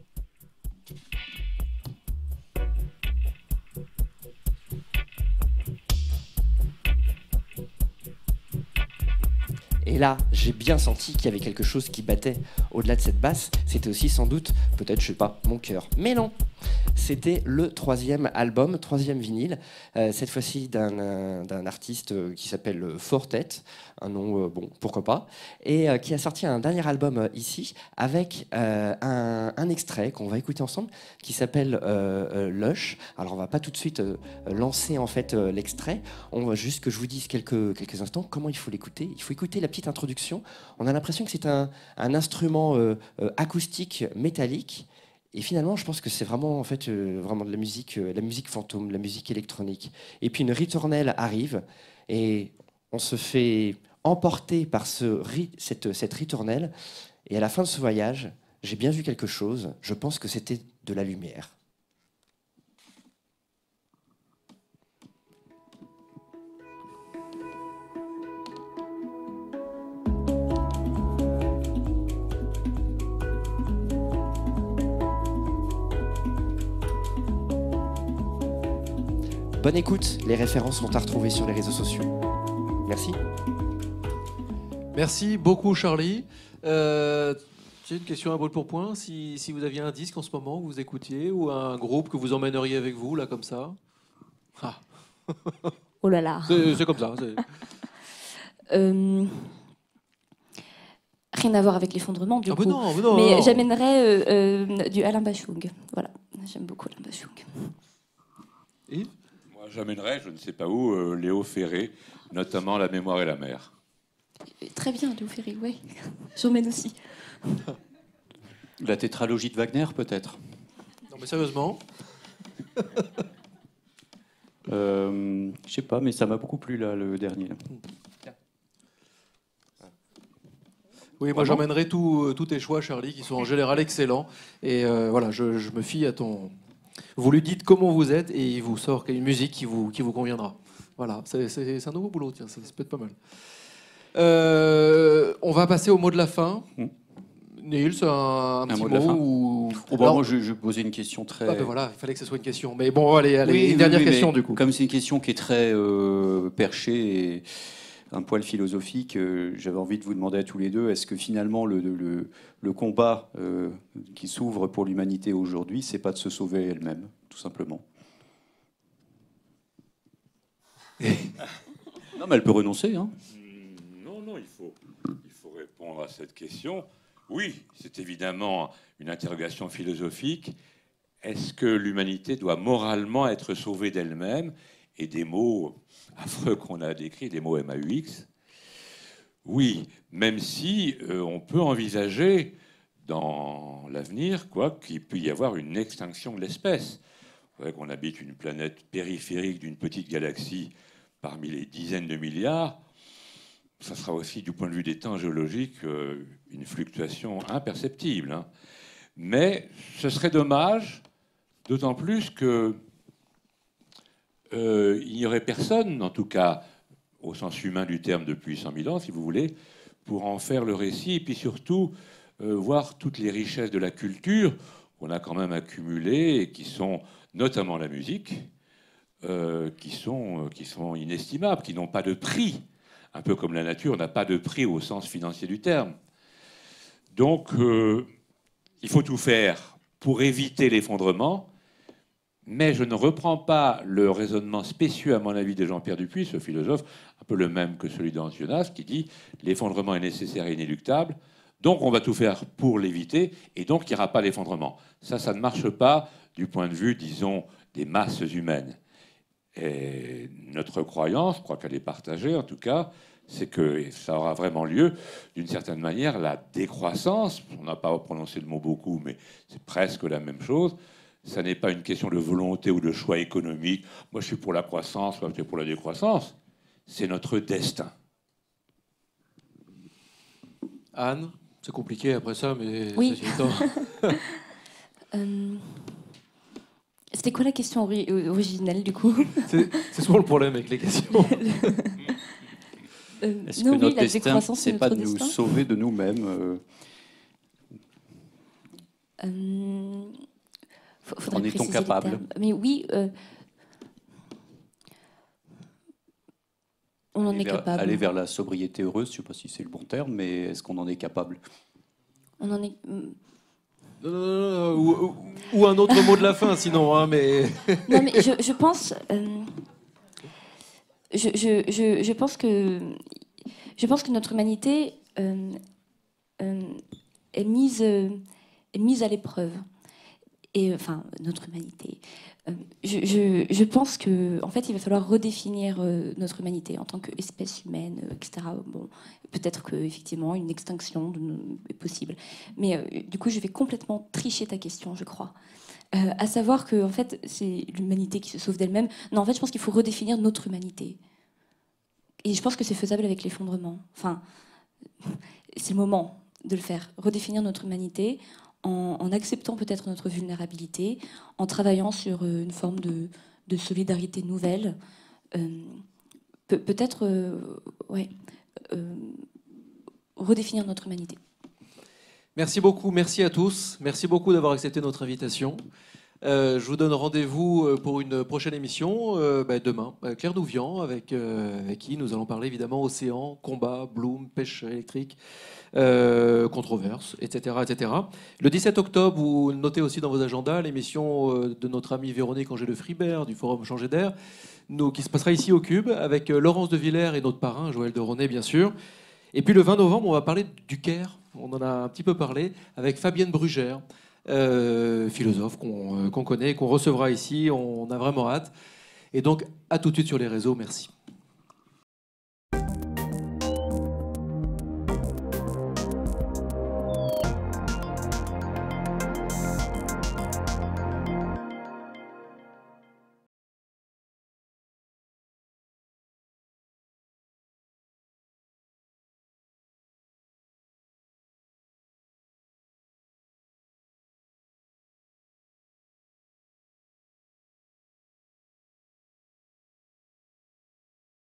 Et là, j'ai bien senti qu'il y avait quelque chose qui battait au-delà de cette basse. C'était aussi sans doute, peut-être, je sais pas, mon cœur. Mais non, c'était le troisième album, troisième vinyle, cette fois-ci d'un artiste qui s'appelle Fortet, un nom, bon, pourquoi pas, et qui a sorti un dernier album ici, avec un extrait qu'on va écouter ensemble, qui s'appelle Lush. Alors on va pas tout de suite lancer en fait l'extrait, on va juste que je vous dise quelques instants comment il faut l'écouter. Il faut écouter la petite introduction. On a l'impression que c'est un instrument acoustique métallique. Et finalement, je pense que c'est vraiment, en fait, vraiment de la musique fantôme, de la musique électronique. Et puis une ritournelle arrive et on se fait emporter par cette ritournelle. Et à la fin de ce voyage, j'ai bien vu quelque chose. Je pense que c'était de la lumière. Bonne écoute, les références sont à retrouver sur les réseaux sociaux. Merci. Merci beaucoup Charlie. J'ai une question à brûle pour point. Si vous aviez un disque en ce moment que vous écoutiez ou un groupe que vous emmèneriez avec vous, là, comme ça. Ah. Oh là là. C'est comme ça. Rien à voir avec l'effondrement, du coup. Non, mais j'amènerais du Alain Bachung. Voilà, j'aime beaucoup Alain Bachung. Et moi, j'amènerais, je ne sais pas où, Léo Ferré, notamment La mémoire et la mer. Très bien, Léo Ferré, oui. J'emmène aussi. La tétralogie de Wagner, peut-être. Non, mais sérieusement. Je sais pas, mais ça m'a beaucoup plu, là, le dernier. Oui, moi j'emmènerai tous tes choix, Charlie, qui sont en général excellents. Et voilà, je me fie à ton... Vous lui dites comment vous êtes et il vous sort une musique qui vous conviendra. Voilà, c'est un nouveau boulot, tiens, ça peut être pas mal. On va passer au mot de la fin. Niels, un petit mot de la fin. Ou... Moi, je posais une question très... Ah ben voilà, il fallait que ce soit une question. Mais bon, allez, une dernière question, du coup. Comme c'est une question qui est très perchée et un poil philosophique, j'avais envie de vous demander à tous les deux, est-ce que finalement le combat qui s'ouvre pour l'humanité aujourd'hui, c'est pas de se sauver elle-même, tout simplement? Non, mais elle peut renoncer, hein. Non, il faut répondre à cette question. Oui, c'est évidemment une interrogation philosophique. Est-ce que l'humanité doit moralement être sauvée d'elle-même? Et des mots affreux qu'on a décrits, des mots MAUX. Oui, même si on peut envisager dans l'avenir qu'il peut y avoir une extinction de l'espèce. C'est vrai qu'on habite une planète périphérique d'une petite galaxie parmi les dizaines de milliards. Ça sera aussi, du point de vue des temps géologiques, une fluctuation imperceptible. Hein. Mais ce serait dommage, d'autant plus que il n'y aurait personne, en tout cas au sens humain du terme depuis 100 000 ans, si vous voulez, pour en faire le récit, et puis surtout voir toutes les richesses de la culture qu'on a quand même accumulées, et qui sont notamment la musique, qui sont inestimables, qui n'ont pas de prix, un peu comme la nature n'a pas de prix au sens financier du terme. Donc, il faut tout faire pour éviter l'effondrement, mais je ne reprends pas le raisonnement spécieux, à mon avis, de Jean-Pierre Dupuis, ce philosophe, un peu le même que celui d'Hans Jonas, qui dit « l'effondrement est nécessaire et inéluctable, donc on va tout faire pour l'éviter, et donc il n'y aura pas d'effondrement ». Ça ne marche pas du point de vue, disons, des masses humaines. Et notre croyance, je crois qu'elle est partagée en tout cas, c'est que ça aura vraiment lieu, d'une certaine manière, la décroissance. On n'a pas prononcé le mot beaucoup, mais c'est presque la même chose. Ça n'est pas une question de volonté ou de choix économique. Moi, je suis pour la croissance, moi, je suis pour la décroissance. C'est notre destin. Anne, c'est compliqué après ça, mais... Oui. C'était quoi la question originelle, du coup? C'est souvent le problème avec les questions. Est-ce que notre destin, c'est pas de nous sauver de nous-mêmes en est-on capable? Mais oui, on en est capable. Aller vers la sobriété heureuse, je ne sais pas si c'est le bon terme, mais est-ce qu'on en est capable? On en est... ou un autre mot de la fin, sinon. Hein, mais... Non, mais je pense... Je pense que notre humanité est mise à l'épreuve. Et enfin, notre humanité. Je pense que, en fait, il va falloir redéfinir notre humanité en tant qu'espèce humaine, etc. Bon, peut-être qu'effectivement, une extinction est possible. Mais du coup, je vais complètement tricher ta question, je crois. À savoir que, en fait, c'est l'humanité qui se sauve d'elle-même. Non, en fait, je pense qu'il faut redéfinir notre humanité. Et je pense que c'est faisable avec l'effondrement. Enfin, c'est le moment de le faire. Redéfinir notre humanité en acceptant peut-être notre vulnérabilité, en travaillant sur une forme de solidarité nouvelle. Peut-être, redéfinir notre humanité. Merci beaucoup, merci à tous. Merci beaucoup d'avoir accepté notre invitation. Je vous donne rendez-vous pour une prochaine émission demain. Claire Douvian, avec qui nous allons parler évidemment océan, combat, Bloom, pêche électrique, controverses, etc., etc. Le 17 octobre, vous notez aussi dans vos agendas l'émission de notre amie Véronique Angers-Le-Fribert du Forum Changer d'air, qui se passera ici au Cube, avec Laurence de Villers et notre parrain, Joël de Ronet, bien sûr. Et puis le 20 novembre, on va parler du Caire. On en a un petit peu parlé avec Fabienne Brugère, philosophe qu'on connaît, qu'on recevra ici. On a vraiment hâte. Et donc, à tout de suite sur les réseaux. Merci.